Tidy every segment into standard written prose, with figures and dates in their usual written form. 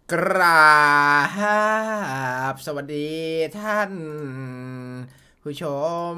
กราบสวัสดีท่านผู้ชม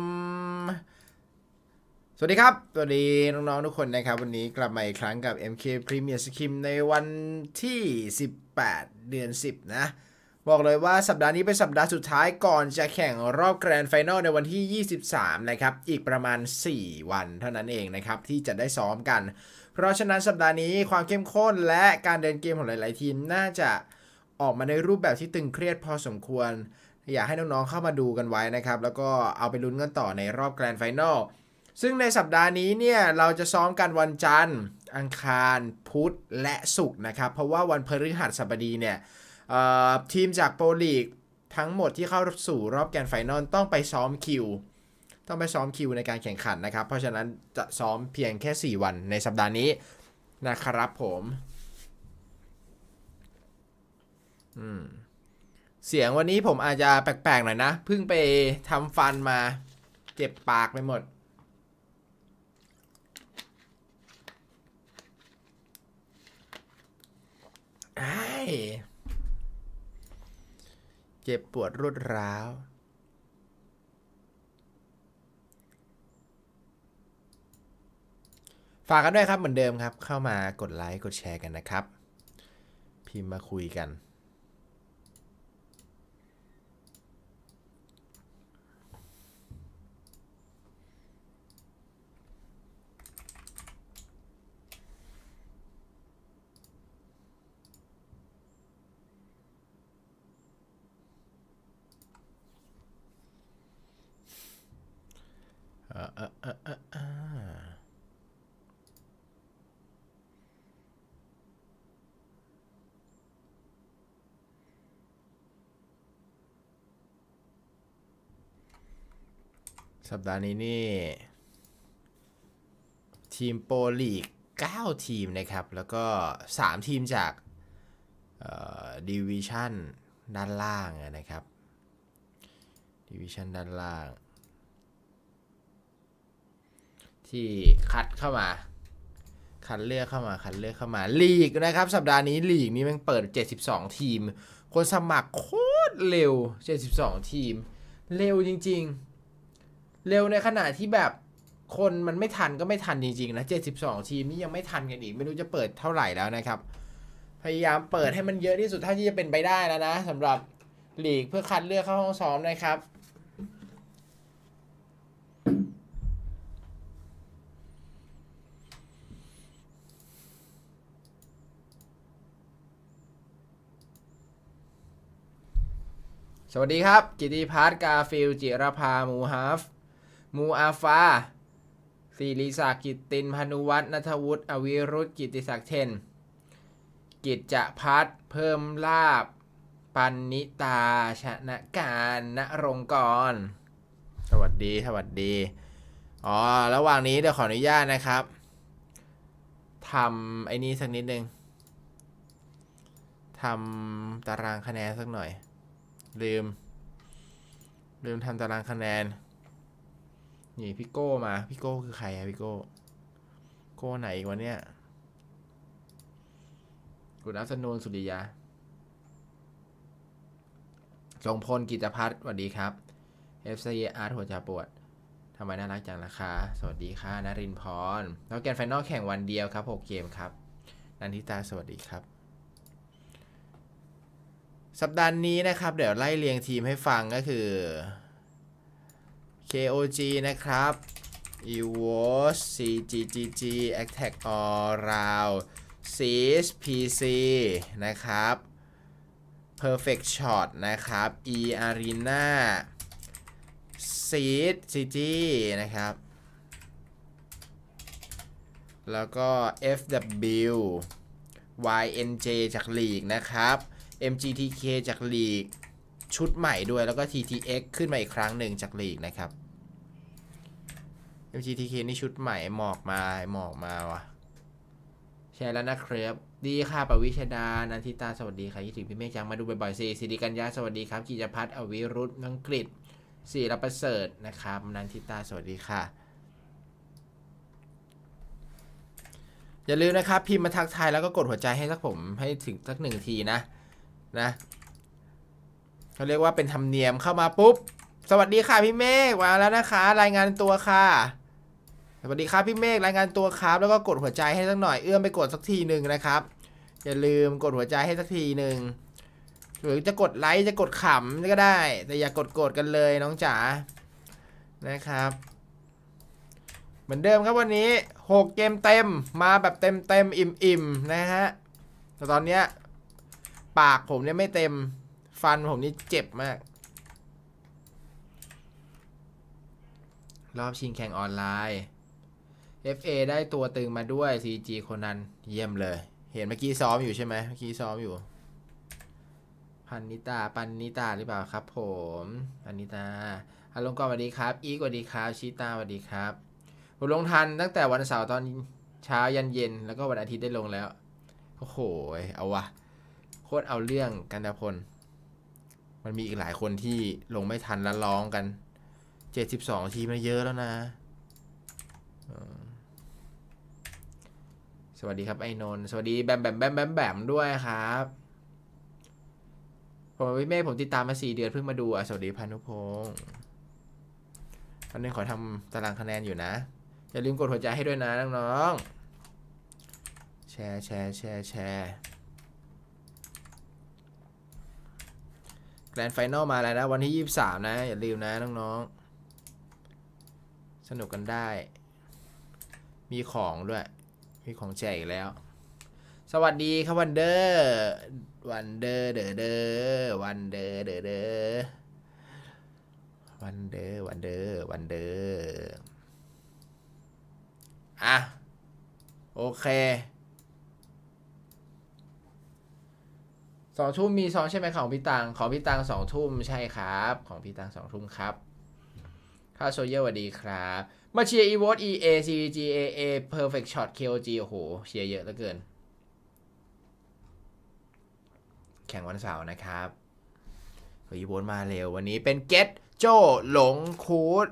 สวัสดีครับสวัสดีน้องๆทุกคนนะครับวันนี้กลับมาอีกครั้งกับ MK Premier Skim ในวันที่18เดือน10นะบอกเลยว่าสัปดาห์นี้เป็นสัปดาห์สุดท้ายก่อนจะแข่งรอบแกรนด์ไฟนอลในวันที่23นะครับอีกประมาณ4วันเท่านั้นเองนะครับที่จะได้ซ้อมกันเพราะฉะนั้นสัปดาห์นี้ความเข้มข้นและการเดินเกมของหลายๆทีมน่าจะออกมาในรูปแบบที่ตึงเครียดพอสมควรอยากให้น้องๆเข้ามาดูกันไว้นะครับแล้วก็เอาไปลุ้นกันต่อในรอบแกรนด์ไฟนอลซึ่งในสัปดาห์นี้เนี่ยเราจะซ้อมกันวันจันทร์อังคารพุธและศุกร์นะครับเพราะว่าวันพฤหัสบดีเนี่ยทีมจากโปรลีกทั้งหมดที่เข้าสู่รอบแกรนด์ไฟนอลต้องไปซ้อมคิวในการแข่งขันนะครับเพราะฉะนั้นจะซ้อมเพียงแค่4วันในสัปดาห์นี้นะครับผมเสียงวันนี้ผมอาจจะแปลกๆหน่อยนะเพิ่งไปทำฟันมาเจ็บปากไปหมดเจ็บปวดรวดร้าวฝากกันด้วยครับเหมือนเดิมครับเข้ามากดไลค์กดแชร์กันนะครับพิมพ์มาคุยกันสัปดาห์นี้นี่ทีมโปรลีก9ทีมนะครับแล้วก็3ทีมจากดิวิชั่นด้านล่างนะครับดิวิชั่นด้านล่างที่คัดเข้ามาคัดเลือกเข้ามาลีกนะครับสัปดาห์นี้ลีกนี้มันเปิด72ทีมคนสมัครโคตรเร็ว72ทีมเร็วจริงๆเร็วในขณะที่แบบคนมันไม่ทันก็ไม่ทันจริงๆนะ72ทีมนี่ยังไม่ทันกันอีกไม่รู้จะเปิดเท่าไหร่แล้วนะครับพยายามเปิดให้มันเยอะที่สุดเท่าที่จะเป็นไปได้แล้วนะสำหรับลีกเพื่อคัดเลือกเข้าห้องซ้อมนะครับสวัสดีครับกิติพัฒน์กาฟิลจิรภามูอาฟาศิริศักดิ์กิตตินพานุวัฒน์ณัฐวุฒิอวิรุธกิติศักดิ์เทนกิจจะพัฒน์เพิ่มลาบปันนิตาชนะการณรงกรสวัสดีระหว่างนี้เดี๋ยวขออนุญาตนะครับทำไอ้นี้สักนิดนึงทำตารางคะแนนสักหน่อยลืมทำตารางคะแนนนี่พี่โก้มาพี่โก้คือใครอะพี่โก้ไหนอีกวะเนี่ยกุณอัศนนท์สุริยาทรงพลกิจพัฒน์สวัสดีครับ FC อาร์ตหัวจ่าปวดทำไมน่ารักจังล่ะคะสวัสดีค่ะนรินทร์พรแล้วแกนไฟนอลแข่งวันเดียวครับ6เกมครับนันทิตาสวัสดีครับสัปดาห์นี้นะครับเดี๋ยวไล่เรียงทีมให้ฟังก็คือ KOG นะครับ EVOS CGGG Attack All Round CIS PC นะครับ Perfect Shot นะครับ E Arena Seed CG นะครับแล้วก็ FW YNJ จากลีกนะครับ MGTK จากลีกชุดใหม่ด้วยแล้วก็ TTX ขึ้นมาอีกครั้งหนึ่งจากลีกนะครับ MGTK นี่ชุดใหม่หมอกมาวะใช่แล้วนะครับดีค่ะปวิชดานันทิตาสวัสดีค่ะคิดถึงพี่เมฆจังมาดูบ่อยๆสิริกัญญาสวัสดีครับกิจพัฒน์อวิรุธอังกฤษศิรประเสริฐนะครับนันทิตาสวัสดีค่ะ อย่าลืมนะครับพิมพ์มาทักทายแล้วก็กดหัวใจให้สักผมให้ถึงสัก1ทีนะนะเขาเรียกว่าเป็นธรรมเนียมเข้ามาปุ๊บสวัสดีค่ะพี่เมฆมาแล้วนะคะรายงานตัวค่ะสวัสดีครับพี่เมฆรายงานตัวครับแล้วก็กดหัวใจให้สักหน่อยเอื้อมไปกดสักทีหนึ่งนะครับอย่าลืมกดหัวใจให้สักทีหนึ่งหรือจะกดไลค์จะกดขำก็ได้แต่อย่ากดกันเลยน้องจ๋านะครับเหมือนเดิมครับวันนี้6เกมเต็มมาแบบเต็มอิ่มนะฮะแต่ตอนเนี้ยปากผมเนี่ยไม่เต็มฟันผมนี่เจ็บมากรอบชิงแข่งออนไลน์ FA ได้ตัวตึงมาด้วย CG คนนั้นเยี่ยมเลยเห็นเมื่อกี้ซ้อมอยู่ใช่ไหมเมื่อกี้ซ้อมอยู่ปันนิตาหรือเปล่าครับผมปันนิตาอารมณ์ก่อนสวัสดีครับอีกสวัสดีครับชิตาสวัสดีครับผมลงทันตั้งแต่วันเสาร์ตอนเช้ายันเย็นแล้วก็วันอาทิตย์ได้ลงแล้วโอ้โหเอาวะโคตรเอาเรื่องกันตะพลมันมีอีกหลายคนที่ลงไม่ทันแล้วร้องกัน72 ทีมาเยอะแล้วนะสวัสดีครับไอนนท์สวัสดีแบมด้วยครับผมพี่เมฆผมติดตามมา4 เดือนเพิ่งมาดูสวัสดีพานุพงศ์ตอนนี้ขอทำตารางคะแนนอยู่นะอย่าลืมกดหัวใจให้ด้วยนะน้องๆแชร์แกรนด์ไฟนอลมาแล้วนะวันที่23นะอย่าลืมนะน้องๆสนุกกันได้มีของด้วยมีของแจกอีกแล้วสวัสดีครับวันเดอร์วันเดอร์วันเดอร์อ่ะโอเค2 ทุ่มมีซ้อมใช่ไหมของพี่ตัง2 ทุ่มใช่ครับของพี่ตัง2 ทุ่มครับค่าโซเยอร์สวัสดีครับมาเชียร์อีวอต EA CG AA Perfect Shot KOG โอ้โหเชียร์เยอะเหลือเกินแข่งวันเสาร์นะครับอีวอตมาเร็ววันนี้เป็นเกตโจหลงคูด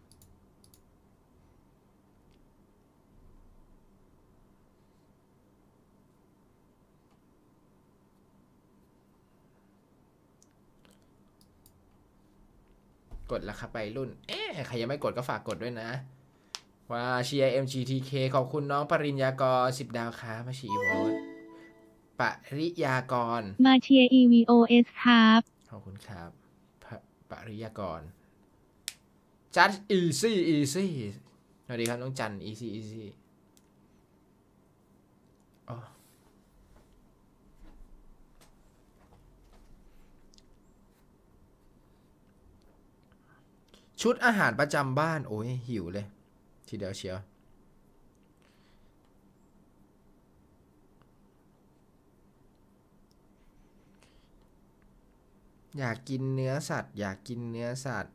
กดแล้วครับไปรุ่นใครยังไม่กดก็ฝากกดด้วยนะว่าเชียร์ MGTK ขอบคุณน้องปริญญากร10 ดาวครับมาเชียร์อีวอตปริยากรมาเชียร์ EVOS ครับขอบคุณครับปริยากรจัดอีซี่สวัสดีครับน้องจันอีซี่ชุดอาหารประจำบ้านโอ้ยหิวเลยทีเดียวเชียวอยากกินเนื้อสัตว์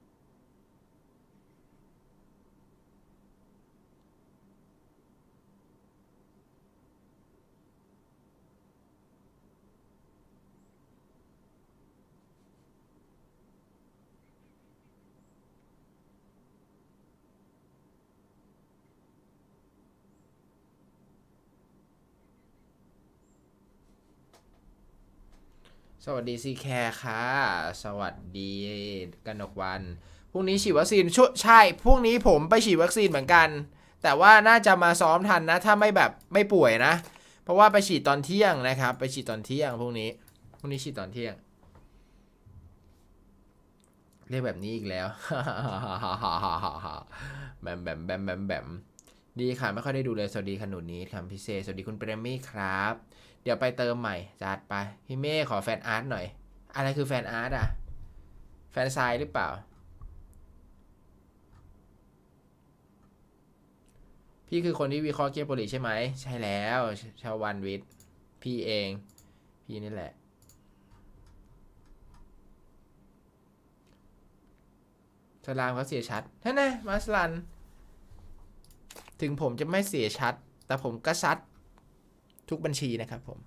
สวัสดีซีแคร์ค่ะสวัสดีกนกวันพรุ่งนี้ฉีดวัคซีนใช่พรุ่งนี้ผมไปฉีดวัคซีนเหมือนกันแต่ว่าน่าจะมาซ้อมทันนะถ้าไม่ป่วยนะเพราะว่าไปฉีดตอนเที่ยงนะครับไปฉีดตอนเที่ยงพรุ่งนี้ฉีดตอนเที่ยงเรียกแบบนี้อีกแล้วแบมดีค่ะไม่ค่อยได้ดูเลยสวัสดีขนุนนี้คำพิเศษสวัสดีคุณเปรมี่ครับเดี๋ยวไปเติมใหม่จัดไปพี่เม่ขอแฟนอาร์ตหน่อยอะไรคือแฟนอาร์ตแฟนไซน์หรือเปล่าพี่คือคนที่วิเคราะห์เกมโปรลีใช่ไหมใช่แล้วชาววันวิทย์พี่เองพี่นี่แหละสลามเขาเสียชัดแน่มาสลันถึงผมจะไม่เสียชัดแต่ผมก็ซัดทุกบัญชีนะครับผม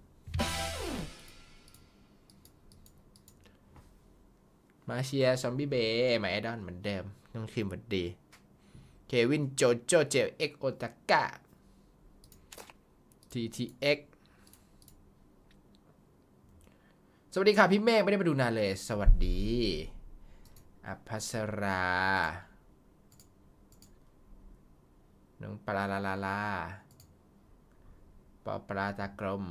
มาเชียร์ซอมบี้เบย์มาไอดอนเหมือนเดิมน้องคิมสวัสดีเควินโจโจเจลเอ็กโอตาก้า TTX สวัสดีค่ะพี่เมฆไม่ได้มาดูนานเลยสวัสดีอภัสราน้องปลาลาลาลาปอปลาตากลม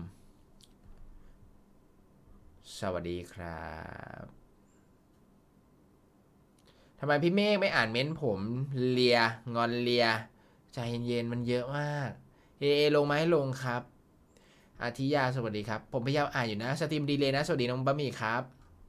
สวัสดีครับทำไมพี่เมฆไม่อ่านเม้นผมเลียงอนเลียใจเย็นๆมันเยอะมากเอลงมาให้ลงครับอาทิยาสวัสดีครับผมพยายามอ่านอยู่นะสตรีมดีเลยนะสวัสดีน้องบะหมี่ครับ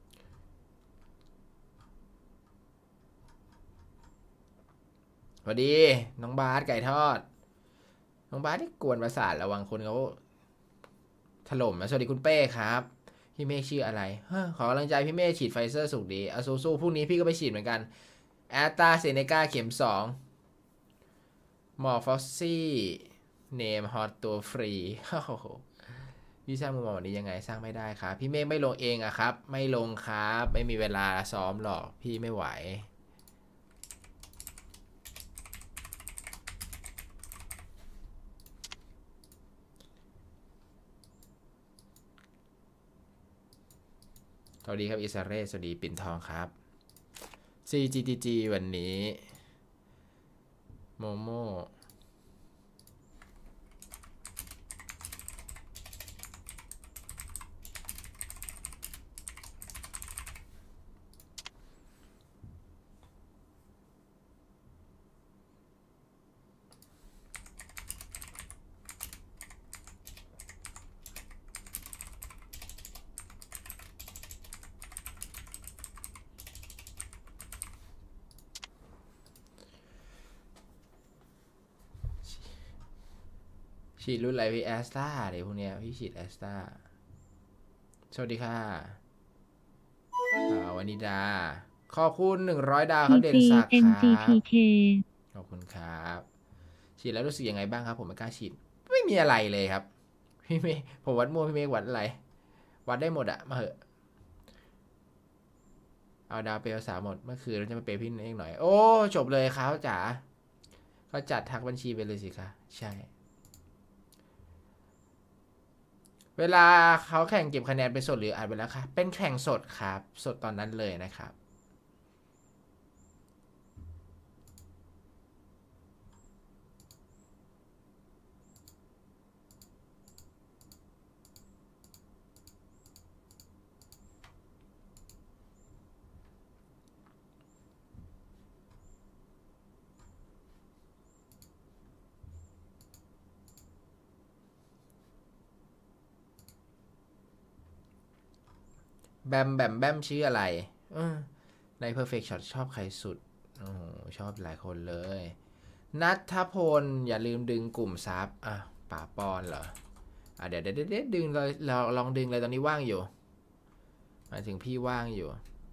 สวัสดีน้องบาสไก่ทอดน้องบาสที่กวนประสาทระวังคนเขาถล่มนะสวัสดีคุณเป้ครับพี่เมฆชื่ออะไรขอกำลังใจพี่เมฆฉีดไฟเซอร์สุกดีเอาสู้ๆพรุ่งนี้พี่ก็ไปฉีดเหมือนกันแอตตาเซเนกาเข็ม2หมอฟอสซี่เนมฮอตตัวฟรีพี่สร้างมุมมองแบบนี้ยังไงสร้างไม่ได้ครับพี่เมฆไม่ลงเองอะครับไม่ลงครับไม่มีเวลาซ้อมหรอกพี่ไม่ไหวสวัสดีครับอิสราเรสสวัสดีปิ่นทองครับ CGTG วันนี้โมโมฉีดรุ่นอะไรพี่แอสตาเดี๋ยวพวกเนี้ยพี่ฉีดแอสตาสวัสดีค่ะวานิดาขอบคุณ100 ดาวครับเด่นศักดิ์ครับขอบคุณครับฉีดแล้วรู้สึกยังไงบ้างครับผมไม่กล้าฉีดไม่มีอะไรเลยครับพี่เมฆผมวัดมั่วพี่เมฆวัดอะไรวัดได้หมดอะมาเหอะเอาดาวเปลสาวหมดเมื่อคืนเราจะมาเปย์พี่เองหน่อยโอ้จบเลยครับจ๋าก็จัดทักบัญชีไปเลยสิคะใช่เวลาเขาแข่งเก็บคะแนนเป็นสดหรืออัดไปแล้วคะเป็นแข่งสดครับสดตอนนั้นเลยนะครับแบมแบมแบมชื่ออะไรใน Perfect Shot ชอบใครสุดโอ้ชอบหลายคนเลยนัทพลอย่าลืมดึงกลุ่มซับป่าปอนเหรอเดี๋ยวดึงเลยลองดึงเลยตอนนี้ว่างอยู่หมายถึงพี่ว่างอยู่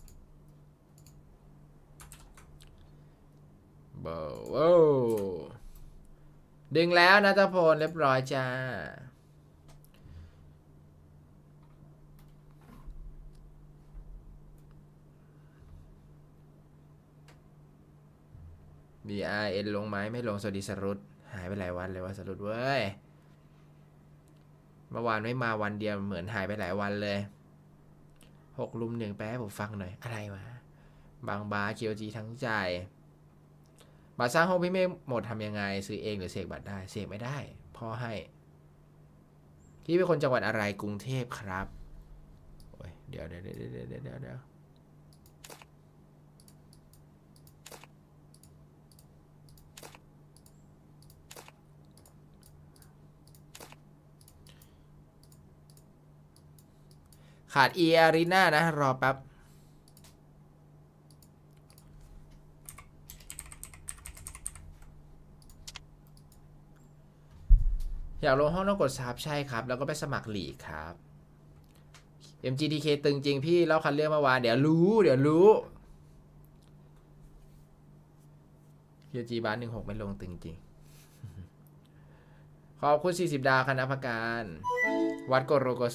โว้ดึงแล้วนัทพลเรียบร้อยจ้าBRN ลงไหมไม่ลงสวัสดีสรุตหายไปหลายวันเลยว่าสรุตเว้ยเมื่อวานไม่มาวันเดียวเหมือนหายไปหลายวันเลย6-1แปลให้ผมฟังหน่อยอะไรวะบางบาเคียวจีทั้งใจบัตรสร้างห้องพี่เมฆหมดทำยังไงซื้อเองหรือเสกบัตรได้เสกไม่ได้พ่อให้พี่เป็นคนจังหวัดอะไรกรุงเทพครับโอ้ยเดี๋ยวขาดอารีนานะรอแป๊บอยากลงห้องต้องกดซับใช่ครับแล้วก็ไปสมัครลีกครับ MGTK ตึงจริงพี่เล่าคันเรื่องเมื่อวานเดี๋ยวรู้เฮียจีบ้าน16ไม่ลงตึงจริงขอบคุณ40 ดาวคณะพการวัดโกโรโกโซ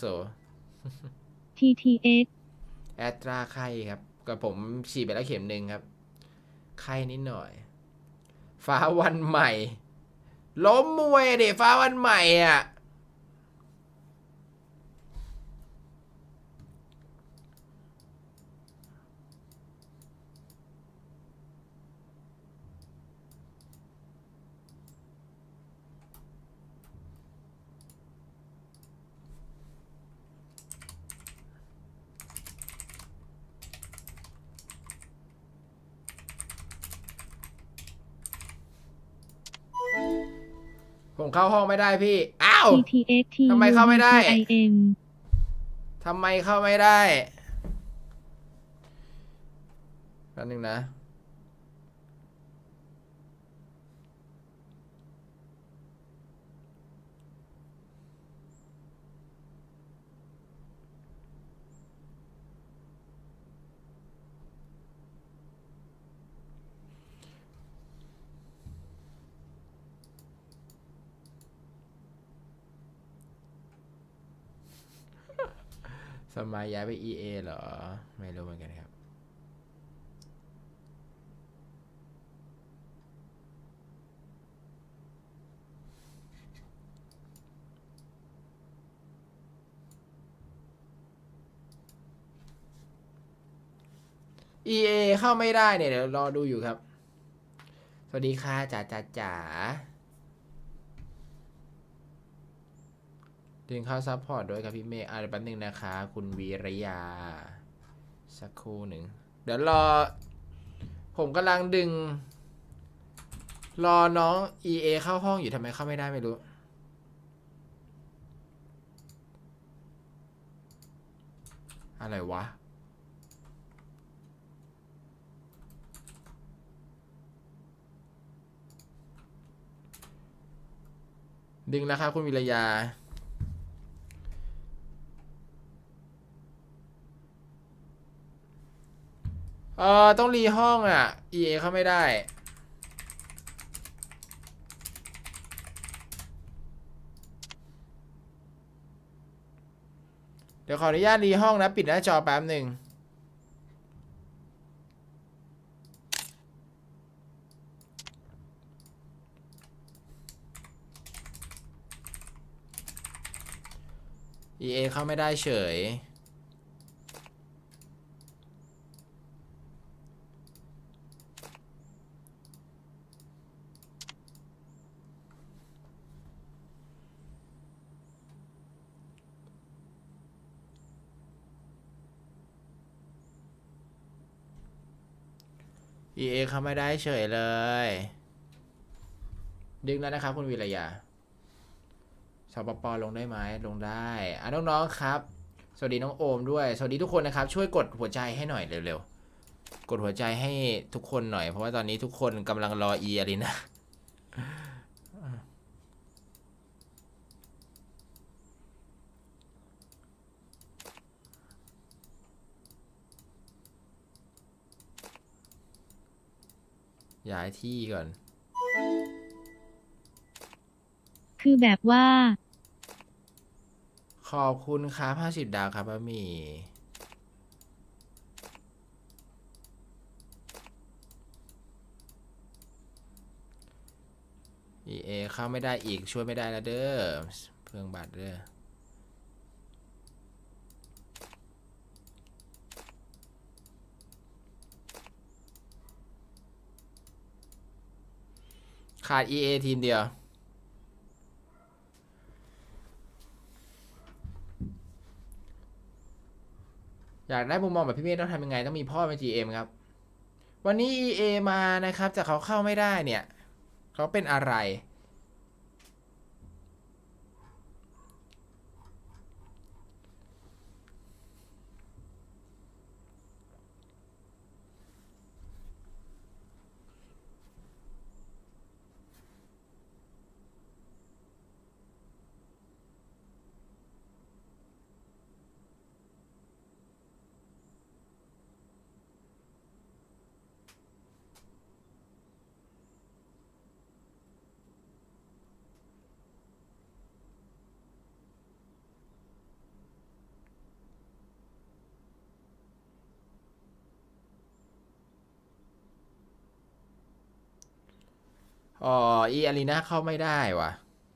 TTX แอตราไข้ครับกับผมฉีดไปแล้วเข็ม1ครับไข้นิดหน่อยฟ้าวันใหม่ล้มมวยดิฟ้าวันใหม่ผมเข้าห้องไม่ได้พี่อ้าว TTXT ทำไมเข้าไม่ได้ UBTIM ทำไมเข้าไม่ได้แป๊บนึงนะสมัยย้ายไป EA เหรอไม่รู้เหมือนกันครับEA เข้าไม่ได้เนี่ยเดี๋ยวรอดูอยู่ครับสวัสดีค่ะจ๋าดึงเข้าซัพพอร์ตด้วยครับพี่เมย์แป๊บนึงนะคะคุณวีรยาสักครู่หนึ่งเดี๋ยวรอผมกำลังดึงรอน้อง EA เข้าห้องอยู่ทำไมเข้าไม่ได้ไม่รู้อะไรวะดึงแล้วครับคุณวิรยาต้องรีห้องอ่ะ EA เข้าไม่ได้เดี๋ยวขออนุญาตรีห้องนะปิดหน้าจอแป๊บหนึ่งEA เข้าไม่ได้เฉยEA เข้าไม่ได้เฉยเลยดึงแล้วนะครับคุณวิรยาสปปลงได้ไหมลงได้น้องๆครับสวัสดีน้องโอมด้วยสวัสดีทุกคนนะครับช่วยกดหัวใจให้หน่อยเร็วๆกดหัวใจให้ทุกคนหน่อยเพราะว่าตอนนี้ทุกคนกำลังรออะไรนะย้ายที่ก่อนคือแบบว่าขอบคุณครับ50 ดาวครับบะหมี่ EA เข้าไม่ได้อีกช่วยไม่ได้แล้วเด้อเพื่องบัตรเด้อขาด EA ทีมเดียวอยากได้มุมมองแบบพี่เมฆต้องทำยังไงต้องมีพ่อเป็น GM ครับวันนี้ EA มานะครับแต่เขาเข้าไม่ได้เนี่ยเขาเป็นอะไรอารีนาเข้าไม่ได้ว่ะ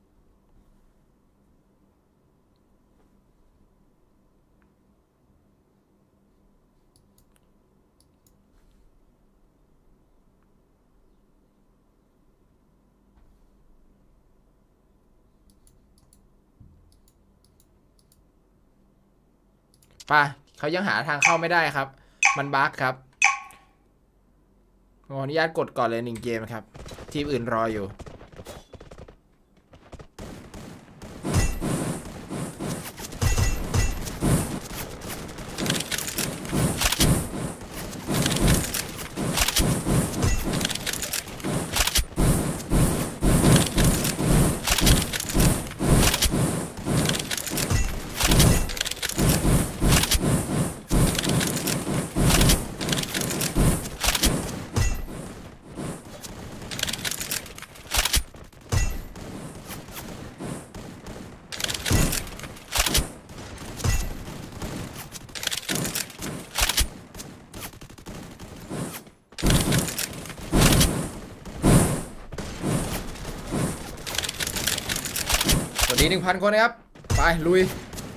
ป่ะเขายังหาทางเข้าไม่ได้ครับมันบั๊กครับขออนุญาตกดก่อนเลย1 เกมครับทีมอื่นรออยู่ดี 1,000 คนนะครับไปลุย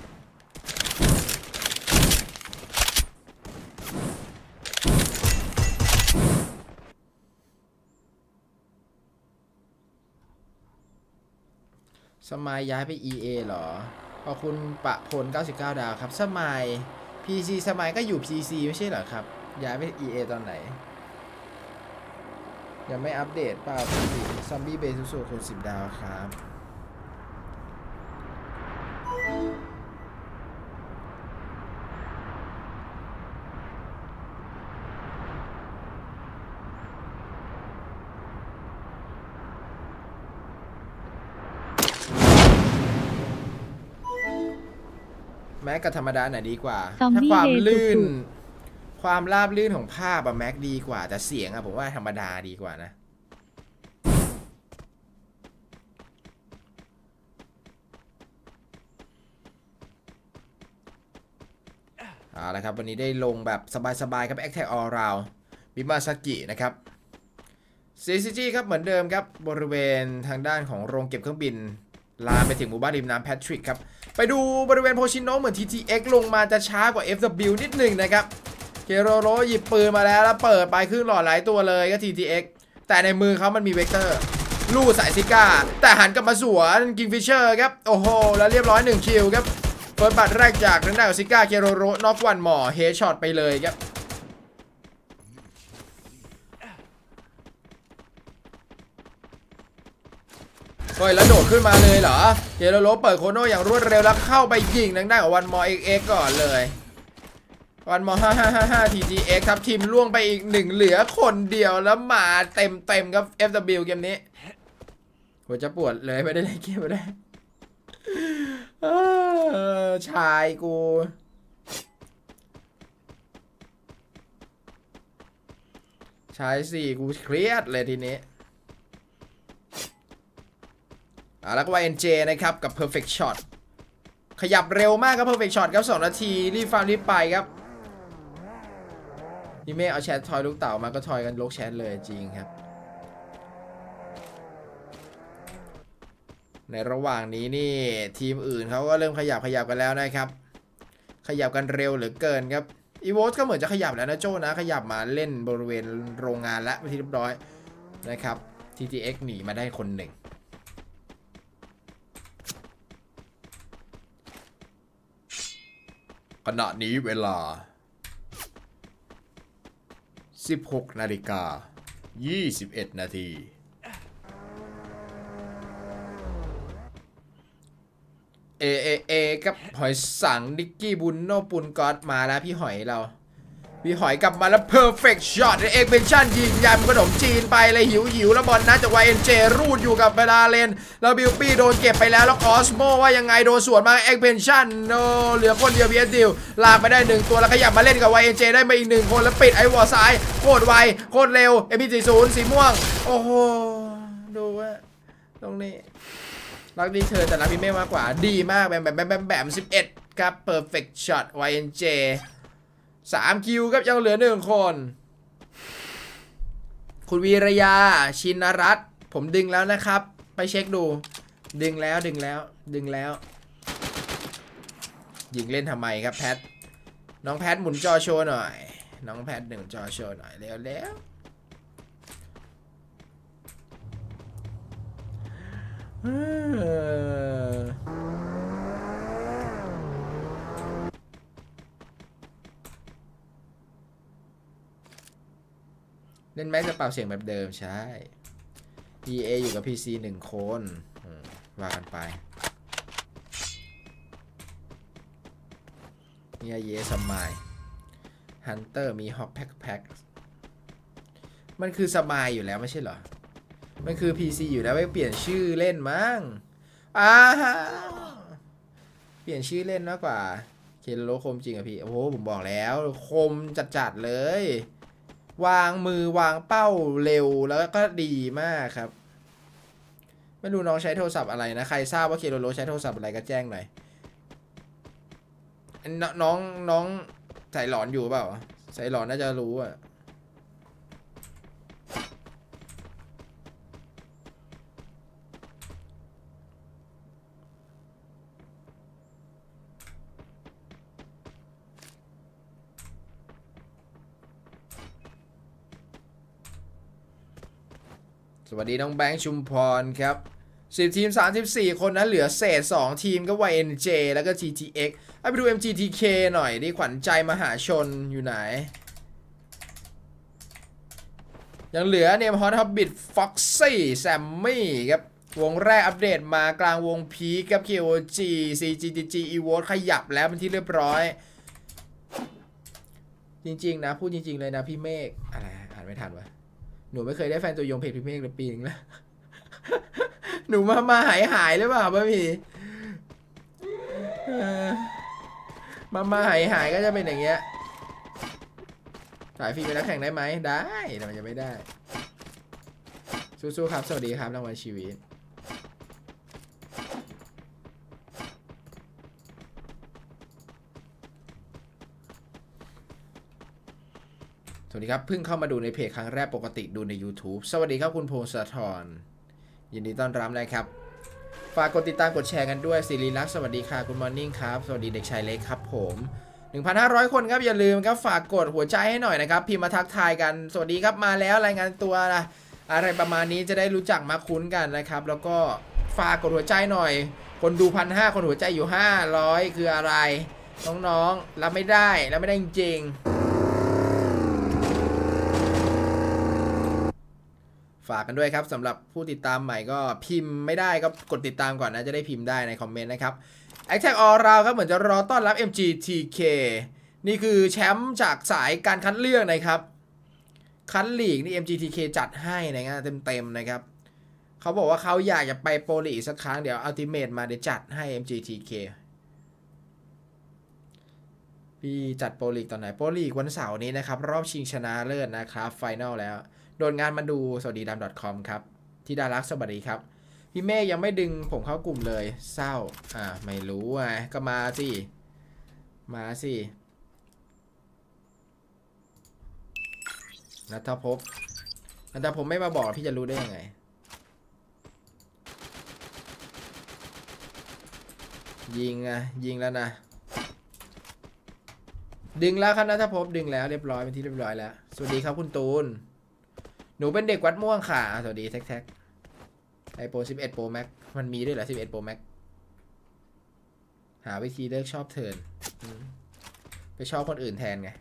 สมัยย้ายไป EA เหรอขอบคุณปะพล99 ดาวครับสมัย PC สมัยก็อยู่ PC ไม่ใช่เหรอครับย้ายไป EA ตอนไหนยังไม่อัปเดตเปล่าพี่ซอมบี้เบย์สุดๆคน10 ดาวครับแม็กกับธรรมดาไหนดีกว่าถ้าความลื่นความราบลื่นของภาพอะแม็กดีกว่าแต่เสียงอะผมว่าธรรมดาดีกว่านะเอาละครับวันนี้ได้ลงแบบสบายๆครับ Attack All Round บิมาซากินะครับ CCG ครับเหมือนเดิมครับบริเวณทางด้านของโรงเก็บเครื่องบินลามไปถึงหมู่บ้านริมน้ำแพทริกครับไปดูบริเวณโพชิโนะเหมือน TTX ลงมาจะช้ากว่า FW นิดหนึ่งนะครับเคโรโรหยิบปืนมาแล้วเปิดไปครึ่งหลอดหลายตัวเลยก็ TTX แต่ในมือเขามันมีเวกเตอร์ลู่สายซิก้าแต่หันกลับมาสวนกิงฟิชเชอร์ครับโอ้โหแล้วเรียบร้อย1คิวครับเปิดบัตรแรกจากทางด้านของซิก้าเคโรโรน็อกวันหมอเฮดช็อตไปเลยครับเฮ้ยแล้วโดดขึ้นมาเลยเหรอเคโรโรเปิดโคโน่อย่างรวดเร็วแล้วเข้าไปยิงทางด้านของวันมอ XX ก่อนเลยวันมอ5555 TGX ครับทีมล่วงไปอีก1เหลือคนเดียวแล้วมาเต็มครับ FW เกมนี้หัวจะปวดเลยไม่ได้เล่นเกมไม่ได้ชายกูชายสี่กูเครียดเลยทีนี้แล้วก็ YNJ นะครับกับ Perfect Shot ขยับเร็วมากครับ Perfect Shot ครับ2 นาทีรีบฟังรีบไปครับพี่เมฆเอาแชททอยลูกเต่ามาก็ทอยกันลกแชทเลยจริงครับในระหว่างนี้นี่ทีมอื่นเขาก็เริ่มขยับกันแล้วนะครับขยับกันเร็วเหลือเกินครับอีโวสก็เหมือนจะขยับแล้วนะโจ้นะขยับมาเล่นบริเวณโรงงานแล้วไปที่เรียบร้อยนะครับ TTX หนีมาได้คนหนึ่งขณะนี้เวลา 16 นาฬิกา 21 นาทีเอกับหอยสังนิกกี้บุนโนปุนก๊อตมาแล้วพี่หอยพี่หอยกลับมาแล้ว perfect shot เอ็กเพนชั่นยิงยำขนมจีนไปเลยหิวแล้วบอลนะจาก YNJ รูดอยู่กับเวลาเลนแล้วบิลปี้โดนเก็บไปแล้วคอสโมว่ายังไงโดนสวนมาเอ็กเพนชั่นเหลือคนเดียวพีเอสดิวลากไปได้1ตัวแล้วขยับมาเล่นกับ YNJ ได้มาอีก1คนแล้วปิดไอ้วอลซ้ายโคตรไวโคตรเร็ว MP40 สีม่วงโอ้โหดูว่าตรงนี้รักดีเธอแต่รักพี่เมฆมากกว่าดีมากแบบ11ครับ perfect shot YNJ 3 คิวครับยังเหลือ1คนคุณวีรยาชินรัตน์ผมดึงแล้วนะครับไปเช็คดูดึงแล้วยิงเล่นทำไมครับแพทน้องแพทหมุนจอโชว์หน่อยน้องแพทหนึ่งจอโชว์หน่อยแล้วเล่นแม็กจะเป่าเสียงแบบเดิมใช่ EA อยู่กับ PC 1 คนว่ากันไปมีเยสมายฮันเตอร์มีฮอกแพ็คมันคือสมายอยู่แล้วไม่ใช่เหรอมันคือ PC อยู่แล้วไม่เปลี่ยนชื่อเล่นมั้งเปลี่ยนชื่อเล่นมากกว่าเคโลคมจริงอะพี่โอ้โหผมบอกแล้วคมจัดเลยวางมือวางเป้าเร็วแล้วก็ดีมากครับไม่รู้น้องใช้โทรศัพท์อะไรนะใครทราบว่าเคโลใช้โทรศัพท์อะไรก็แจ้งหน่อยน้องใส่หลอนอยู่เปล่าใส่หลอนน่าจะรู้อะวัสดีน้องแบงค์ชุมพรครับ10 ทีม 34 คนนะเหลือเศษ2 ทีมก็ YNJ แล้วก็ TTX ไปดู MGTK หน่อยดิขวัญใจมหาชนอยู่ไหนยังเหลือเนมฮอตฮับบิทฟ็อกซี่แซมมี่ครับวงแรกอัปเดตมากลางวงพีกับ KOG CGTG Evote ขยับแล้วเป็นที่เรียบร้อยจริงๆนะพูดจริงๆเลยนะพี่เมฆอะไรอ่านไม่ทันวะหนูไม่เคยได้แฟนตัวยงเพจพี่เมฆเลยปีนึงแล้ว หนูมาหายหรือเปล่าพี่มาหายก็จะเป็นอย่างเงี้ยสายฟรีเป็นนักแข่งได้ไหมได้แต่มันจะไม่ได้สู้ๆครับสวัสดีครับรางวัลชีวิตสวัสดีครับเพิ่งเข้ามาดูในเพจครั้งแรกปกติดูใน YouTube สวัสดีครับคุณพงศธรยินดีต้อนรับนะครับฝากกดติดตามกดแชร์กันด้วยศิริลักษณ์สวัสดีค่ะคุณมอร์นิ่งครับสวัสดีเด็กชายเล็กครับผม 1,500 คนครับอย่าลืมครับฝากกดหัวใจให้หน่อยนะครับพิมพ์มาทักทายกันสวัสดีครับมาแล้วรายงานตัวนะอะไรประมาณนี้จะได้รู้จักมาคุ้นกันนะครับแล้วก็ฝากกดหัวใจหน่อยคนดู 1,500 คนหัวใจอยู่500คืออะไรน้องๆรับไม่ได้จริงฝากกันด้วยครับสำหรับผู้ติดตามใหม่ก็พิมพ์ไม่ได้ก็กดติดตามก่อนนะจะได้พิมพ์ได้ในคอมเมนต์นะครับ Attack All Round ครับเหมือนจะรอต้อนรับ MGTK นี่คือแชมป์จากสายการคัดเลือกนะครับคัดลีกนี่ MGTK จัดให้นะงานเต็มๆนะครับเขาบอกว่าเขาอยากจะไปโปรลีกสักครั้งเดี๋ยว Ultimate มาเดี๋ยวจัดให้ MGTK พี่จัดโปรลีกตอนไหนโปรลีกวันเสาร์นี้นะครับรอบชิงชนะเลิศนะครับไฟนอลแล้วโดนงานมาดูสวัสดีดำ .com ครับที่ดารักสวัสดีครับพี่เมฆยังไม่ดึงผมเข้ากลุ่มเลยเศร้าไม่รู้ไงก็มาสินัทภพไม่มาบอกพี่จะรู้ได้ยังไงยิงแล้วนะดึงแล้วครับนัทภพดึงแล้วเรียบร้อยเป็นที่เรียบร้อยแล้วสวัสดีครับคุณตูนหนูเป็นเด็กวัดม่วงค่ะสวัสดีแท็กiPhone 11 Pro Max มันมีด้วยเหรอ11 Pro Max หาวิธีเลิกชอบเทิร์นไปชอบคนอื่นแทนไง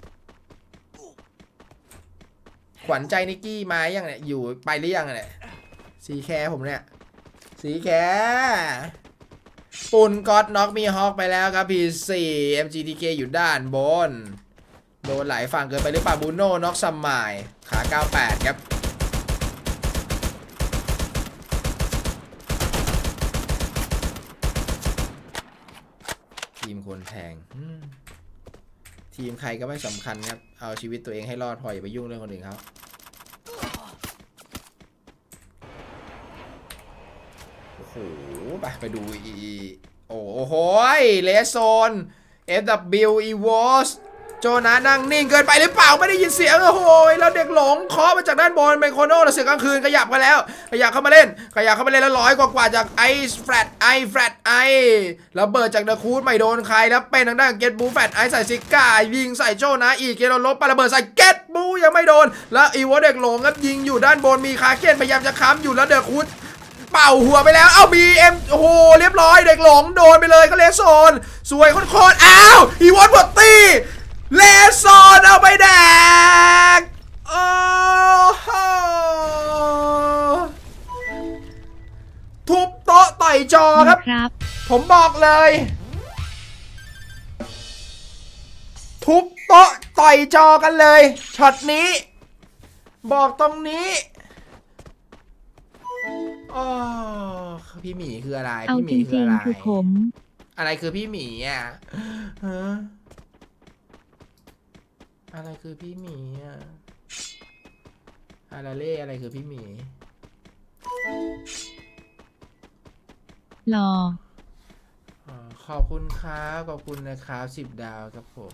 ขวัญใจนิกกี้มายังเนี่ยอยู่ไปหรือยังเนี่ยสีแคร์ผมเนี่ยสีแคร์ปุ่นก็อดน็อกมีฮอกไปแล้วครับ P4 MGTK อยู่ด้านบนโดนหลายฝั่งเกินไปหรือเปล่าบูโน่น็อกซัมมายขา98ครับทีมคนแทงทีมใครก็ไม่สำคัญครับเอาชีวิตตัวเองให้รอดพออย่าไปยุ่งเรื่องคนอื่นเขาโอ้โหไปดูโอ้โหเลสโซน FW EVOS โจนานั่งนิ่งเกินไปหรือเปล่าไม่ได้ยินเสียงโอ้โหแล้วเด็กหลงเคาะมาจากด้านบนเป็นโคโน่แล้วเสือกลางคืนขยับมาแล้วขยับเข้ามาเล่นแล้ว100กว่าจากไอแฟลตไอแล้วเบิดจากเดอะคูดไม่โดนใครแล้วเป็นทางด้านเกตบูแฟลตไอใส่ซิก้ายิงใส่โจนาอีกเกโรลบปาระเบิดใส่เกตบูยังไม่โดนแล้วอีวอเด็กหลงครับยิงอยู่ด้านบนมีคาเคนพยายามจะค้ำอยู่แล้วเดอะคูดเป่าหัวไปแล้วเอาบีเอ็มโอ้โหเรียบร้อยเด็กหลงโดนไปเลยก็เลสโซนสวยโคตรอ้าวอีวอหมดตีเลสโซนเอาไปแดกโอ้โหทุบโต๊ะต่อยจอครับผมบอกเลยทุบโต๊ะต่อยจอกันเลยช็อตนี้บอกตรงนี้อ๋อพี่หมีคืออะไรพี่หมีคืออะไรคือผมอะไรคือพี่หมีอ่ะอะไรคือพี่หมีอ่ะอะไรคือพี่หมีรอขอบคุณครับขอบคุณนะครับ10 ดาวครับผม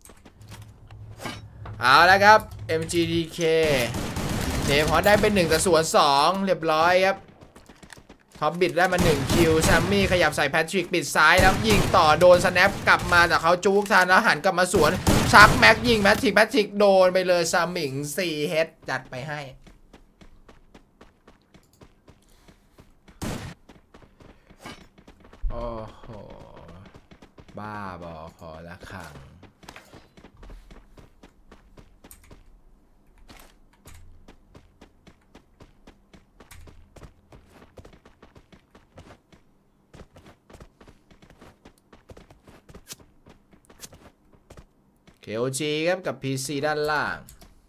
เอาละครับ MGTK เทมฮอตได้เป็น1-2เรียบร้อยครับท็อปบิดได้มา1คิวแซมมี่ขยับใส่แพทริกปิดซ้ายแล้วยิงต่อโดนสแนปกลับมาแต่เขาจุกทันแล้วหันกลับมาสวนชักแม็กยิงแพทริกโดนไปเลยซัมมิง4เฮดจัดไปให้โอ้โหบ้าบอพอละครั้งKOG ครับกับ PC ด้านล่าง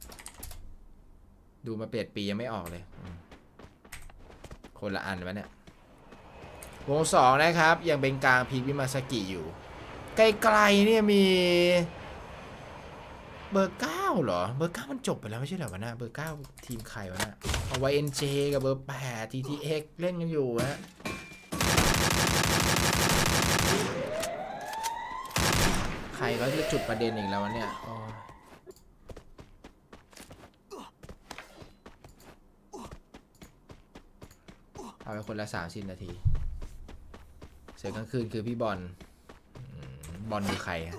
ดูมาเปลี่ยนปียังไม่ออกเลยคนละอันวะเนี่ยวง2นะครับยังเป็นกลางพีควิมาซากิอยู่ไกลๆเนี่ยมีเบอร์9เหรอเบอร์9มันจบไปแล้วไม่ใช่เหรอวะนะเบอร์9ทีมใครวะนะเอาไว้ NJ กับเบอร์8 TTX เล่นกันอยู่ฮะใครก็จะจุดประเด็นอีกแล้วเนี่ยเอาไปคนละ30 นาทีเสียงกลางคืนคือพี่บอลบอลคือใครฮะ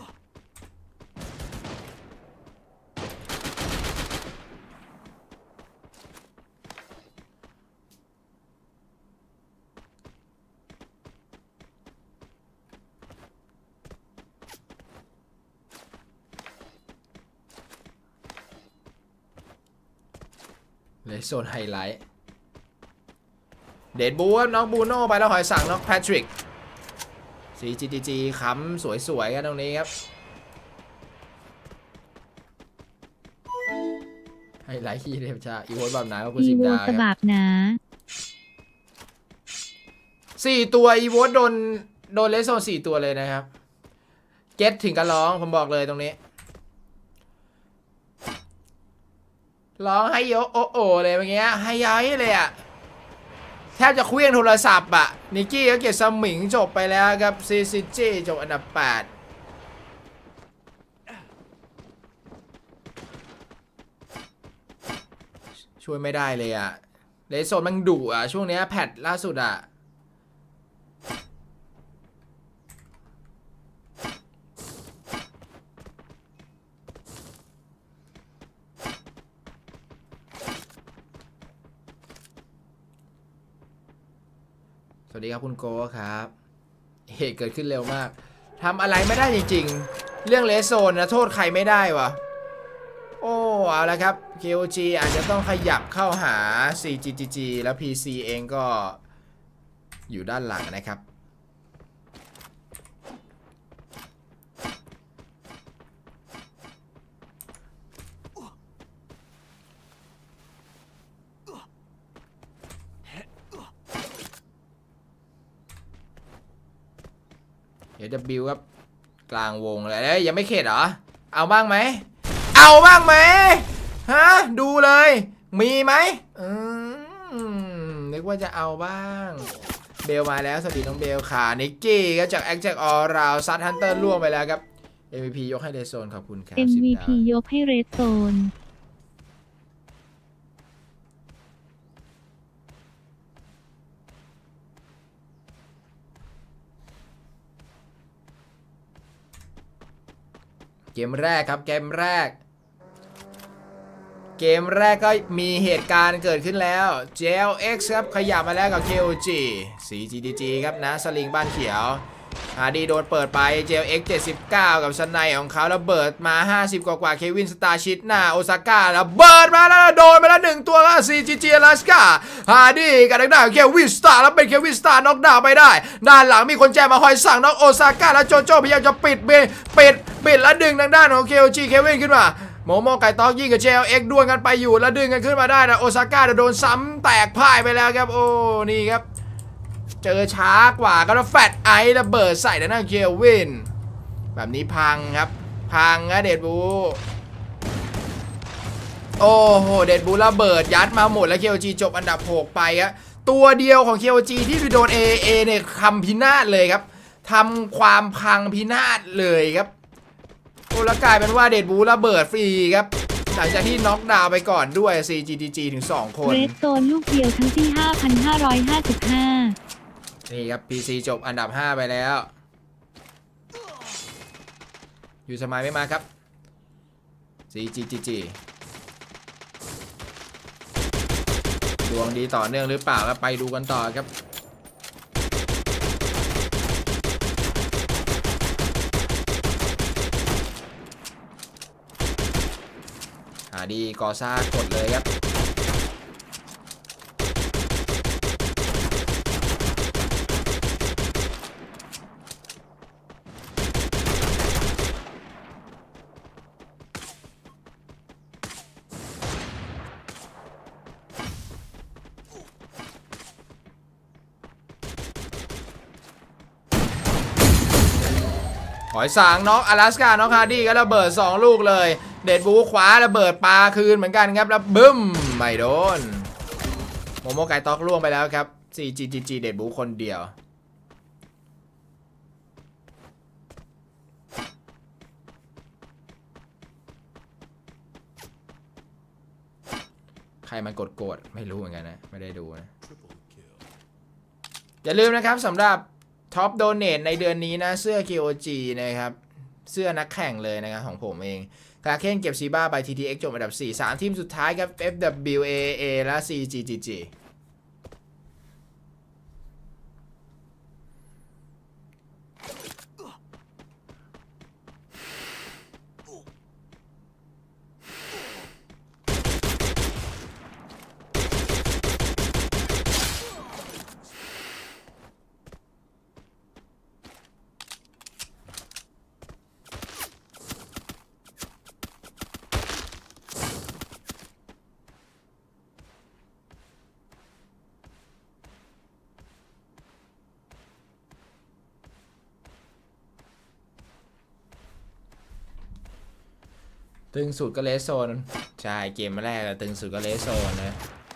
เลยโซนไฮไลท์เดดบูครับน้องบูโน่ไปแล้วหอยสังน้องแพทริก CGG ค้ำสวยๆกันตรงนี้ครับไฮไลท์ขี้เทพชาอีโวแบบไหนว่าคุณสิบดาวครับนะ 4 ตัวอีโวโดนเลสโซน4 ตัวเลยนะครับเก็ตถึงกันร้องผมบอกเลยตรงนี้ร้องให้โยโอเลยเมื่อกี้ให้ย้ายเลยอะแทบจะเคลื่อนโทรศัพท์อะนิกกี้ก็เก็บสมิงจบไปแล้วครับCCGจบอันดับ8ช่วยไม่ได้เลยอะเลสโซนมันดุอะช่วงนี้แพทล่าสุดอะสวัสดีครับคุณโก้ครับเหตุเกิดขึ้นเร็วมากทำอะไรไม่ได้จริงๆเรื่องเลสโซนนะโทษใครไม่ได้วะโอ้เอาละครับ KOG อาจจะต้องขยับเข้าหา CGG แล้ว PC เองก็อยู่ด้านหลังนะครับW ครับกลางวงเลยยังไม่เข็ดเหรอเอาบ้างไหมเอาบ้างไหมฮะดูเลยมีไหมนึกว่าจะเอาบ้างเบลมาแล้วสวัสดีน้องเบลค่ะนิกกี้ก็จากแอคแจ็คออราวซัดฮันเตอร์ล่วงไปแล้วครับ MVP ยกให้เรดโซนขอบคุณครับ MVP ยกให้เรดโซนเกมแรกครับเกมแรกก็มีเหตุการณ์เกิดขึ้นแล้ว JLX ครับขยับมาแล้วกับ KOG CGG ครับนะสลิงบ้านเขียวดีโดนเปิดไป JLX 79กับสไนของเขาแล้วเบิดมา50กว่าเควินสตาร์ชิดหน้าโอซาก้าแล้วเบิดมาแล้วโดนไปแล้ว1ตัวแล้ว CGG อลาสก้าดีกับทางด้านเควินสตาร์แล้วเป็นเควินสตาร์น็อกดาวน์ไปได้ด้านหลังมีคนแจมมาคอยสั่งน็อกโอซาก้าแล้วโจโจ้พยายามจะปิดแล้วดึงทางด้านของ KOG เควินขึ้นมาโมโมไก่ตอกยิงกับ JLX ดวลกันไปอยู่แล้วดึงกันขึ้นมาได้นะโอซาก้าโดนซ้ำแตกพ่ายไปแล้วครับโอ้นี่ครับเจอช้ากว่าก็แล้วแฟตไอระเบิดใส่ด้านหน้าเควินแบบนี้พังครับพังนะเดดบูโอ้โหเดดบูระเบิดยัดมาหมดแล้ว KOG จบอันดับ6ไปครับตัวเดียวของ KOG ที่โดน AA เนี่ยทำพินาศเลยครับทำความพังพินาศเลยครับโอ้แล้วกลายเป็นว่าเดดบูระเบิดฟรีครับหลังจากที่น็อกดาวน์ไปก่อนด้วย CGG ถึง2คนเรดโซนลูกเดียวทั้งที่ 5,555 นี่ครับ PC จบอันดับ5ไปแล้วอยู่สมัยไม่มาครับ CGG ดวงดีต่อเนื่องหรือเปล่าครับไปดูกันต่อครับดีกอซ่ากดเลยครับหอยสางน็อกอลาสกาน็อกฮาร์ดี้ก็ระเบิด2ลูกเลยเดดบูขวาระเบิดปลาคืนเหมือนกันครับแล้วบึ้มไม่โดนโมโมไกต็อกล่วงไปแล้วครับ CGGG เดดบูคนเดียวใครมันกดไม่รู้เหมือนกันนะไม่ได้ดูนะอย่าลืมนะครับสำหรับท็อปโดเนทในเดือนนี้นะเสื้อ KOG นะครับเสื้อนักแข่งเลยนะครับของผมเองคาเคนเก็บซีบ้าไป TTX จบอันดับ4 3ทีมสุดท้ายครับ FWAA และ CGGG ตึงสุดก็เลสโซนใช่เกมแรกตึงสุดก็เลสโซนนะ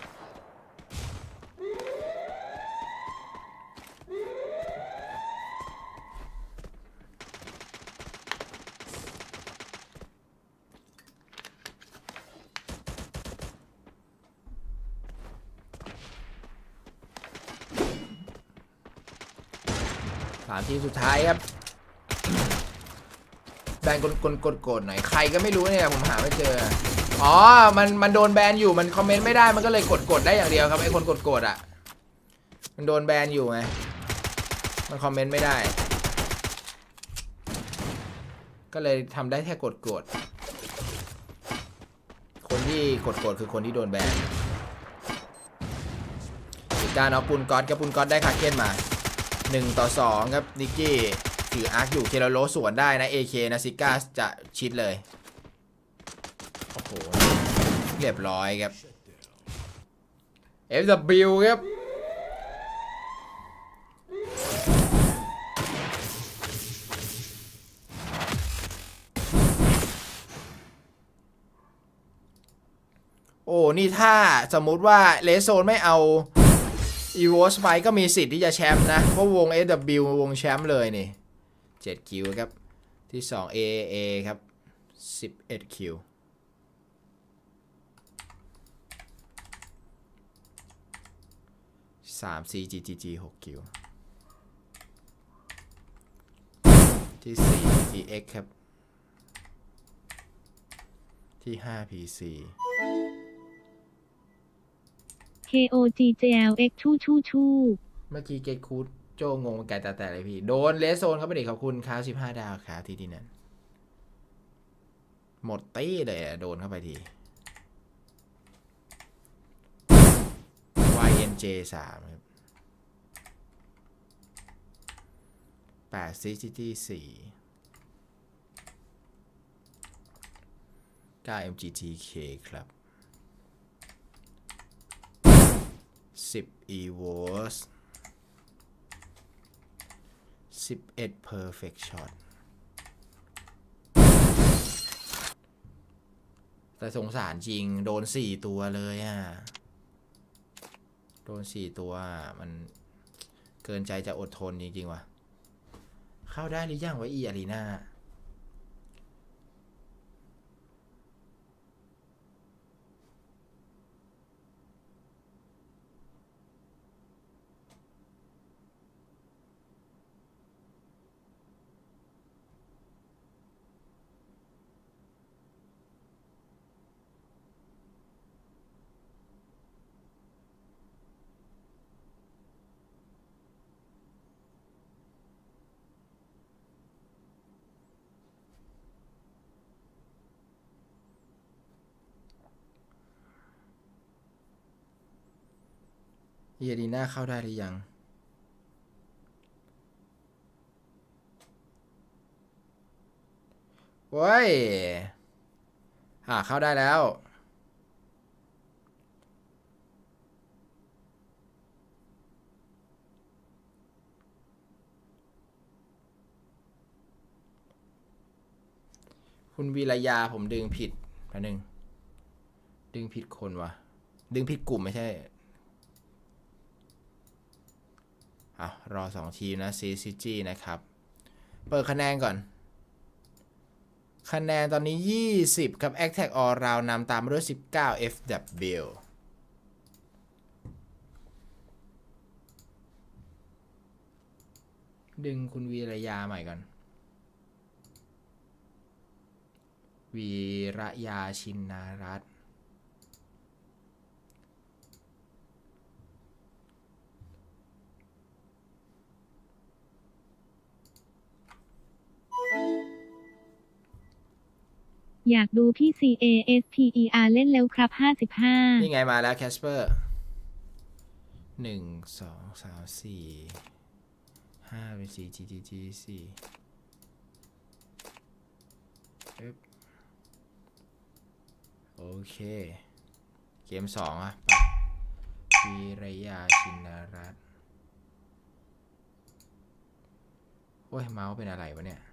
3 ทีมสุดท้ายครับแบนกดหน่อยใครก็ไม่รู้เนี่ยผมหาไม่เจออ๋อมันโดนแบนอยู่มันคอมเมนต์ไม่ได้มันก็เลยกดได้อย่างเดียวครับไอ้คนกดอ่ะมันโดนแบนอยู่ไงมันคอมเมนต์ไม่ได้ก็เลยทำได้แค่กดคนที่กดคือคนที่โดนแบนการเอาปุนก๊อตกับปุนก๊อตได้คาเก้นมา1-2ครับนิกกี้ถืออาร์คอยู่เคโรโลสวนได้นะ AK นะซิก้าจะชิดเลยโอ้โหเรียบร้อยครับ FW ครับโอ้นี่ถ้าสมมุติว่าเลสโซนไม่เอาอีโวสไปก็มีสิทธิ์ที่จะแชมป์นะเพราะวง FW วงแชมป์เลยนี่7คิวครับที่2 AAA ครับ11คิว3 CGGG 6คิวที่4 EX ครับที่5 PC KOG JLX ชู่เมื่อกี้เกตคูดโจงงไก่แต่เลยพี่โดนเลสโซนเขาไปเด็กขอบคุณครับ15 ดาวครับที่นั่นหมดตี้เลยโดนเข้าไปที YNJ 3ครับ8 CGT 4 9 MGTK ครับ10 EVOS 11 Perfect Shot แต่สงสารจริงโดน4 ตัวเลยอ่ะโดน4 ตัวมันเกินใจจะอดทนจริงๆว่ะเข้าได้หรือยังวะอารีนาเยดีน่าเข้าได้หรือยังโว้ยเข้าได้แล้วคุณวีรยาผมดึงผิดแป๊บนึงดึงผิดคนวะดึงผิดกลุ่มไม่ใช่รอ2ทีมนะ CCG นะครับเปิดคะแนนก่อนคะแนนตอนนี้20ครับ Attack All Round นำตามมาด้วย19 FW ดึงคุณวีรยาใหม่ก่อนวีรยาชินนารัตน์อยากดูพี่ CASTER เล่นแล้วครับ55 นี่ไงมาแล้วแคสเปอร์1 2 3 4 5เป็น4 GGG 4โอเคเกม2วีรยาชินนารัตน์โอ้ยเมาส์เป็นอะไรวะเนี่ย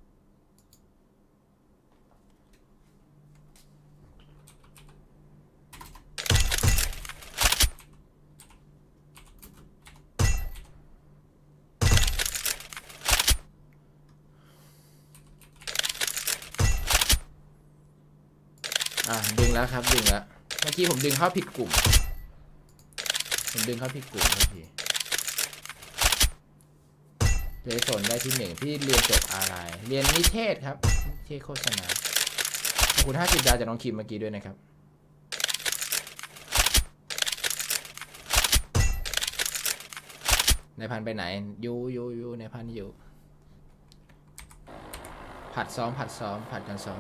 ดึงแล้วครับดึงแล้วเมื่อกี้ผมดึงเข้าผิดกลุ่มเมื่อกี้เจสนได้ที่1พี่เรียนจบอะไรเรียนนิเทศครับนิเทศโฆษณาขอบคุณ50 ดาวจากน้องคิมเมื่อกี้ด้วยนะครับในพันไปไหนยูในพันอยู่ผัดกันซ้อม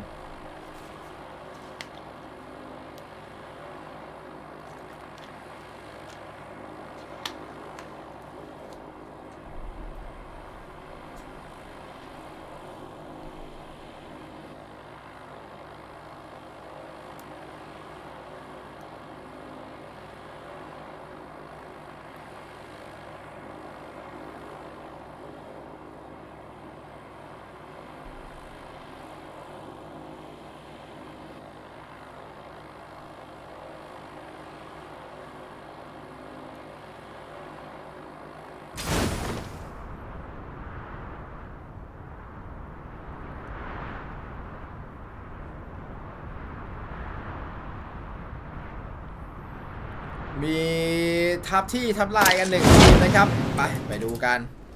มีทับลายกัน1ทีมนะครับไปดูกัน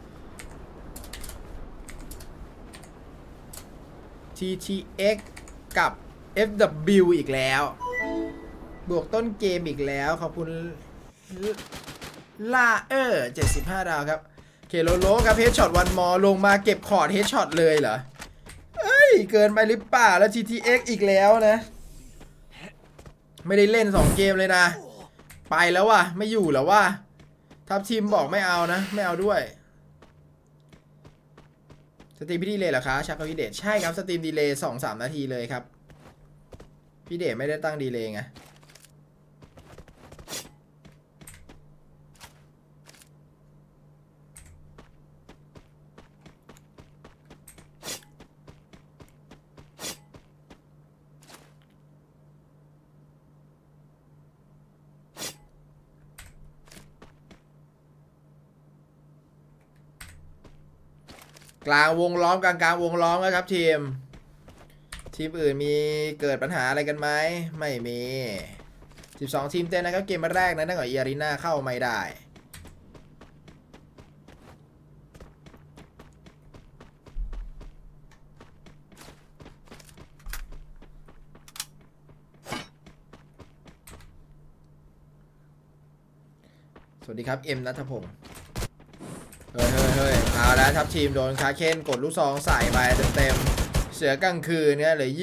TTX กับ FW อีกแล้วบวกต้นเกมอีกแล้วขอบคุณล่า75 ดาวครับเคโลโลครับเฮดช็อตวันมอลงมาเก็บคอร์ดเฮดช็อตเลยเหรอเกินไปหรือเปล่าแล้ว TTX อีกแล้วนะไม่ได้เล่น2เกมเลยนะไปแล้วว่ะไม่อยู่แล้วว่ะทัพทีมบอกไม่เอานะไม่เอาด้วยสตรีมพี่ดีเลยเหรอคะชักกับพี่เดชใช่ครับสตรีมดีเลย์ 2-3 นาทีเลยครับพี่เดชไม่ได้ตั้งดีเลย์ไงกลางวงล้อมกลางวงล้อมนะครับทีมอื่นมีเกิดปัญหาอะไรกันไหมไม่มี12ทีมเต้นนะครับเกมแรกนะตั้งแต่อารีนาเข้าไม่ได้สวัสดีครับเอ็มณัฐพงศ์เฮ้ยเอาแล้วทัพทีมโดนคาเคนกดลูกซองใส่ไปเต็มเสือกลางคืนเนี่ยเหลือ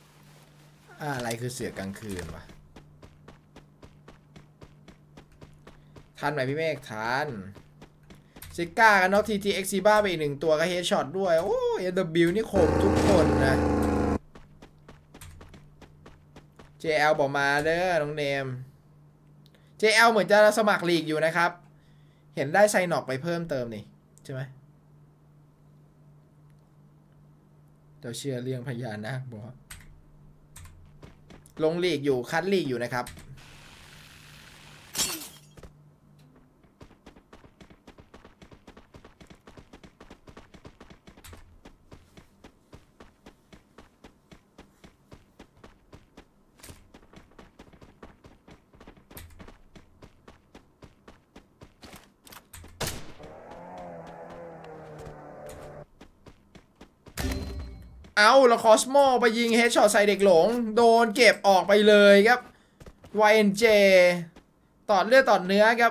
20อะไรคือเสือกลางคืนวะทันไหมพี่เมฆทันซิก้ากันน็อก TTX ซีบ้าไปอีก1ตัวก็เฮดช็อตด้วยโอ้ NW นี่คมทุกคนนะ JL บอกมาเด้อน้องเนม JL เหมือนจะสมัครลีกอยู่นะครับเห็นได้ไซนอกไปเพิ่มเติมนี่ใช่ไหมเราเชื่อเรื่องพญานาคบอกลงลีกอยู่คัดลีกอยู่นะครับเอาแล้วคอสโมไปยิงเฮดช็อตใส่เด็กหลงโดนเก็บออกไปเลยครับ YNJ ตอดเลือดตอดเนื้อครับ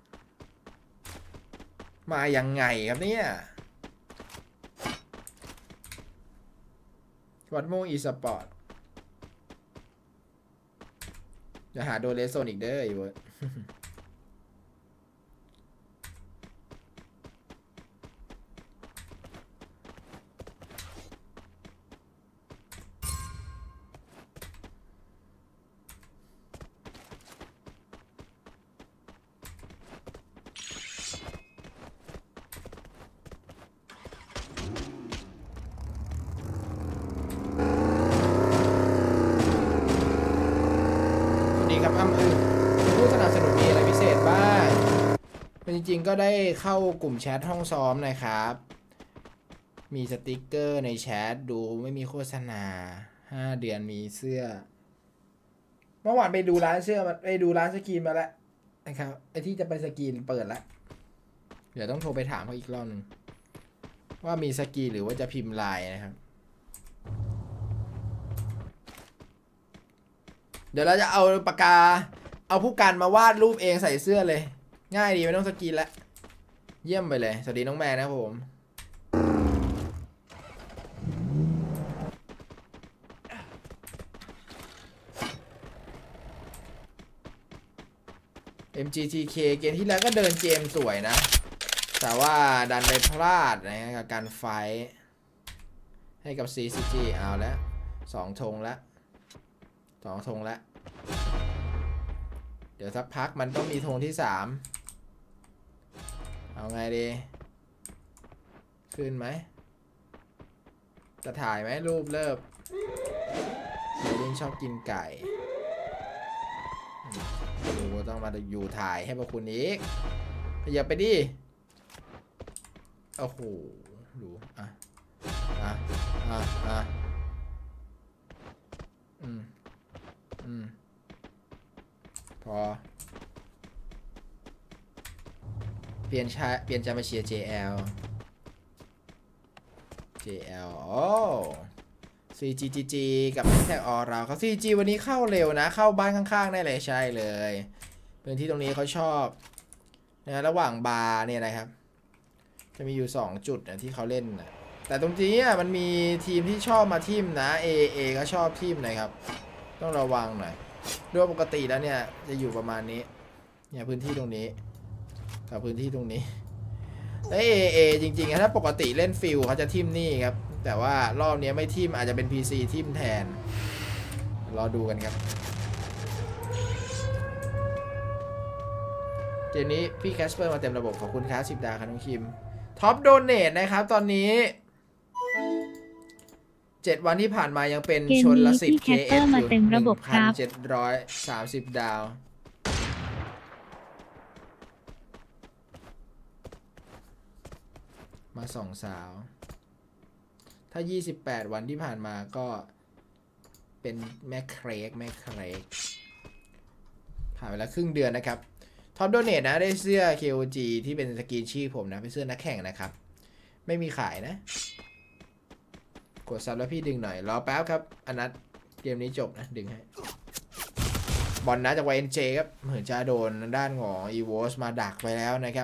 มายังไงครับเนี่ยวัดม่วงอีสปอร์ตจะหาโดนเลสโซนอีกเด้อไอ้เวิร์ดผู้สนับสนุนมีอะไรพิเศษบ้างจริงๆก็ได้เข้ากลุ่มแชทห้องซ้อมนะครับมีสติกเกอร์ในแชทดูไม่มีโฆษณา5 เดือนมีเสื้อเมื่อวานไปดูร้านเสื้อมาไปดูร้านสกรีนมาแล้วนะครับไอที่จะไปสกรีนเปิดแล้วเดี๋ยวต้องโทรไปถามเขาอีกรอบนึงว่ามีสกรีนหรือว่าจะพิมพ์ไลน์นะครับเดี๋ยวเราจะเอาปากกาเอาผู้กันมาวาดรูปเองใส่เสื้อเลยง่ายดีไม่ต้องสกรีนละเยี่ยมไปเลยสวัสดีน้องแม่นะครับผม MGTK เกมที่แล้วก็เดินเกมสวยนะแต่ว่าดันไปพลาดนะกับการไฟให้กับ CCG เอาแล้ว2 ธงแล้ว2 ธงแล้วเดี๋ยวสักพักมันต้องมีธงที่3เอาไงดีขึ้นไหมจะถ่ายไหมรูปเลิฟเดี๋ยวลิงชอบกินไก่ดูต้องมาอยู่ถ่ายให้พวกคุณอีกขยับไปดิโอ้โหดูพอเปลี่ยนจะมาเชียร์ JL โอ้ CGGG กับแท็กออเราเขา CG วันนี้เข้าเร็วนะเข้าบ้านข้างๆได้เลยใช่เลยพื้นที่ตรงนี้เขาชอบนะระหว่างบาร์เนี่ยนะครับจะมีอยู่2 จุดนะที่เขาเล่นนะแต่ตรงนี้มันมีทีมที่ชอบมาทิมนะ AA ก็ชอบทิมนะครับต้องระวังหน่อยโดยปกติแล้วเนี่ยจะอยู่ประมาณนี้เนี่ยพื้นที่ตรงนี้กับพื้นที่ตรงนี้และ AA จริงๆถ้าปกติเล่นฟิลเขาจะทิมนี่ครับแต่ว่ารอบนี้ไม่ทิมอาจจะเป็น PC ทิมแทนรอดูกันครับเกมนี้พี่แคสเปอร์มาเต็มระบบขอบคุณครับ10 ดาวครับน้องคิมท็อปโดเนทนะครับตอนนี้7 วันที่ผ่านมายังเป็นชนละ10 KF อยู่ 1,730 ดาวมา2 สาวถ้า28 วันที่ผ่านมาก็เป็นแม่เครกผ่านไปแล้วครึ่งเดือนนะครับท็อปโดเนทนะได้เสื้อ KOG ที่เป็นสกรีนชื่อผมนะเป็นเสื้อนักแข่งนะครับไม่มีขายนะกดซับแล้วพี่ดึงหน่อยรอแป๊บครับอนัทเกมนี้จบนะดึงให้บอลนะจาก YNJ ครับเหมือนจะโดนด้านของ EVOS มาดักไปแล้วนะครับ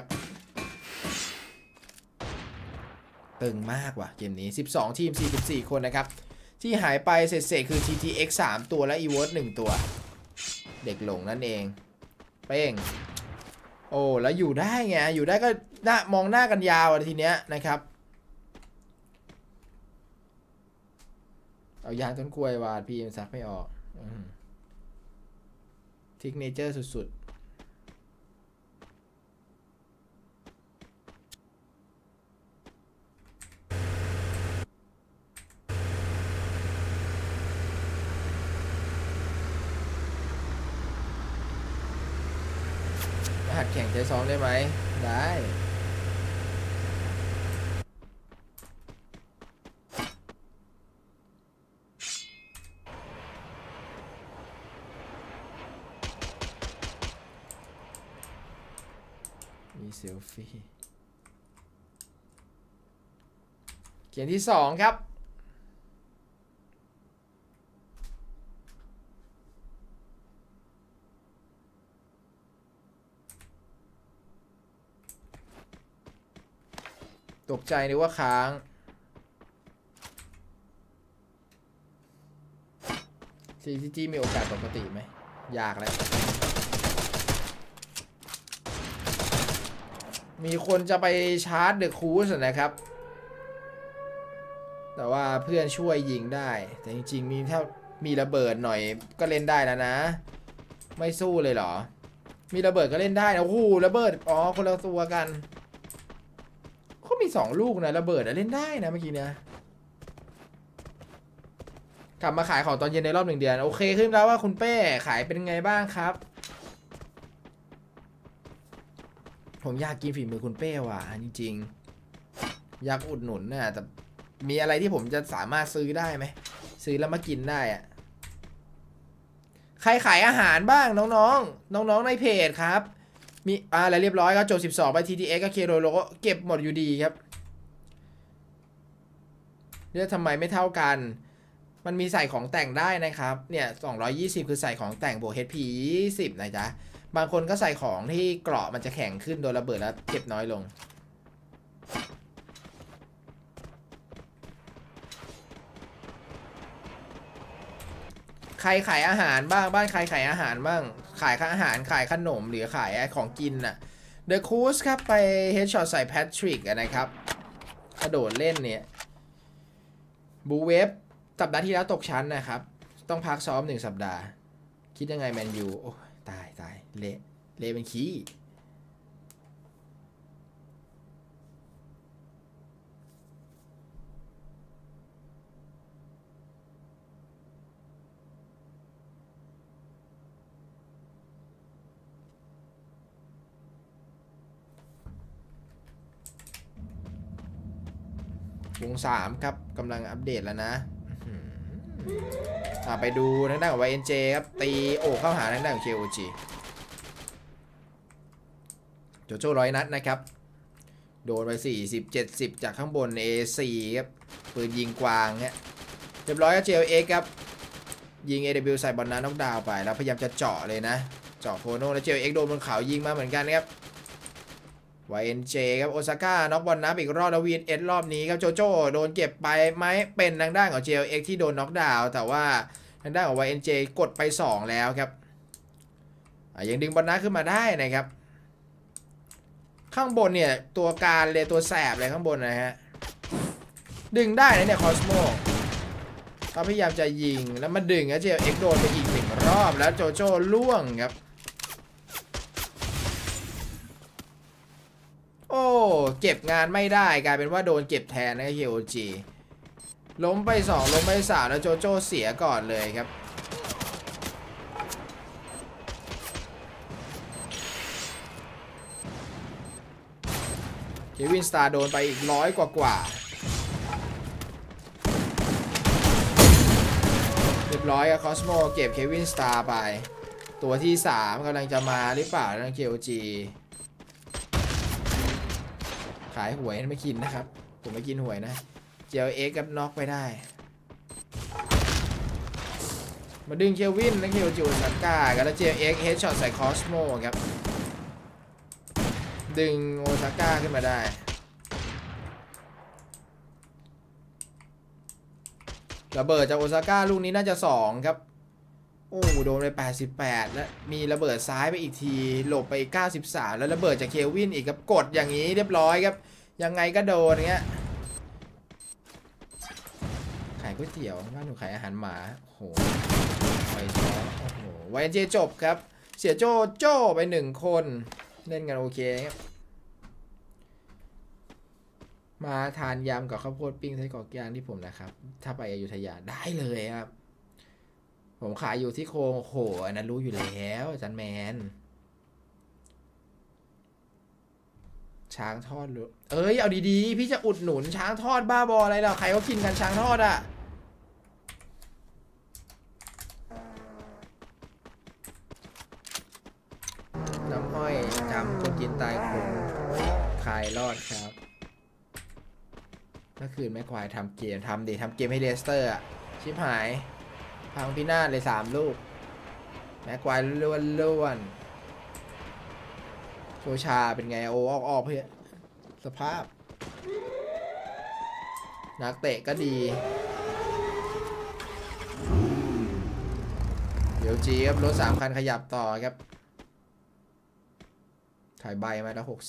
ตึงมากว่ะเกมนี้12 ทีม 44 คนนะครับที่หายไปเศษคือ TTX 3 ตัวและ EVOS 1 ตัวเด็กหลงนั่นเองเป้งโออ้แล้วอยู่ได้ไงอยู่ได้ก็มองหน้ากันยาวทีเนี้ยนะครับเอายางต้นกล้วยวาดพี่มันซักไม่ออกทิกเนเจอร์สุดๆหัดแข่งใจซ้อมได้ไหมได้มีเซลฟี่เกมที่2ครับตกใจนึกว่าค้างCCG มีโอกาสปกติไหมยากแล้วมีคนจะไปชาร์จเดอะคูสนะครับแต่ว่าเพื่อนช่วยยิงได้แต่จริงๆถ้ามีระเบิดหน่อยก็เล่นได้แล้วนะไม่สู้เลยเหรอมีระเบิดก็เล่นได้นะโอ้โหระเบิดอ๋อคนละตัวกันเขามี2ลูกนะระเบิดเล่นได้นะเมื่อกี้เนี่ยกลับมาขายของตอนเย็นในรอบ1 เดือนโอเคขึ้นแล้วว่าคุณเป้ขายเป็นไงบ้างครับผมอยากกินฝีมือคุณเป้ว่ะจริงๆอยากอุดหนุนนะแต่มีอะไรที่ผมจะสามารถซื้อได้ไหมซื้อแล้วมากินได้อะใครขายอาหารบ้างน้องๆในเพจครับมีอะไรเรียบร้อยก็โจทย์12ไป TTX ก็เคโรโลก็เก็บหมดอยู่ดีครับเรื่องทำไมไม่เท่ากันมันมีใส่ของแต่งได้นะครับเนี่ย220คือใส่ของแต่งบวก HP 10นะจ๊ะบางคนก็ใส่ของที่เกราะมันจะแข็งขึ้นโดนระเบิดแล้วเก็บน้อยลงใครขายอาหารบ้างบ้านใครขายอาหารบ้างขายอาหารขายขนมหรือขายของกินน่ะ The Cruise ครับไป Headshot ใส่ Patrick นะครับกระโดดเล่นเนี่ยบูเวฟสัปดาห์ที่แล้วตกชั้นนะครับต้องพักซ้อม1 สัปดาห์คิดยังไงแมนยูโอ้ตายเละเป็นขี้วง3ครับกำลังอัปเดตแล้วนะไปดูทางด้านของ YNJ ครับตีโอเข้าหาทางด้านของ KOG โจโจ้100 นัดนะครับโดนไป40-70จากข้างบน A4 ครับปืนยิงกวางฮะเรียบร้อยก็ JLX ครับยิง AW ใส่บอลนั้นน็อกดาวน์ไปแล้วพยายามจะเจาะเลยนะเจาะโคโน่แล้ว JLX โดนบนเขายิงมาเหมือนกันครับ YNJ ครับโอซาก้าน็อกบอลนับอีกรอบแล้ว VNS รอบนี้ครับโจโจ้โดนเก็บไปไหมเป็นทางด้านของ JLX ที่โดนน็อกดาวน์แต่ว่าทางด้านของ YNJ กดไป2แล้วครับยังดึงบอลนับขึ้นมาได้นะครับข้างบนเนี่ยตัวการเลยตัวแสบเลยข้างบนนะฮะดึงได้นะเนี่ยคอสโมเขาพยายามจะยิงแล้วมาดึงแล้ว JLX โดนไปอีก1 รอบแล้วโจโจ้ล่วงครับโอ้เก็บงานไม่ได้กลายเป็นว่าโดนเก็บแทนนะ KOG ล้มไป2ล้มไป3แล้วโจโจ้เสียก่อนเลยครับเควินสตาร์โดนไปอีก100 กว่าเรียบร้อยกับคอสโมเก็บเควินสตาร์ไปตัวที่3กำลังจะมาหรือเปล่าทาง KOG ขายหวยไม่กินนะครับผมไม่กินหวยนะ JLX กับน็อกไปได้มาดึงเควินและKOG สักก้ากันแล้ว JLX เฮดช็อตใส่คอสโมครับดึงโอซาก้าขึ้นมาได้ระเบิดจากโอซาก้าลูกนี้น่าจะ2ครับโอ้โดนไป88แล้วมีระเบิดซ้ายไปอีกทีหลบไปอีก93แล้วระเบิดจากเควินอีกครับกดอย่างนี้เรียบร้อยครับยังไงก็โดนเงี้ยขายก๋วยเตี๋ยวบ้านหนูขายอาหารหมาโอ้โหไปช้อโอ้โหวายเจจบครับเสียโจ้ไป1คนเล่นกันโอเคครับมาทานยำกับข้าวโพดปิ้งไส้กรอกย่างที่ผมนะครับถ้าไปอยุธยาได้เลยครับผมขายอยู่ที่โคงโอ้โหอันนั้นรู้อยู่แล้วอาจารย์แมนช้างทอดหรือเอ้ยเอาดีๆพี่จะอุดหนุนช้างทอดบ้าบออะไรล่ะใครเขากินกันช้างทอดอ่ะน้ำอ้อยจำคนกินตายคงคลายรอดครับเมื่อคืนแม่ควายทำเกมทำเกมให้เลสเตอร์อ่ะชิบหายพังพินาศเลย3 ลูกแม็กควายล้วนโชชาเป็นไงโอ้ออกเพื่อสภาพนักเตะก็ดีเดี๋ยวจีครับรถ3 คันขยับต่อครับถ่ายใบมาแล้ว60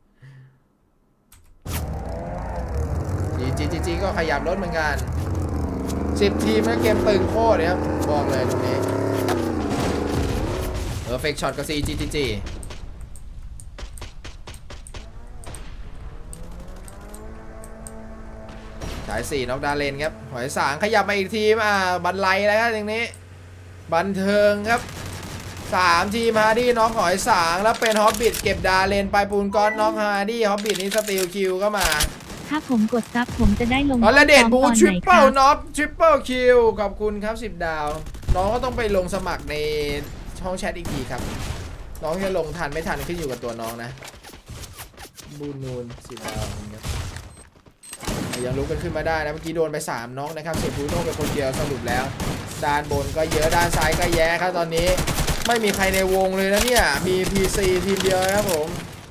จีก็ขยับรถเหมือนกัน10 ทีมนะเกมตึงโคตรนะครับบอกเลยตรงนี้เฟกช็อตกับ CGG สาย4น็อกดาเลนครับหอยสางขยับมาอีกทีมบันไลแล้วครับตรงนี้บันเทิงครับ3 ทีมฮาร์ดี้น็อกหอยสางแล้วเป็นฮอบบิทเก็บดาเลนไปปูนก้อนน็อกฮาร์ดี้ฮอบบิทนี้สตีลคิวก็มาถ้าผมกดซับผมจะได้ลงและเดดบูทริปเปิลน็อกทริปเปิลคิวขอบคุณครับ10 ดาวน้องก็ต้องไปลงสมัครในช่องแชทอีกทีครับน้องจะลงทันไม่ทันขึ้นอยู่กับตัวน้องนะบูนูน10 ดาวครับยังลุกกันขึ้นมาได้นะเมื่อกี้โดนไป3 น้องนะครับเสียบูโน่เป็นคนเดียวสรุปแล้วด้านบนก็เยอะด้านซ้ายก็แย่ครับตอนนี้ไม่มีใครในวงเลยนะเนี่ยมี PC ทีมเดียวครับผม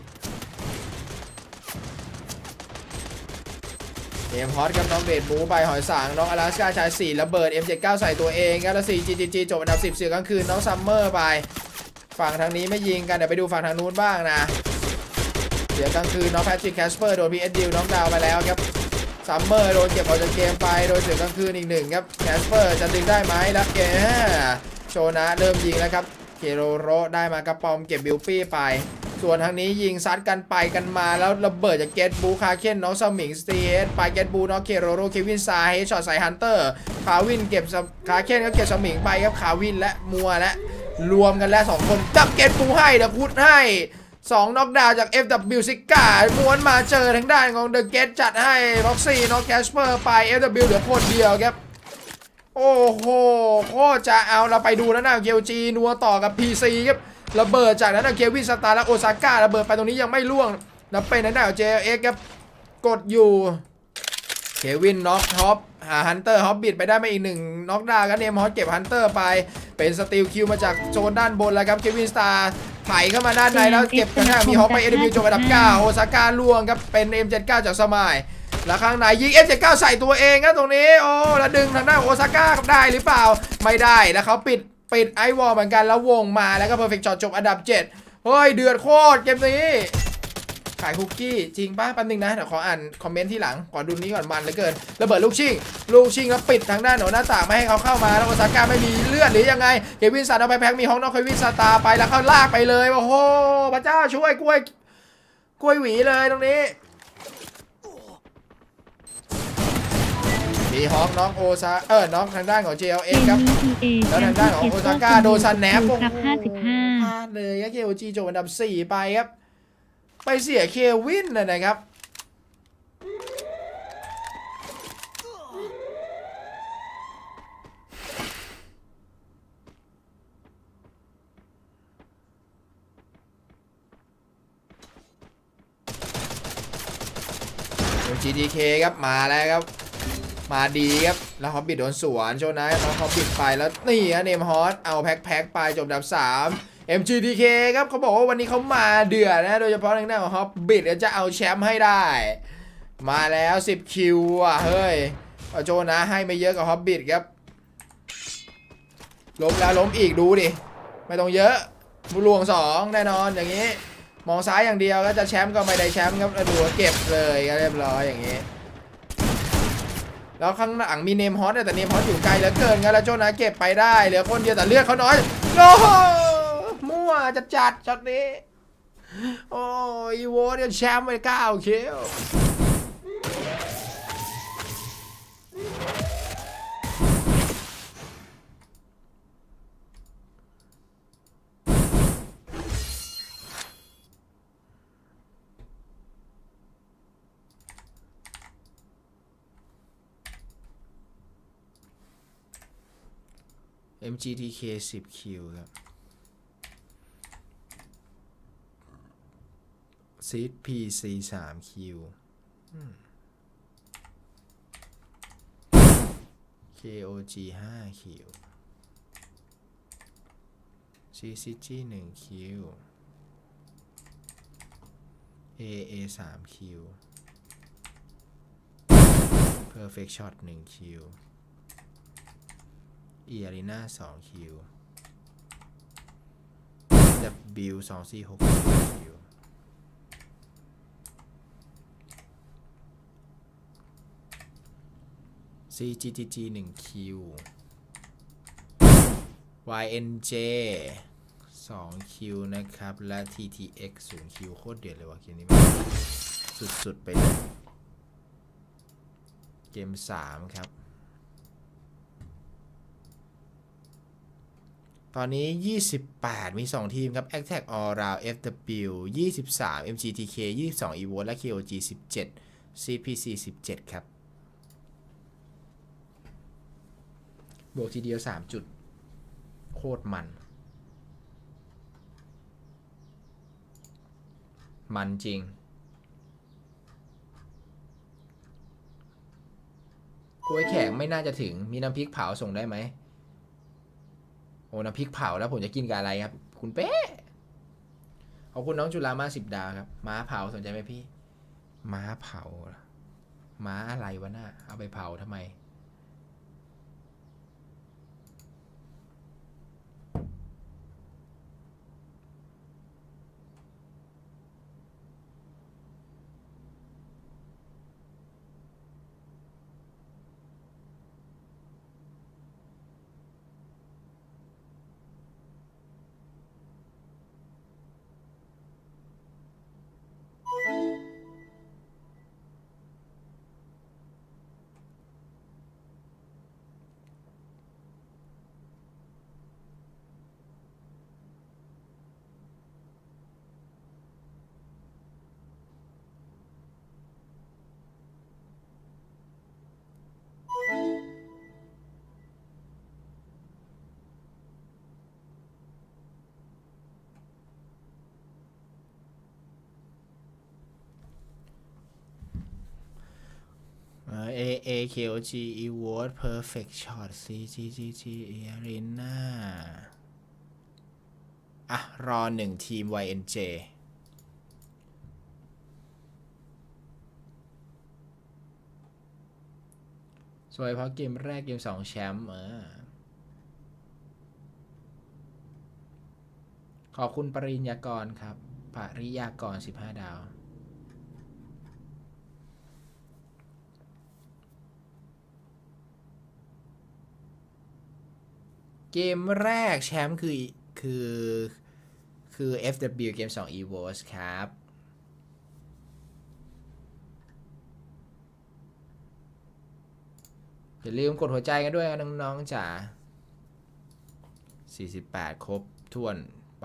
เกมฮอตกับน้องเดดบูไปหอยสางน้องอลาสกาชาย4ระเบิด M79 ใส่ตัวเองครับแล้ว 4GGG จบอันดับ10เสือกลางคืนน้องซัมเมอร์ไปฝั่งทางนี้ไม่ยิงกันเดี๋ยวไปดูฝั่งทางนู้นบ้างนะเสือกลางคืนน้องแพทริกแคสเปอร์โดน PS ดิวน้องดาวไปแล้วครับซัมเมอร์โดนเก็บออกจากเกมไปโดยเสือกลางคืนอีก1ครับแคสเปอร์จะดึงได้ไหมแล้วเกมโชนะเริ่มยิงแล้วครับเคโรโรได้มากระปอมเก็บบิลปี้ไปส่วนทางนี้ยิงซัดกันไปกันมาแล้วระเบิดจากเกตบูคาเคนน้องสมิงสตีเอสไปเกตบูน้องเคโรโรเควินซาเฮช็อตใส่ฮันเตอร์คาวินเก็บคาเคนก็เก็บสมิงไปครับคาวินและมัวและรวมกันแล้ว2 คนจับเกตบูให้เดี๋ยวพุทให้2น็อกดาวจาก FW ซิก้าม้วนมาเจอทางด้านของเดอะเกตจัดให้บ็อกซี่น้องแคชเปอร์ไป FW เหลือคนเดียวครับโอ้โหโคตรจะเอาเราไปดูแล้วนะเกียวจีนัวต่อกับ PC ครับระเบิดจากนั้นนะเควินสตาร์และโอซาก้าระเบิดไปตรงนี้ยังไม่ล่วงนับเป็นทางด้านของ JLX ครับกดอยู่เควินน็อกท็อปฮันเตอร์ฮอบบิทไปได้มาอีก1น็อกดาวกันเนมฮอตเก็บฮันเตอร์ไปเป็นสตีลคิวมาจากโซนด้านบนแล้วครับเควินสตาร์ไถเข้ามาด้านในแล้วเก็บกันหน้ามีฮอปไป AW จบอันดับ9โอซาก้าล่วงครับเป็น M79 จากสมัยแล้วข้างในยิง F79 ใส่ตัวเองครับตรงนี้โอ้แล้วดึงทางด้านโอซาก้าได้หรือเปล่าไม่ได้แล้วเขาปิดไอวอลเหมือนกันแล้ววงมาแล้วก็เพอร์เฟกต์ช็อตจบอันดับ7เฮ้ยเดือดโคตรเกมนี้ขายคุกกี้จริงป่ะแป๊บนึงนะเดี๋ยวขออ่านคอมเมนต์ที่หลังขอดูนี้ก่อนมันเหลือเกินระเบิดลูกชิงแล้วปิดทางด้านหน้าต่างไม่ให้เขาเข้ามาแล้วโอซาก้าไม่มีเลือดหรือยังไงเควินสันเอาไปแพ็กมีฮองนอกเควินสตาร์ไปแล้วเขาลากไปเลยโอ้โหพระเจ้าช่วยกล้วยหวีเลยตรงนี้มีฮอกน้องโอซาน้องทางด้านของ JLX ครับแล้วทางด้านของโอซาก้าโดนซันแนปพลาดเลยครับ KOG จบอันดับ4ไปครับไปเสียเควินนะครับGDK ครับมาแล้วครับมาดีครับแล้วฮอบบิทโดนสวนโชนะน้องฮอบบิทไปแล้วนี่ฮะเนมฮอตเอาแพ็คไปจบอันดับ3 MGDK ครับเขาบอกว่าวันนี้เขามาเดือดนะโดยเฉพาะทางด้านของฮอบบิทจะเอาแชมป์ให้ได้มาแล้ว10 คิวอ่ะเฮ้ยโจนะให้ไม่เยอะกับฮอบบิทครับล้มแล้วล้มอีกดูดิไม่ต้องเยอะบุลวง2แน่นอนอย่างนี้มองซ้ายอย่างเดียวก็จะแชมป์ก็ไม่ได้แชมป์ครับดูเก็บเลยก็เรียบร้อยอย่างนี้แล้วข้างหลังมีเนมฮอตแต่เนมฮอตอยู่ไกลเหลือเกินงั้นแล้วโจนาเก็บไปได้เหลือคนเดียวแต่เลือดเขาน้อยโอ้โหมั่วจัดช็อตนี้โอ้ยโวตเนี่ยแชมป์ไป9 คิวMGTK 10 คิวครับซีด PC 3 คิวKOG 5 คิว CCG 1 คิว AA 3 คิว Perfect Shot 1 คิวArena 2 คิว W 246 คิว CGTG 1 คิว YNJ 2 คิวนะครับและ TTX 0 คิวโคตรเดือดเลยว่ะเกมนี้สุดๆไปเลยเกม3ครับตอนนี้28มี2ทีมครับ Attack All Round FW 23 MGTK 22 EVO และ KOG 17 CPC 17ครับบวกทีเดียว3 จุดโคตรมันจริงกล้วยแข็งไม่น่าจะถึงมีน้ำพริกเผาส่งได้ไหมโอ้น้ำพริกเผาแล้วผมจะกินกับอะไรครับคุณเป๊ะขอบคุณน้องจุฬามา10 ดาวครับม้าเผาสนใจไหมพี่ม้าเผาม้าอะไรวะน่ะเอาไปเผาทำไมAKOG Award Perfect Shot CGGG Arena อ่ะรอ1ทีม YNJ สวยเพราะเกมแรกเกม2แชมป์ขอบคุณปริญญากรครับปริยากร15 ดาวเกมแรกแชมป์คือ FW เกม2 EVOS ครับอย่าลืมกดหัวใจกันด้วยนะน้องๆจ๋า48ครบถ้วนไป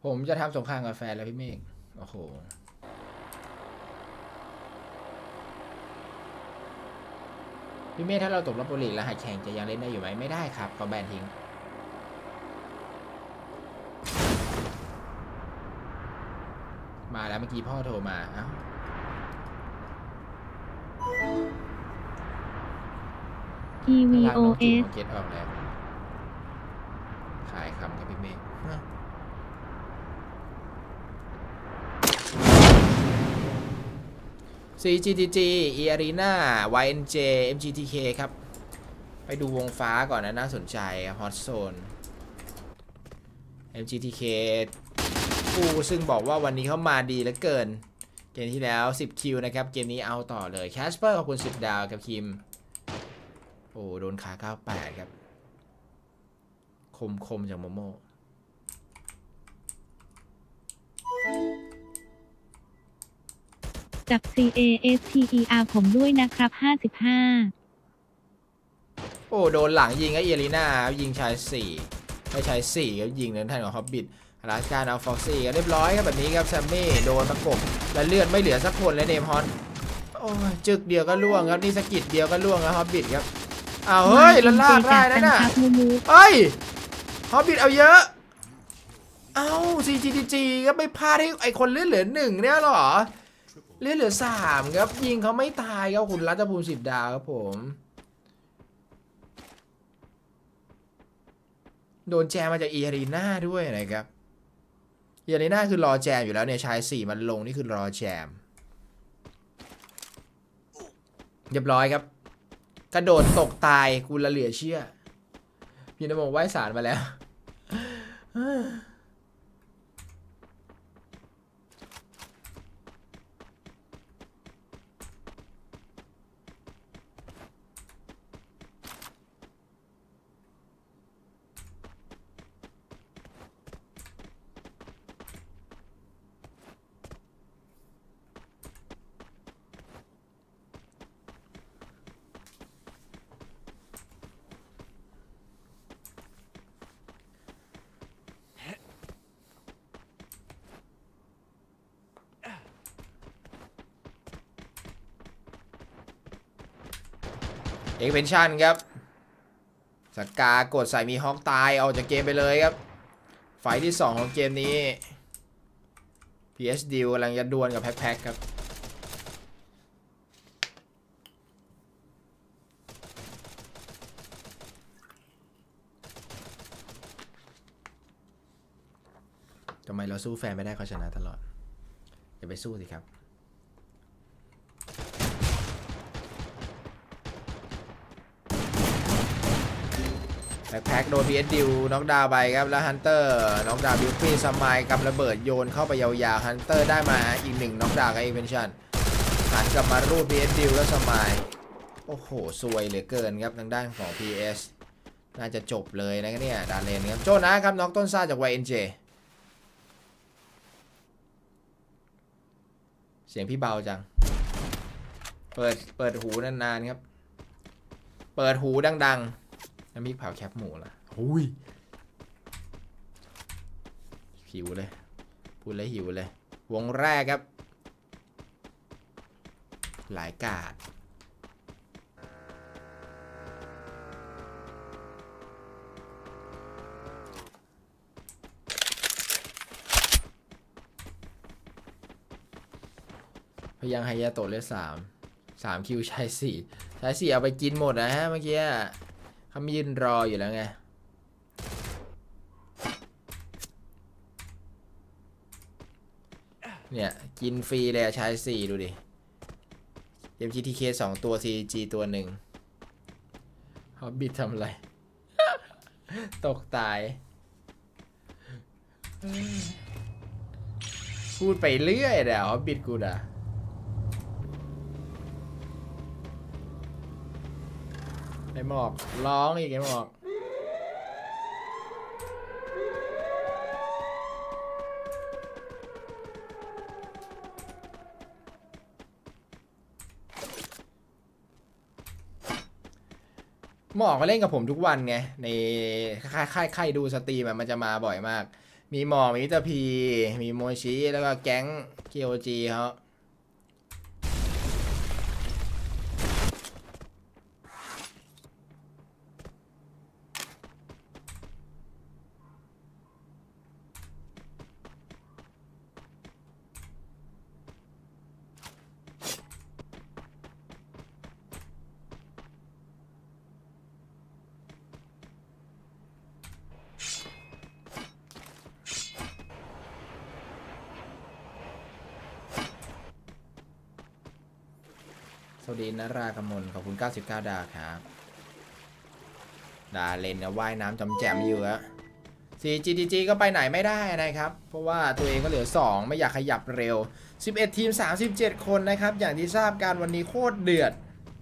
ผมจะทำสงครามกับแฟนแล้วพี่เมฆโอ้โหพี่เมฆถ้าเราตกรอบโปรลีกแล้วหายแข่งจะยังเล่นได้อยู่ไหมไม่ได้ครับเขาแบนทิ้งมาแล้วเมื่อกี้พ่อโทรมาเอ้า EVOS เก็ตออกแล้วขายคำกับพี่เมฆCGTG Arena YNJ MGTK ครับไปดูวงฟ้าก่อนนะน่าสนใจ Hot Zone MGTK กูซึ่งบอกว่าวันนี้เขามาดีเหลือเกินเกมที่แล้ว10คิวนะครับเกมนี้เอาต่อเลย Casper ขอบคุณ10 ดาวกับคิมโอ้โดนขา98ครับคมจากโมโมจาก CASTER ผมด้วยนะครับ55 โอ้โดนหลังยิงไอ้เอลีน่ายิงชาย4ไม่ชาย4ครับยิงนั้นท่านของฮอบบิทราชการเอาฟ็อกซี่เรียบร้อยครับแบบนี้ครับแซมมี่โดนประกบและเลือดไม่เหลือสักคนเลยเนมฮอนโอ้ยจึกเดียวก็ล่วงครับนี่สกิดเดียวก็ล่วงแล้วฮอบบิทครับอ้าวเฮ้ยแล้วลากได้นะน่ะเฮ้ยฮอบบิทเอาเยอะเอ้า CGTG ก็ไม่พลาดให้ไอคนเลือดเหลือ1เนี่ยหรอเลือดเหลือ3ครับยิงเขาไม่ตายครับคุณรัตภูมิ10 ดาวครับผมโดนแจมมาจากอีอารีนาด้วยนะครับอีอารีนาคือรอแจมอยู่แล้วเนี่ยชาย4มันลงนี่คือรอแจมเรียบร้อยครับกระโดดตกตายกูละเหลือเชื่อพี่นโมไหว้ศาลมาแล้วเอ็กเพนชั่นครับสกากดใส่มีฮอกตายออกจากเกมไปเลยครับไฟที่2ของเกมนี้ PS ดิวกำลังจะดวลกับแพ็คครับทำไมเราสู้แฟนไม่ได้เขาชนะตลอดอย่าไปสู้สิครับแพ็คโดน PS ดิวน็อกดาวน์ไปครับแล้วฮันเตอร์น็อกดาวน์บิวฟี่สมายกำระเบิดโยนเข้าไปยาวๆฮันเตอร์ได้มาอีก1น็อกดาวน์กับเอเวนชั่นหันกลับมารูด PS ดิวแล้วสมายโอ้โหซวยเหลือเกินครับทางด้านของ PS น่าจะจบเลยนะเนี่ยดาเลนครับโจนะครับน็อกต้นซ่าจาก YNJ เสียงพี่เบาจังเปิดหูนานๆครับเปิดหูดังๆน้ำพริกเผาแคบหมูล่ะหุยหิวเลยพูดเลยหิวเลยวงแรกครับหลายกาดพยังไฮยาโตะเลส3คิวชาย4เอาไปกินหมดนะฮะเมื่อกี้เขายืนรออยู่แล้วไงเนี่ยกินฟรีเลยชาย4ดูดิ MGTK 2 ตัว CG ตัว1ฮอบบิททำอะไร ตกตายพูดไปเรื่อยเดี๋ยวฮอบบิทกูด่ะไอหมอกร้องอีกไอหมอกหมอกมาเล่นกับผมทุกวันไงในค่ายดูสตรีมมันจะมาบ่อยมากมีหมอมีตาพีมีโมชิแล้วก็แก๊งเคียวจีเขาสวัสดีนารากมลขอบคุณ99ดาวครับดาเลนเนี่ยว่ายน้ำจำแจมอยู่อะ 4GTG ก็ไปไหนไม่ได้นะครับเพราะว่าตัวเองก็เหลือ2ไม่อยากขยับเร็ว11ทีม37คนนะครับอย่างที่ทราบการวันนี้โคตรเดือด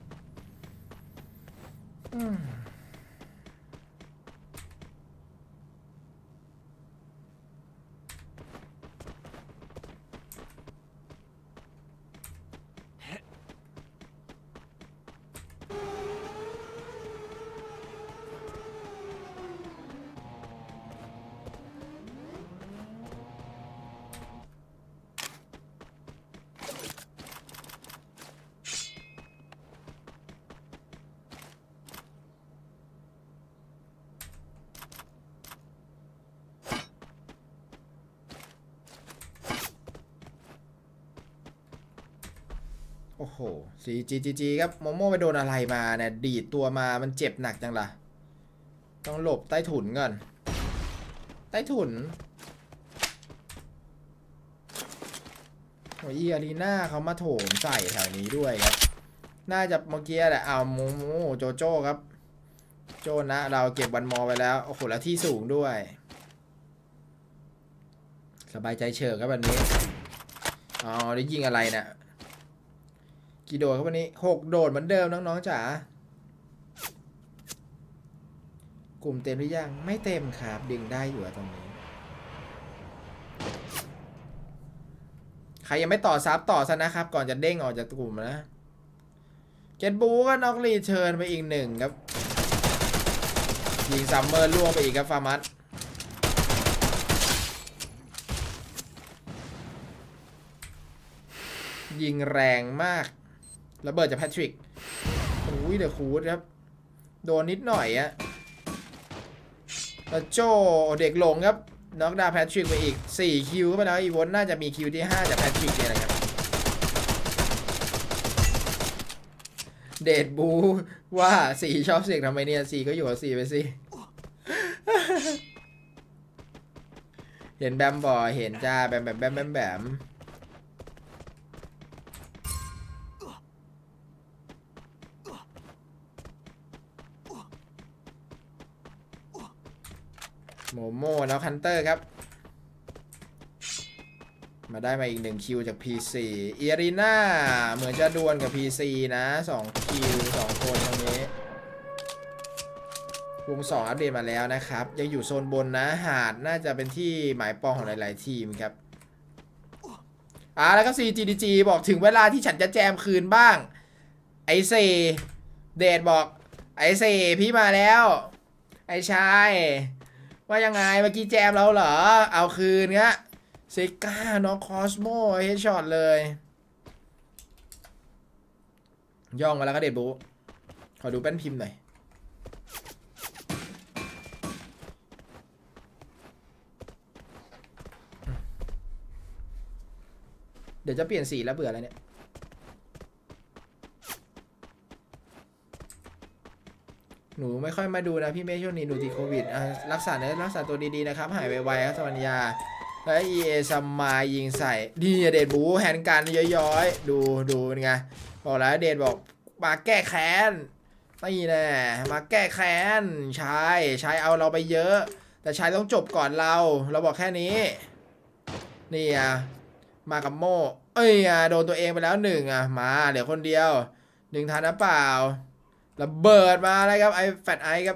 โอ้โห 4GTG ครับโมโม่ไปโดนอะไรมาเนี่ยดีดตัวมามันเจ็บหนักจังล่ะต้องหลบใต้ถุนก่อนใต้ถุนโอ้ยอารีนาเขามาโถมใส่แถวนี้ด้วยครับน่าจะเมื่อกี้แหละเอาโมโมโจโจ้ครับโจนะเราเก็บวันมอไปแล้วโอ้โหแล้วที่สูงด้วยสบายใจเฉิบครับวันนี้อ๋อได้ยิงอะไรเนี่ยกี่โดดครับวันนี้6โดดเหมือนเดิมน้องๆจ๋ากลุ่มเต็มหรือยังไม่เต็มครับดึงได้อยู่ตรงนี้ใครยังไม่ต่อซับต่อซะนะครับก่อนจะเด้งออกจากกลุ่มนะเกตบูก็น็อกรีเทิร์นไปอีก1ครับยิงซัมเมอร์ล่วงไปอีกครับฟาร์มัสยิงแรงมากระเบิดจากแพทริกโอ้ยเดอะคูดครับโดนนิดหน่อยอะแล้วโจเด็กหลงครับน็อกดาวแพทริกไปอีก4คิวเข้าไปแล้วอีวอนน่าจะมีคิวที่5จากแพทริกเนี่ยแหละครับเดดบูว่า4ชอบเสียงทำไมเนี่ย4ก็อยู่กับ4ไปสิ เห็นแบมบ่เห็นจ้าแบมโมโม่แล้วคันเตอร์ครับมาได้มาอีก1คิวจาก PC เอรีน่าเหมือนจะดวลกับ PC นะ2คิว2คนตรงนี้วง2อัปเดตมาแล้วนะครับยังอยู่โซนบนนะหาดน่าจะเป็นที่หมายปองของหลายๆทีมครับแล้วก็ 4GDG บอกถึงเวลาที่ฉันจะแจมคืนบ้างไอเซเดดบอกไอเซพี่มาแล้วไอชายว่ายังไงเมื่อกี้แจมเราเหรอเอาคืนเงี้ยเซก้าน้องคอสโมเฮดช็อตเลยย่องมาแล้วก็เดดบูขอดูแป้นพิมพ์หน่อยเดี๋ยวจะเปลี่ยนสีแล้วเบื่อแล้วเนี่ยหนูไม่ค่อยมาดูนะพี่เมย์ช่วงนี้หนูติดโควิดรักษาตัวดีๆนะครับหายไวๆครับสวัสดีแล้ว EA ซัมมายิงใส่ดีเดดบูแฮนด์กันย้อยๆดูเป็นไงบอกแล้วเดดบอกมาแก้แค้นนี่แน่มาแก้แค้นชายเอาเราไปเยอะแต่ชายต้องจบก่อนเราบอกแค่นี้นี่มากับโม่โดนตัวเองไปแล้ว1มาเหลือคนเดียว1ทันนะเปล่าระเบิดมาเลยครับไอแฟตไอครับ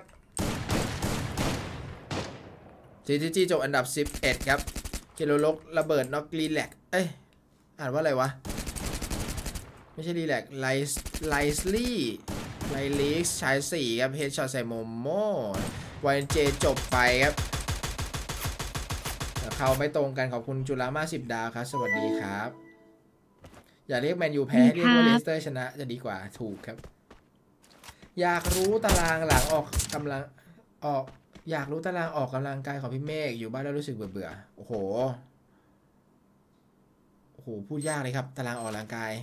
GGG จบอันดับ11ครับเกโลลกระเบิดน็อกรีแลกอ่านว่าอะไรวะไม่ใช่รีแลกไลส์ลี่ไลลิกชาย4ครับเฮดช็อตใส่โมโม่วายเจจบไปครับเขาไม่ตรงกันขอบคุณจุฬามา10 ดาวครับสวัสดีครับอย่าเรียกแมนยูแพ้ให้เรียกว่าเลสเตอร์ชนะจะดีกว่าถูกครับอยากรู้ตารางหลังออกกำลังอยากรู้ตารางออกกำลังกายของพี่เมฆอยู่บ้านแล้วรู้สึกเบื่อโอ้โหพูดยากเลยครับตารางออกกำลังกาย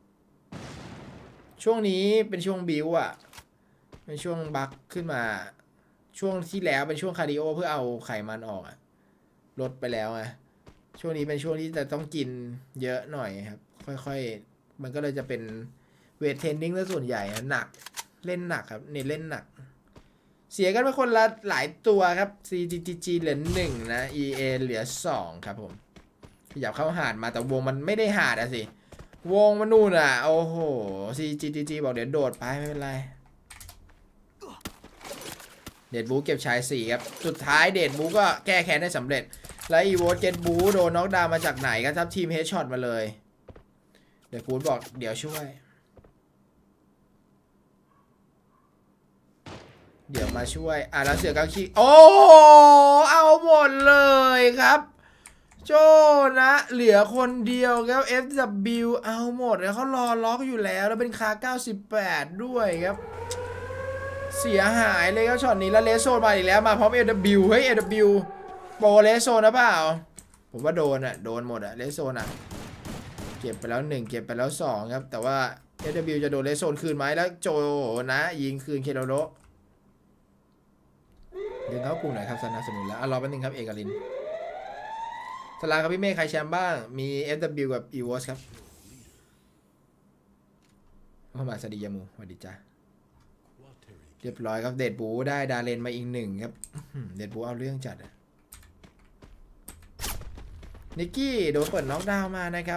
ช่วงนี้เป็นช่วงบิวอ่ะเป็นช่วงบัคขึ้นมาช่วงที่แล้วเป็นช่วงคาร์ดิโอเพื่อเอาไขมันออกลดไปแล้วไงช่วงนี้เป็นช่วงที่จะต้องกินเยอะหน่อยครับค่อยๆมันก็เลยจะเป็นเวทเทรนนิ่งซะส่วนใหญ่หนักเล่นหนักครับเล่นหนักเสียกันไปคนละหลายตัวครับ CGG เหลือ1นะ EA เหลือ2ครับผมขยับเข้าหาดมาแต่วงมันไม่ได้หาดอะสิวงมันนู่นอ่ะโอ้โห CGG บอกเดี๋ยวโดดไปไม่เป็นไรเดดบูเก็บชาย4ครับสุดท้ายเดดบูก็แก้แค้นได้สำเร็จแล้วอีโวเกตบูโดนน็อกดาวน์มาจากไหนก็ทับทีมเฮดช็อตมาเลยเดดบูบอกเดี๋ยวช่วยเดี๋ยวมาช่วยแล้วเสือกางขี้โอ้เอาหมดเลยครับโจนะเหลือคนเดียวครับ FW เอาหมดแล้วเขารอล็อกอยู่แล้วเป็นคา98ด้วยครับเสียหายเลยครับช็อตนี้แล้วเลสโซนมาอีกแล้วมาพร้อม AW เฮ้ย AW โปรเลสโซนนะเปล่าผมว่าโดนหมดเลสโซนเก็บไปแล้ว1เก็บไปแล้ว2ครับแต่ว่า AW จะโดนเลสโซนคืนไหมแล้วโจนะยิงคืนเคโรโรดึงเข้ากลุ่มหน่อยครับสนับสนุนแล้วรอแป๊บนึงครับเอกลินสลาครับพี่เมฆใครแชมป์บ้างมี FW กับ EVOS ครับเข้ามาสวัสดียามูสวัสดีจ้าเรียบร้อยครับเดดบูได้ดาเลนมาอีก1ครับเดดบูเอาเรื่องจัดนิกกี้โดนเปิดน็อกดาวน์มานะครับ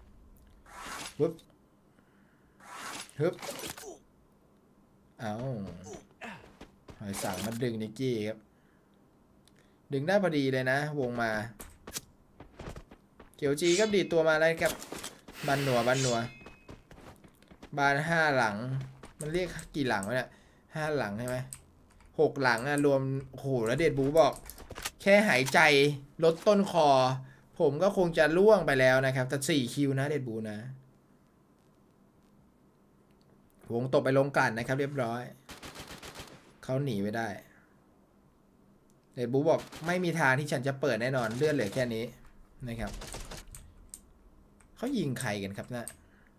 ฮึบเอาหอยสังมาดึงนิกกี้ครับดึงได้พอดีเลยนะวงมาเกียวจีก็ดีตัวมาแล้วครับบันหนัวบาน5 หลังมันเรียกกี่หลังวะเนี่ย5 หลังใช่ไหม6 หลังรวมโหแล้วเดดบูบอกแค่หายใจลดต้นคอผมก็คงจะล่วงไปแล้วนะครับแต่4 คิวนะเดดบูนะวงตกไปลงกลั่นนะครับเรียบร้อยเขาหนีไม่ได้เดดบูบอกไม่มีทางที่ฉันจะเปิดแน่นอนเลือดเหลือแค่นี้นะครับเขายิงใครกันครับนะ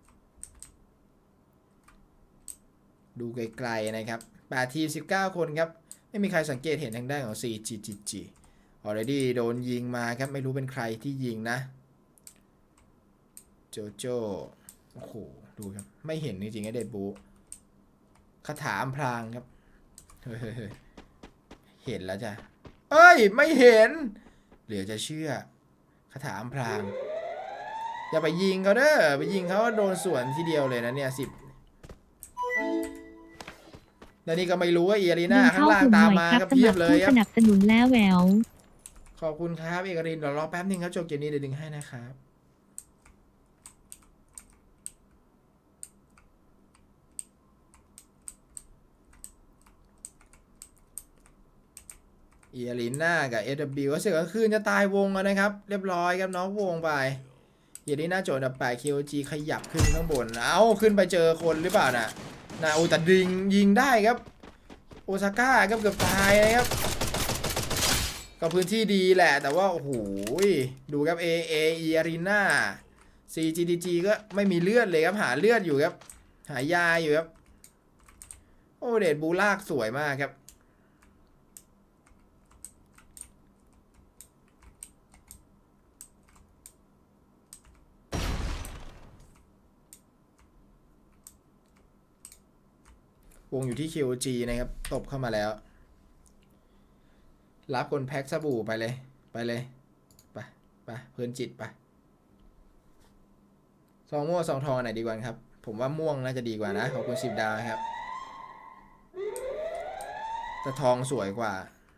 ดูไกลๆนะครับ8 ทีม 19 คนครับไม่มีใครสังเกตเห็นทางด้านของ CGG already โดนยิงมาครับไม่รู้เป็นใครที่ยิงนะโจโจ้โอ้โหดูครับไม่เห็นจริงๆไอ้เดดบูคาถาอำพรางครับเห็นแล้วจ้ะเอ้ยไม่เห็นเหลือจะเชื่อคาถาอำพรางอย่าไปยิงเขาเด้อไปยิงเขาโดนสวนทีเดียวเลยนะเนี่ย10แล้วนี่ก็ไม่รู้ว่าเอรีน่าข้างล่างตามมาครับเพียบเลยครับสนับสนุนแล้วแหววขอบคุณครับเอกรินเดี๋ยวรอแป๊บนึงครับจบเกมนี้เดี๋ยวดึงให้นะครับเอรีน่ากับ SW ก็เสียก็คืนจะตายวงแล้วนะครับเรียบร้อยครับน้องวงไปเอรีน่าโจนดับ8 KOG ขยับขึ้นข้างบนเอาขึ้นไปเจอคนหรือเปล่านะโอ้แต่ยิงได้ครับโอซาก้าก็เกือบตายนะครับก็พื้นที่ดีแหละแต่ว่าโอ้โหดูครับ Arena CGDG ก็ไม่มีเลือดเลยครับหาเลือดอยู่ครับหายาอยู่ครับโอ้เดดบูลากสวยมากครับวงอยู่ที่ KOG นะครับตบเข้ามาแล้วรับคนแพ็คสบู่ไปเลยไปเพลินจิตไปซองม่วงซองทองไหนดีกว่าครับผมว่าม่วงน่าจะดีกว่านะขอบคุณ10 ดาวครับแต่ทองสวยกว่า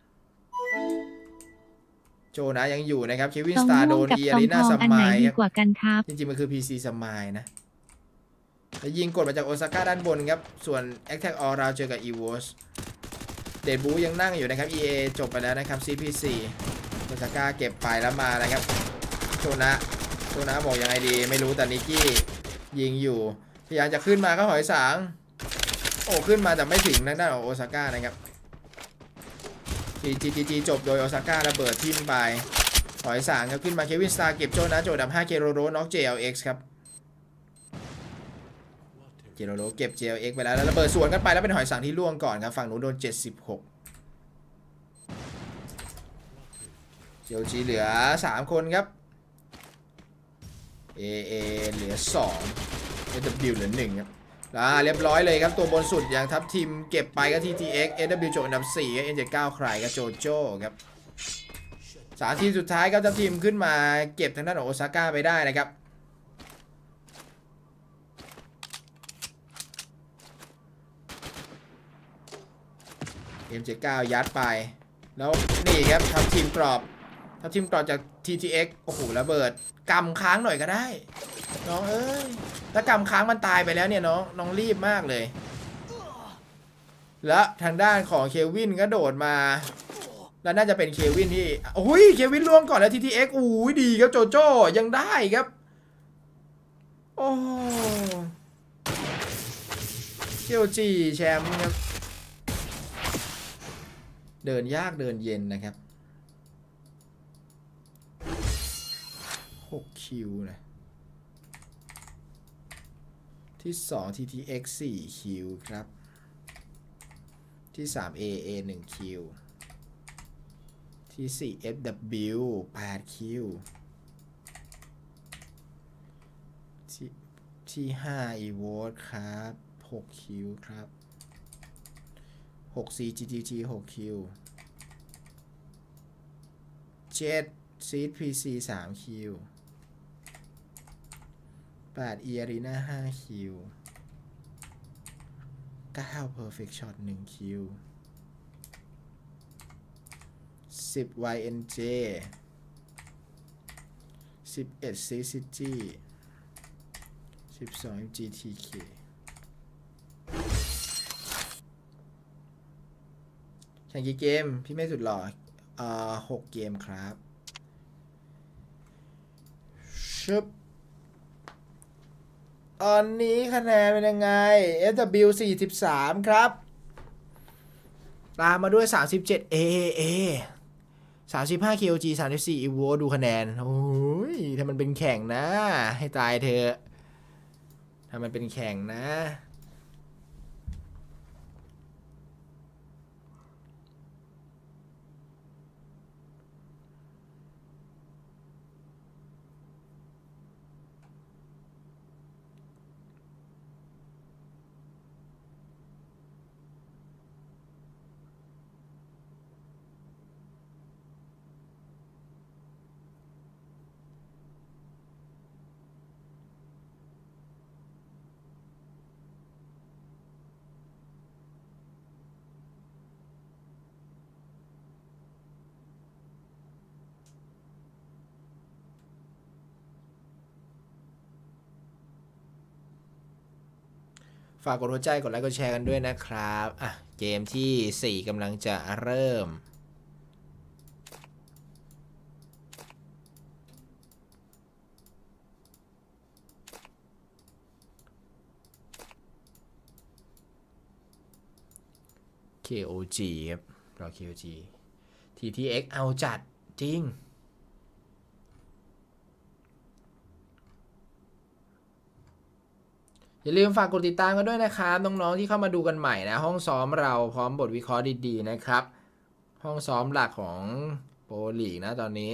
โจนะยังอยู่นะครับเควินสตาร์โดนอีอารีนาซัมไมล์ครับจริงๆมันคือ PC ซัมไมล์นะแล้วยิงกดมาจากโอซาก้าด้านบนครับส่วน Attack All Round เจอกับ EVOS เดดบูยังนั่งอยู่นะครับ EA จบไปแล้วนะครับ CP4 ซาก้าเก็บไปแล้วมานะครับโชนะบอกยังไงดีไม่รู้แต่นิกกี้ยิงอยู่พยายามจะขึ้นมาก็หอยสางโอ้ขึ้นมาแต่ไม่ถึงทางด้านของโอซาก้านะครับจีจบโดยโอซาก้าระเบิดทิ่มไปหอยสางครับขึ้นมาเควินสตาร์เก็บโจนะโจดับ5เคโรโรน็อก JLX ครับเคโรโรเก็บ JLX ไปแล้วระเบิดสวนกันไปแล้วเป็นหอยสางที่ล่วงก่อนครับฝั่งนู้นโดน76เจียวจีเหลือ3คนครับAA เหลือ2 SW เหลือ1ครับเรียบร้อยเลยครับตัวบนสุดอย่างทัพทีมเก็บไปก็ TTX SW จบอันดับ4 N79 ใครก็โจโจ้ครับ3ทีมสุดท้ายก็ทัพทีมขึ้นมาเก็บทางด้านของโอซาก้าไปได้นะครับM79 ยัดไปแล้วนี่ครับทัพทีมกรอบจาก TTX โอ้โหระเบิดกำค้างหน่อยก็ได้น้องเอ้ยถ้ากำค้างมันตายไปแล้วเนี่ยน้องรีบมากเลยแล้วทางด้านของเควินก็โดดมาแล้วน่าจะเป็นเควินที่โอ้ยเควินล่วงก่อนแล้ว TTX อู้ยดีครับโจโจ้ยังได้ครับโอ้เคียวจีแชมป์ครับเดินยากเดินเย็นนะครับ6คิวนะที่2 TTX 4คิวครับที่3 AA 1คิวที่4 FW 8คิวที่5 EVOD ครับ6คิวครับ6 CGTG 6คิว7 Seed PC 3คิว8 E Arena 5คิว9 Perfect Shot 1คิว10 YNJ 11 CCG 12 MGTK แข่งกี่เกมพี่ไม่สุดหล่อ6เกมครับชุบตอนนี้คะแนนเป็นยังไง FW 43ครับตามมาด้วย37 AA 35 KOG 34 EVO ดูคะแนนโอ้ยถ้ามันเป็นแข่งนะให้ตายเธอถ้ามันเป็นแข่งนะฝากกดหัวใจกดไลค์กดแชร์กันด้วยนะครับเกมที่4กำลังจะเริ่มKOG ครับรอ KOG TTX เอาจัดจริงอย่าลืมฝากกดติดตามกันด้วยนะครับน้องๆที่เข้ามาดูกันใหม่นะห้องซ้อมเราพร้อมบทวิเคราะห์ดีๆนะครับห้องซ้อมหลักของโปรลีกนะตอนนี้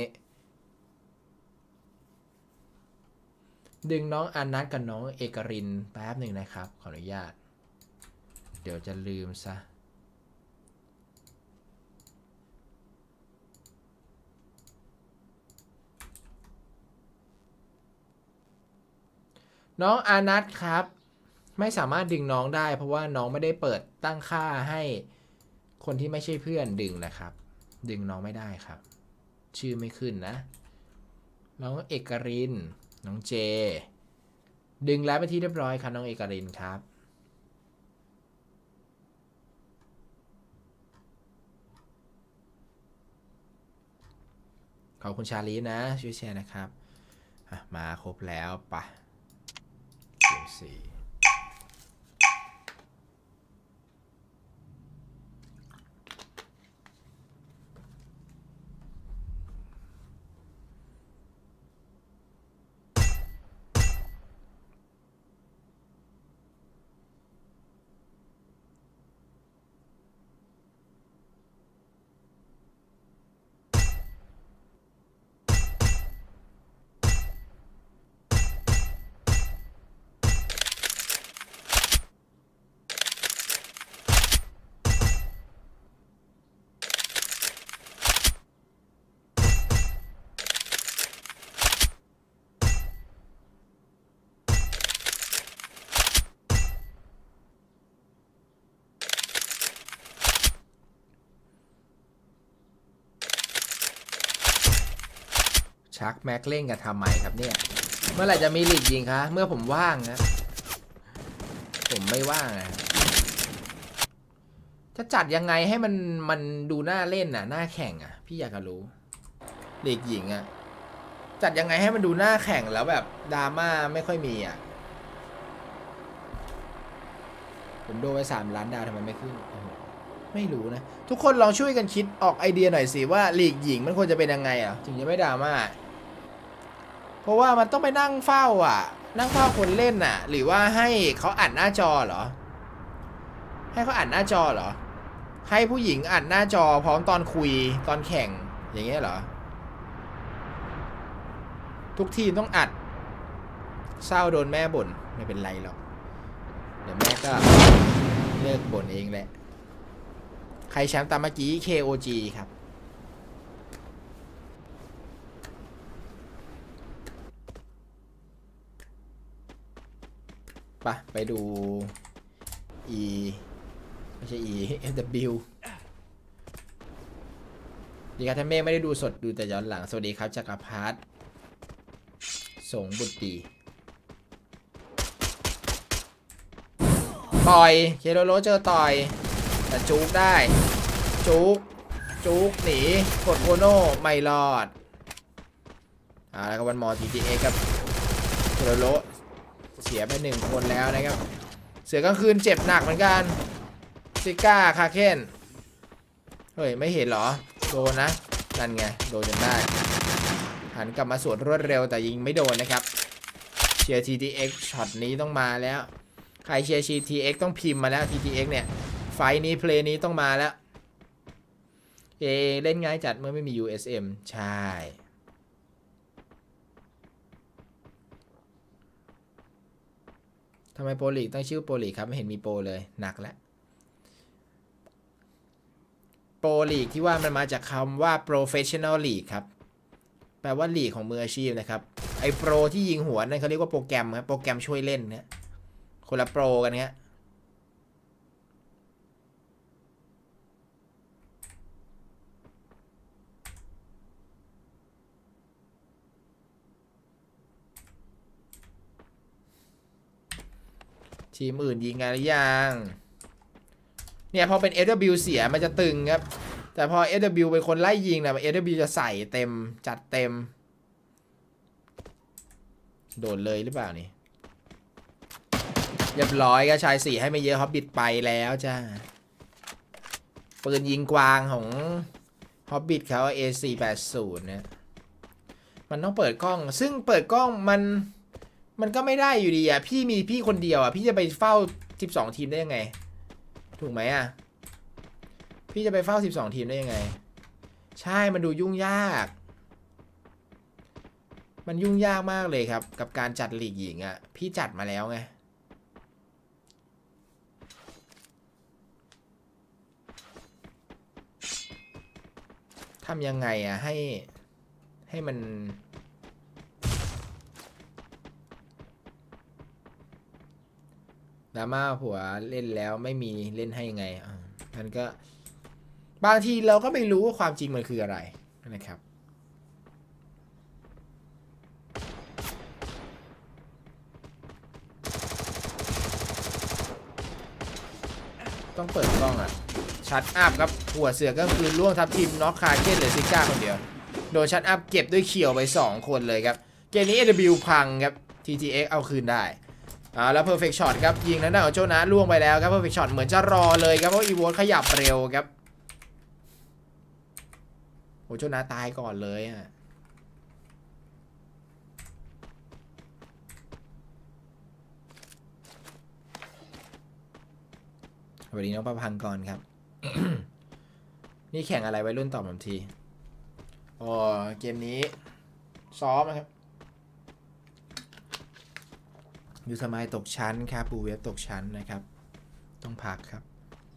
ดึงน้องอนัทกับน้องเอกรินแป๊บหนึ่งนะครับขออนุญาตเดี๋ยวจะลืมซะน้องอานัทครับไม่สามารถดึงน้องได้เพราะว่าน้องไม่ได้เปิดตั้งค่าให้คนที่ไม่ใช่เพื่อนดึงนะครับดึงน้องไม่ได้ครับชื่อไม่ขึ้นนะน้องเอกรินน้องเจดึงแล้วไปที่เรียบร้อยครับน้องเอกรินครับขอบคุณชาลีนะช่วยแชร์นะครับมาครบแล้วปะเกม4ชักแม็กเล่นกับทำไมครับเนี่ยเมื่อไหร่จะมีลีกยิงคะเมื่อผมว่างนะผมไม่ว่างนะจะจัดยังไงให้มันดูน่าเล่นน่ะน่าแข่งอ่ะพี่อยากจะรู้ลีกยิงอ่ะจัดยังไงให้มันดูน่าแข่งแล้วแบบดราม่าไม่ค่อยมีอ่ะผมโดนไป3 ล้านดาวทำไมไม่ขึ้นไม่รู้นะทุกคนลองช่วยกันคิดออกไอเดียหน่อยสิว่าลีกหญิงมันควรจะเป็นยังไงอ่ะถึงจะไม่ดราม่าเพราะว่ามันต้องไปนั่งเฝ้าอ่ะนั่งเฝ้าคนเล่นอ่ะหรือว่าให้เขาอัดหน้าจอเหรอให้เขาอัดหน้าจอเหรอให้ผู้หญิงอัดหน้าจอพร้อมตอนคุยตอนแข่งอย่างเงี้ยเหรอทุกทีมต้องอัดเศร้าโดนแม่บ่นไม่เป็นไรหรอกเดี๋ยวแม่ก็เลิกบ่นเองแหละใครแชมป์ตามเมื่อกี้ KOG ครับไปดู E ไม่ใช่ E FW ดีครับท่านเมฆไม่ได้ดูสดดูแต่ย้อนหลังสวัสดีครับจักรพัฒน์สงบุตรีต่อยเคโรโรเจอต่อยแต่จุกได้จุกหนีกดโคโน่ไม่รอดแล้วก็วันมอ TTA กับเคโรโรเสียไป1 คนแล้วนะครับเสือกลางคืนเจ็บหนักเหมือนกันซิก้าคาเคนเฮ้ยไม่เห็นเหรอโดนนะนั่นไงโดนจนได้หันกลับมาสวนรวดเร็วแต่ยิงไม่โดนนะครับเชียร์ TTX ช็อตนี้ต้องมาแล้วใครเชียร์ TTX ต้องพิมพ์มาแล้ว TTX เนี่ยไฟนี้เพลย์นี้ต้องมาแล้วเล่นง่ายจัดเมื่อไม่มี USM ใช่ทำไมโปรลีกต้องชื่อโปรลีกครับไม่เห็นมีโปรเลยหนักแล้วโปรลีกที่ว่ามันมาจากคำว่า professional league ครับแปลว่าลีกของมืออาชีพนะครับไอ้โปรที่ยิงหัวนั่นเขาเรียกว่าโปรแกรมครับโปรแกรมช่วยเล่นเนี่ยคนละโปรกันเนี้ยทีมอื่นยิงกันหรือยังเนี่ยพอเป็น SW เสียมันจะตึงครับแต่พอ SW เป็นคนไล่ยิงนะ SW จะใส่เต็มจัดเต็มโดนเลยหรือเปล่านี่เรียบร้อยก็ชาย4ให้ไม่เยอะฮอบบิทไปแล้วจ้าปืนยิงกวางของฮอบบิทเขา A480 เนี่ยมันต้องเปิดกล้องซึ่งเปิดกล้องมันก็ไม่ได้อยู่ดีอ่ะพี่มีพี่คนเดียวอ่ะพี่จะไปเฝ้า12 ทีมได้ยังไงถูกไหมอ่ะพี่จะไปเฝ้า12 ทีมได้ยังไงใช่มันดูยุ่งยากมันยุ่งยากมากเลยครับกับการจัดลีกหญิงอ่ะพี่จัดมาแล้วไงทำยังไงอ่ะให้มันดราม่าผัวเล่นแล้วไม่มีเล่นให้ไงมันก็บางทีเราก็ไม่รู้ว่าความจริงมันคืออะไรนะครับต้องเปิดกล้องอ่ะชัดอัพครับหัวเสือก็คือล่วงทับทีมน็อกคาเก้นหรือซิก้าคนเดียวโโดนชัดอัพเก็บด้วยเขียวไป2คนเลยครับเกมนี้ AW พังครับ TTX เอาคืนได้แล้ว Perfect Shot ครับยิงนั้นของโจนาล่วงไปแล้วครับ Perfect Shot เหมือนจะรอเลยครับเพราะอีโวขยับเร็วครับโอ้โจนาตายก่อนเลยฮะสวัสดีน้องประพังก่อนครับ นี่แข่งอะไรไว้รุ่นตอบผมทีอ๋อเกมนี้ซ้อมนะครับยูสมายตกชั้นครับปูเวฟตกชั้นนะครับต้องพักครับ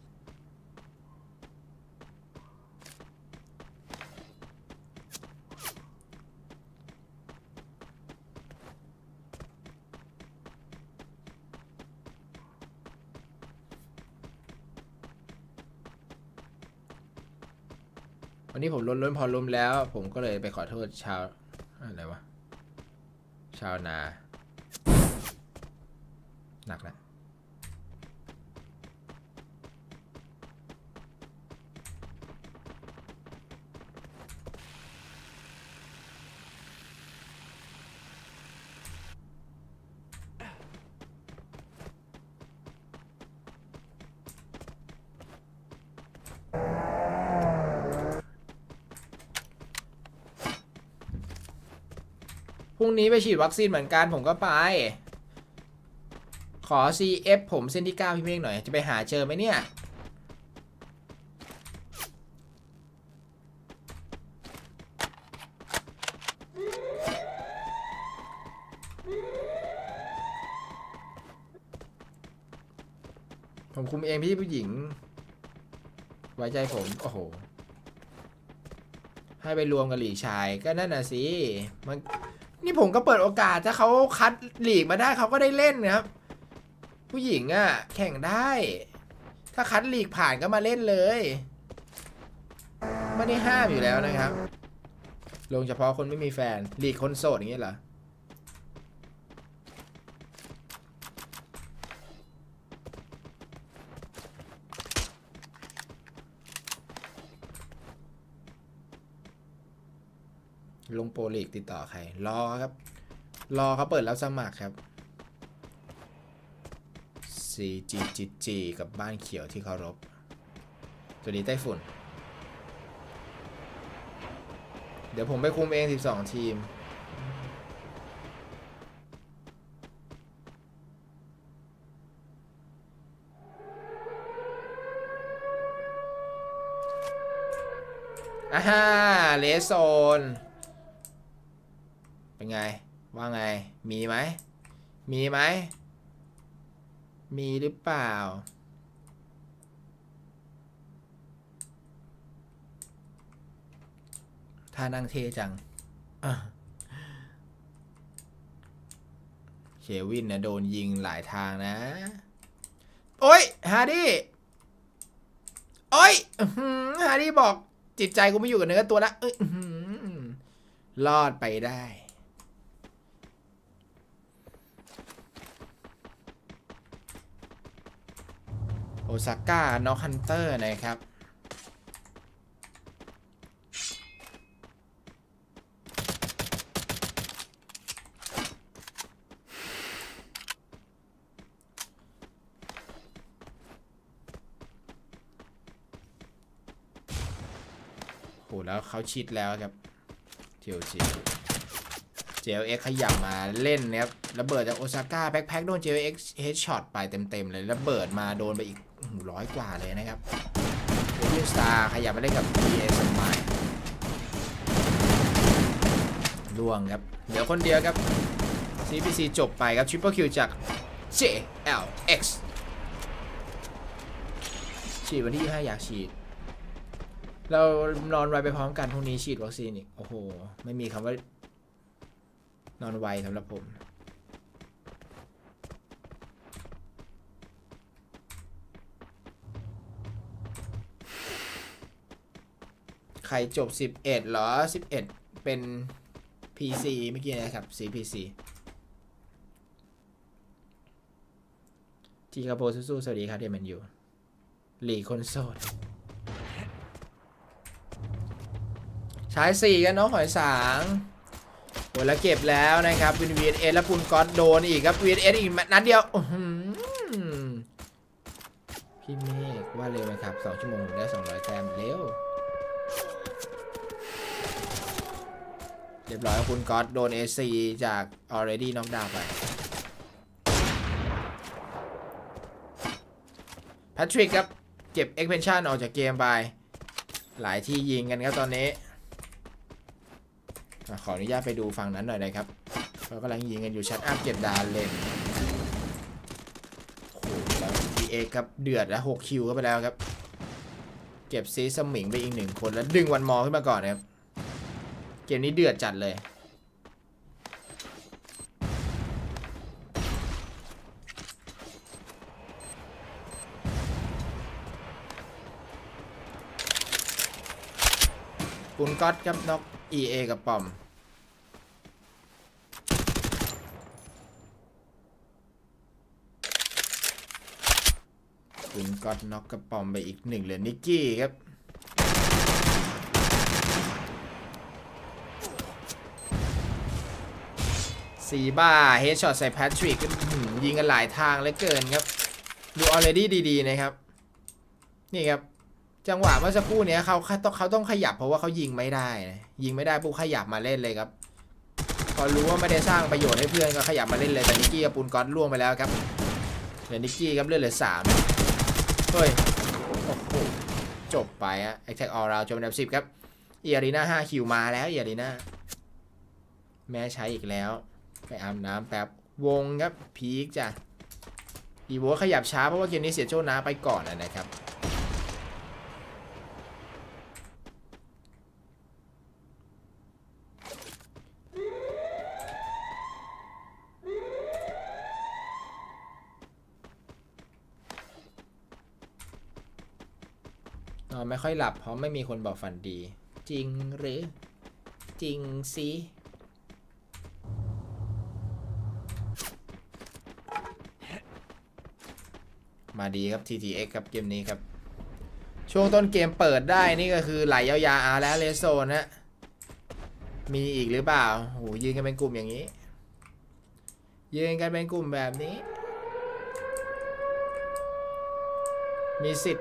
วันนี้ผมล้นพอล้มแล้วผมก็เลยไปขอโทษชาวอะไรวะชาวนาหนักแล้วพรุ่งนี้ไปฉีดวัคซีนเหมือนกันผมก็ไปขอ CF ผมเส้นที่9พี่เมฆหน่อยจะไปหาเจอไหมเนี่ยผมคุมเองพี่ผู้หญิงไว้ใจผมโอ้โหให้ไปรวมกับหลีกชายก็นั่นน่ะสิมันนี่ผมก็เปิดโอกาสถ้าเขาคัดหลีกมาได้เขาก็ได้เล่นนะครับผู้หญิงอ่ะแข่งได้ถ้าคัดลีกผ่านก็มาเล่นเลยไม่ได้ห้ามอยู่แล้วนะครับลงเฉพาะคนไม่มีแฟนลีกคนโสดอย่างเงี้ยเหรอลงโปรลีกติดต่อใครรอครับรอเขาเปิดรับสมัครครับ CGGG กับบ้านเขียวที่เคารพสวัสดีไต้ฝุ่นเดี๋ยวผมไปคุมเอง12ทีมเลสโซนเป็นไงว่าไงมีไหมมีไหมมีหรือเปล่าท่านั่งเทจังเควินนะโดนยิงหลายทางนะโอ้ยฮาร์ดี้โอ้ยฮาร์ดี้บอกจิตใจกูไม่อยู่กับเนื้อตัวละรอดไปได้โอซาก้าน็อกฮันเตอร์นะครับโหแล้วเขาชิดแล้วครับเทียวจีJLX ขยับมาเล่นนะครับระเบิดจากโอซาก้าแบ็คโดน JLX เฮดช็อตไปเต็มเลยระเบิดมาโดนไปอีก100 กว่าเลยนะครับเอสตาร์ขยับมาเล่นกับ PA สมัยล่วงครับเดี๋ยวคนเดียวครับ CPC จบไปครับ Triple Kill จาก JLX ฉีดวันที่25อยากฉีดเรานอนไวไปพร้อมกันพรุ่งนี้ฉีดวัคซีนอีกโอ้โหไม่มีคำว่านอนไวสำหรับผมใครจบ11เหรอ11เป็น PC เมื่อกี้นะครับ CPC จีคาโปสู้ๆสวัสดีครับเดมันอยู่หลีคนโสดชาย4กันน้องหอยสางโอ้แล้วเก็บแล้วนะครับเป็น VSS แล้วปุนก๊อตโดนอีกครับ VSS อีกนัดเดียวพี่เมฆว่าเร็วไหมครับ2 ชั่วโมงได้200 แต้มเร็วเรียบร้อยคุณก๊อตโดน AC จาก already knock down ไปแพทริกครับเก็บ expansion ออกจากเกมไปหลายที่ยิงกันครับตอนนี้ขออนุญาตไปดูฝั่งนั้นหน่อยนะครับเรากำลังยิงกันอยู่ชัดอัพเก็บดาวเลนโอ้โหแล้ว PA ครับเดือดแล้ว6 คิวเข้าไปแล้วครับเก็บซีสมิงไปอีก1 คนแล้วดึงวันมอขึ้นมาก่อนนะครับเกมนี้เดือดจัดเลยคุณก๊อตครับน็อก EA กับปอมคุณก๊อตน็อกกับปอมไปอีก1เหลือนิกกี้ครับ4 บ้าเฮดช็อตใส่แพทริกยิงกันหลายทางเหลือเกินครับดู already ดีๆนะครับนี่ครับจังหวะเมื่อสักครู่นี้เขาต้องขยับเพราะว่าเขายิงไม่ได้ปุ๊บขยับมาเล่นเลยครับพอรู้ว่าไม่ได้สร้างประโยชน์ให้เพื่อนก็ขยับมาเล่นเลยแต่นิกกี้กับปูนก๊อตล่วงไปแล้วครับเหลือนิกกี้ครับเลือดเหลือ3เฮ้ยโอ้โหจบไปอะแอคแท็กออลราวจบอันดับ10ครับเอียรีน่า5 คิวมาแล้วเอียรีน่าแม่ใช้อีกแล้วไปอาบน้ำแป๊บวงครับพีคจ้ะอีโวขยับช้าเพราะว่าเกมนี้เสียโจน้าไปก่อนนะครับไม่ค่อยหลับเพราะไม่มีคนบอกฝันดีจริงหรือจริงสิมาดีครับ TTX ครับเกมนี้ครับช่วงต้นเกมเปิดได้นี่ก็คือไหลยาวๆแล้วเลโซนนะมีอีกหรือเปล่าโหยืนกันเป็นกลุ่มอย่างนี้ยืนกันเป็นกลุ่มแบบนี้มีสิท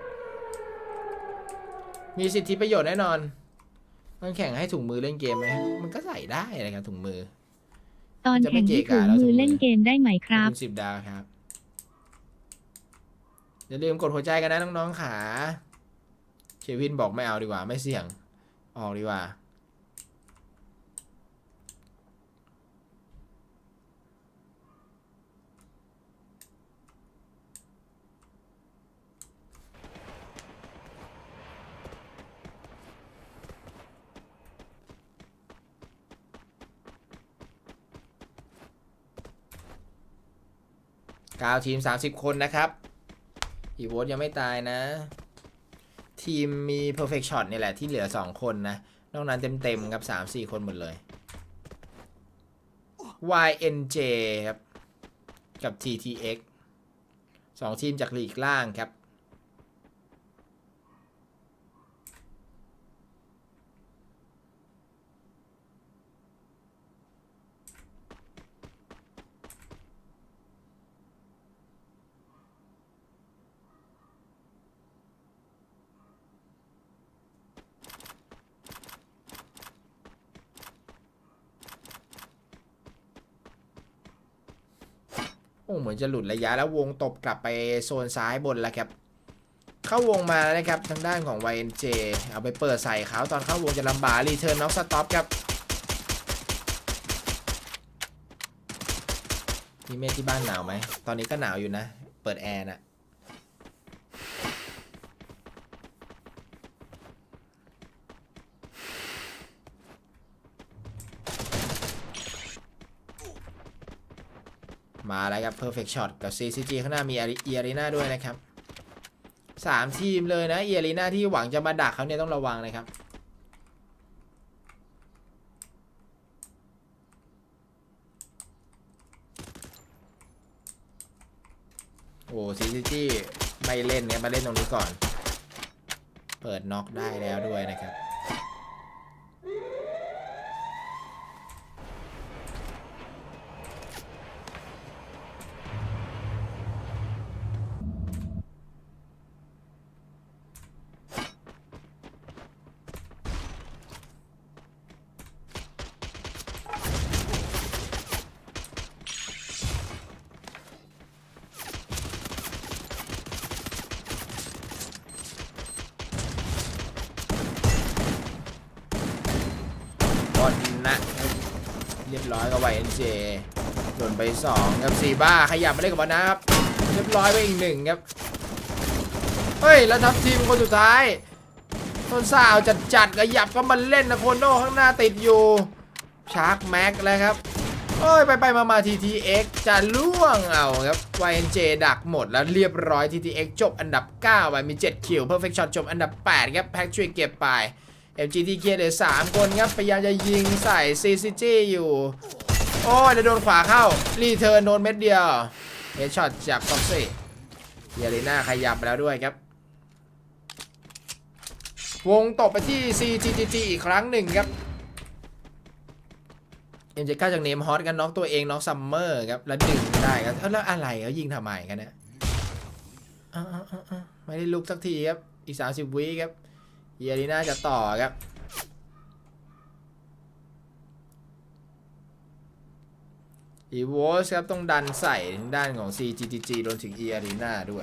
ธิประโยชน์แน่นอนมันแข่งให้ถุงมือเล่นเกมไหมมันก็ใส่ได้นะครับถุงมือตอนแข่งที่ถุงมือเล่นเกมได้ไหมครับ 10 ดาวครับอย่าลืมกดหัวใจกันนะน้องๆขาเควินบอกไม่เอาดีกว่าไม่เสี่ยงออกดีกว่า9 ทีม30 คนนะครับอีโวตยังไม่ตายนะทีมมี perfect shot นี่แหละที่เหลือ2 คนนะนอกนั้นเต็มครับ 3-4 คนหมดเลย YNJ ครับกับ TTX 2 ทีมจากลีกล่างครับโอ้เหมือนจะหลุดระยะแล้ววงตบกลับไปโซนซ้ายบนแล้วครับเข้าวงมาแล้วนะครับทางด้านของ YNJ เอาไปเปิดใส่เขาตอนเข้าวงจะลำบากรีเทิร์นน็อกสต็อปครับมีเมฆที่บ้านหนาวไหมตอนนี้ก็หนาวอยู่นะเปิดแอร์นะมาแล้วครับ perfect shot กับ CCG ข้างหน้ามีArena ด้วยนะครับ3 ทีมเลยนะArena ที่หวังจะมาดักเขาเนี่ยต้องระวังนะครับโอ้ CCG ไม่เล่นเนี่ยมาเล่นตรงนี้ก่อนเปิดน็อกได้แล้วด้วยนะครับเรียบร้อยกับ YNJ โดนไป2ครับซีบ้าขยับมาเล่นกับมันนะครับเรียบร้อยไปอีก1ครับเฮ้ยแล้วทัพทีมคนสุดท้ายต้นซ่าเอาจัดขยับก็มาเล่นนะโคโน่ข้างหน้าติดอยู่ชาร์กแม็กแล้วครับเอ้ยไปมา TTX จะล่วงเอาครับ YNJ ดักหมดแล้วเรียบร้อย TTX จบอันดับ9ไปมี7คิว Perfect Shot จบอันดับ8ครับแพ็กช่วยเก็บไป MGTK เหลือ3คนครับพยายามจะยิงใส่ CCG อยู่โอ้ยโดนขวาเข้ารีเทิร์นโดนเม็ดเดียวเฮดช็อตจากฟ็อกซี่เยเลน่าขยับไปแล้วด้วยครับวงตบไปที่ CGG อีกครั้งหนึ่งครับMJKจากเนมฮอตกันน็อกตัวเองน็อกซัมเมอร์ครับแล้วดึงได้ครับแล้วอะไรเขายิงทำไมกันเนี่ยไม่ได้ลุกสักทีครับอีก30วิครับเยเลน่าจะต่อครับอีโวสครับต้องดันใส่ทางด้านของ CGG รวมถึง E Arena ด้วย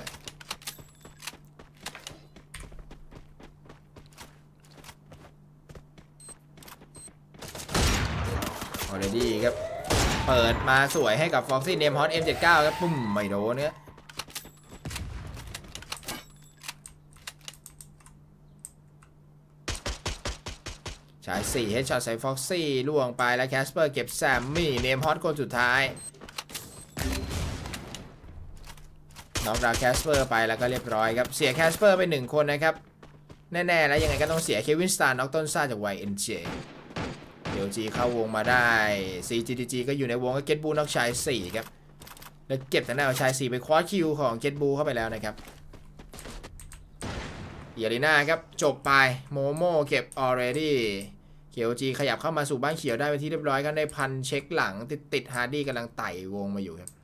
already ครับเปิดมาสวยให้กับ Foxy Name Hot M79 ครับปุ้มไม่โดนเนี่ยใช้4 Headshot ใส่ Foxy ล่วงไปแล้ว Casper เก็บแซมมี่ Name Hot คนสุดท้ายน็อกดาวน์ Casper ไปแล้วก็เรียบร้อยครับเสีย Casper ไป1คนนะครับแน่ๆแล้วยังไงก็ต้องเสีย Kevin Star น็อกต้นซ่าจาก YNJ LG เข้าวงมาได้ CGG ก็อยู่ในวงก็เก็ตบูน็อกชาย4ครับแล้วเก็บทางด้านของชาย4ไปคว้าคิวของเก็ตบูเข้าไปแล้วนะครับเยลีน่าครับจบไปโมโม่เก็บ already LG ขยับเข้ามาสู่บ้านเขียวได้ไปที่เรียบร้อยกันได้พันเช็คหลังติดฮาร์ดี้กำลังไต่วงมาอยู่ครับ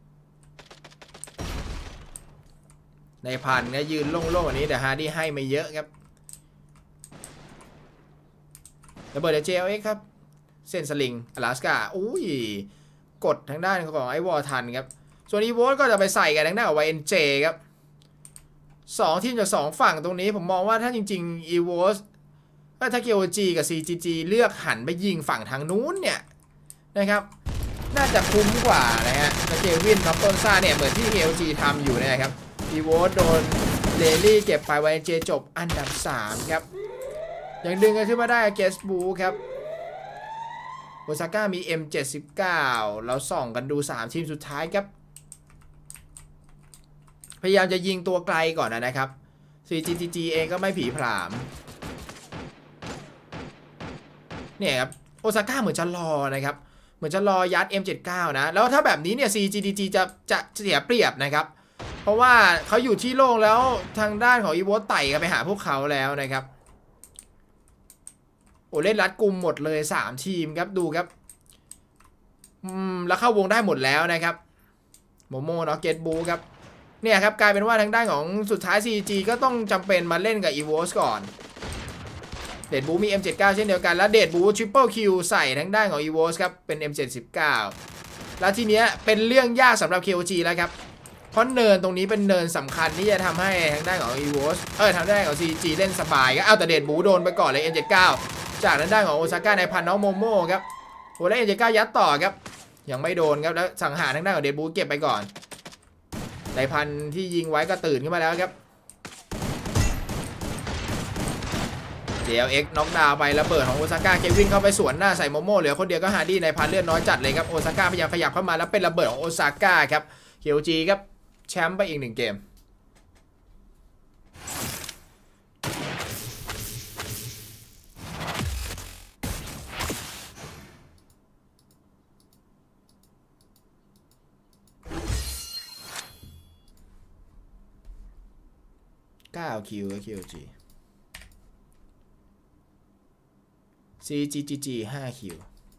ในพันก็ยืนโล่งๆอันนี้แต่ฮาร์ดี้ให้ไม่เยอะครับระเบิดเจลเอ็กครับเส้นสลิงอลาสกาอุ้ยกดทางด้านของไอวอลทันครับส่วนอีโวสก็จะไปใส่กันทางด้านของ YNJ ครับ2ทีมจาก2ฝั่งตรงนี้ผมมองว่าถ้าจริงๆอีโวสถ้า KOG กับ CGG เลือกหันไปยิงฝั่งทางนู้นเนี่ยนะครับน่าจะคุ้มกว่านะฮะแล้วเควินน็อกต้นซ่าเนี่ยเหมือนที่ KOG ทำอยู่นะครับอีโวสโดนเดลี่เก็บไป YNJ จบอันดับ3ครับยังดึงกันขึ้นมาได้เกสบูครับโอซาก้ามี M79 เราส่องกันดู3ทีมสุดท้ายครับพยายามจะยิงตัวไกลก่อนนะครับ CGG เองก็ไม่ผีผามเนี่ยครับโอซาก้าเหมือนจะรอนะครับเหมือนจะรอยัด M79 นะแล้วถ้าแบบนี้เนี่ย CGG จะเสียเปรียบนะครับเพราะว่าเขาอยู่ที่โล่งแล้วทางด้านของอีโวไต่กันไปหาพวกเขาแล้วนะครับโอ้เล่นรัดกุมหมดเลย3ทีมครับดูครับแล้วเข้าวงได้หมดแล้วนะครับโมโม่เนาะเกตบูครับเนี่ยครับกลายเป็นว่าทางด้านของสุดท้าย CG ก็ต้องจำเป็นมาเล่นกับ EVOS ก่อนเดดบูมี M79 เช่นเดียวกันแล้วเดดบูทริปเปิลคิวใส่ทางด้านของ EVOS ครับเป็น M79 แล้วทีเนี้ยเป็นเรื่องยากสำหรับ KOG แล้วครับเพราะเนินตรงนี้เป็นเนินสำคัญที่จะทำให้ทางด้านของ EVOS ทางด้านของ CG เล่นสบายก็เอาแต่เดดบูโดนไปก่อนเลย M79 จากทางด้านของโอซาก้าในพันน้องโมโม่ครับโอ้แล้ว M79 ยัดต่อครับยังไม่โดนครับแล้วสังหารทางด้านของเดดบูเก็บไปก่อนในพันที่ยิงไว้ก็ตื่นขึ้นมาแล้วครับ JLX น็อกดาวน์ไประเบิดของโอซาก้าเควินเข้าไปสวนหน้าใส่โมโม่เหลือคนเดียวก็ฮาร์ดี้ในพันเลือดน้อยจัดเลยครับโอซาก้าพยายามขยับเข้ามาแล้วเป็นระเบิดของโอซาก้าครับ KOG ครับแชมป์ไปอีก1เกม9 คิวกับ KOG CGG 5 คิว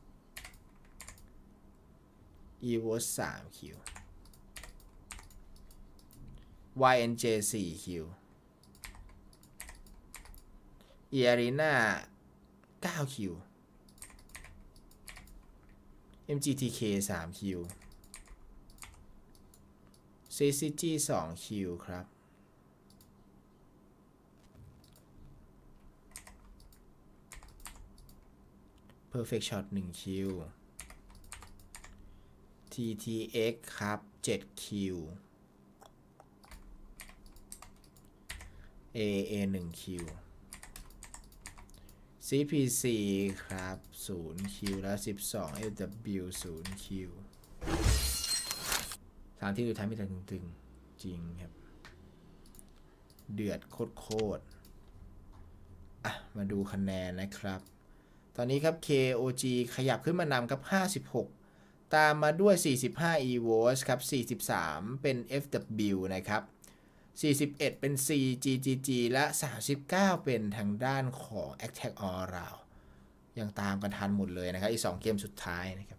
EVOS 3 คิว YNJ 4 คิว E Arena 9 คิว MGTK 3 คิว CCG 2 คิวครับ Perfect Shot 1 คิว TTX ครับ7 คิว AA 1 คิว CPC ครับ0 คิวแล้ว12 FW 0 คิวทางที่ดูท้ายไม่ตึงๆจริงครับเดือดโคตรมาดูคะแนนนะครับตอนนี้ครับ KOG ขยับขึ้นมานำครับ56ตามมาด้วย45 EVOS ครับ43เป็น FW นะครับ41เป็น CGGG และ39เป็นทางด้านของ Attack All Round ยังตามกันทันหมดเลยนะครับอีก2เกมสุดท้ายนะครับ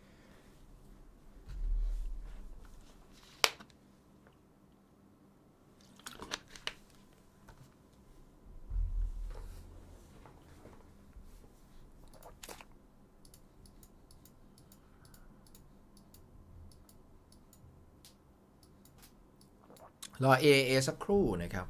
รอ AA สักครู่นะครับ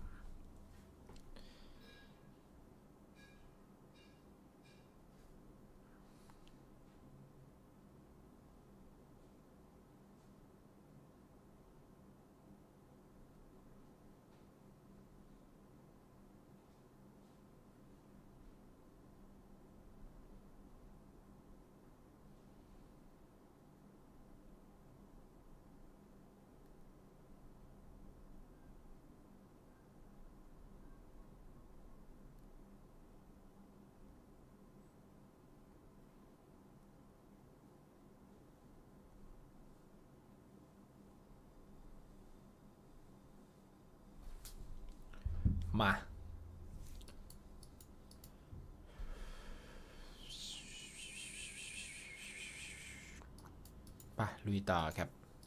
มาลุยต่อครับ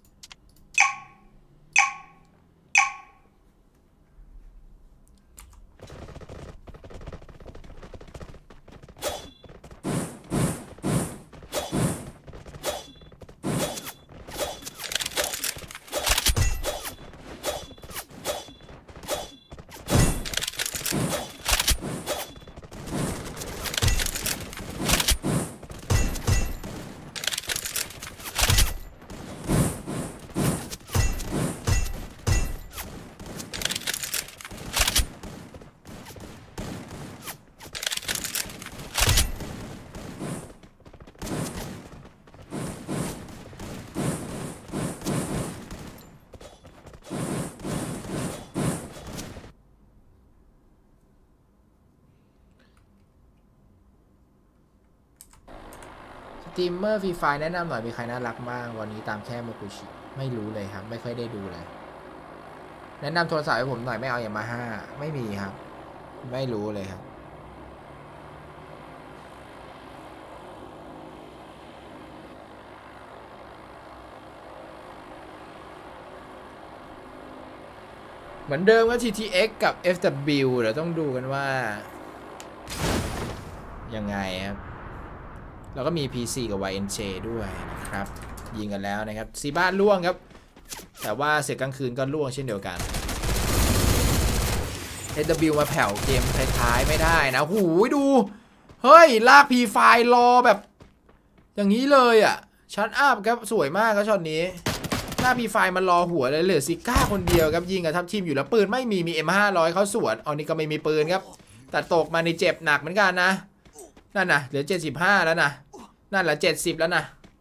สตรีมเมอร์ฟรีไฟแนะนำหน่อยมีใครน่ารักบ้างวันนี้ตามแค่โมกุชิไม่รู้เลยครับไม่ค่อยได้ดูเลยแนะนำโทรศัพท์ให้ผมหน่อยไม่เอาอย่างYamahaไม่มีครับไม่รู้เลยครับเหมือนเดิมก็ TTX กับ FW เดี๋ยวต้องดูกันว่ายังไงครับแล้วก็มี PC กับ YNJ ด้วยนะครับยิงกันแล้วนะครับซีบ้านล่วงครับแต่ว่าเสร็จกลางคืนก็ล่วงเช่นเดียวกัน FW มาแผ่วเกมท้ายๆไม่ได้นะหูยดูเฮ้ยลาก P5 รอแบบอย่างนี้เลยอ่ะชัดอัพครับสวยมากครับช็อตนี้ลาก P5 มันรอหัวเลยเหลือซิก้าคนเดียวครับยิงกับทัพทีมอยู่แล้วปืนไม่มี M500 เขาสวนนี่ก็ไม่มีปืนครับแต่ตกมาในเจ็บหนักเหมือนกันนะนั่นนะเหลือ75แล้วนะนั่นแหละ70แล้วนะ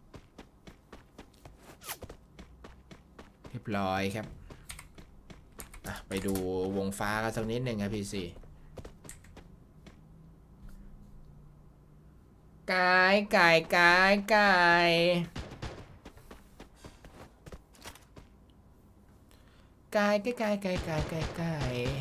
เรียบร้อยครับไปดูวงฟ้ากันสักนิดหนึ่งครับพี่ซีไก่ไก่ไก่ไก่ไก่ไก่ไก่ไก่ไก่ไก่ไก่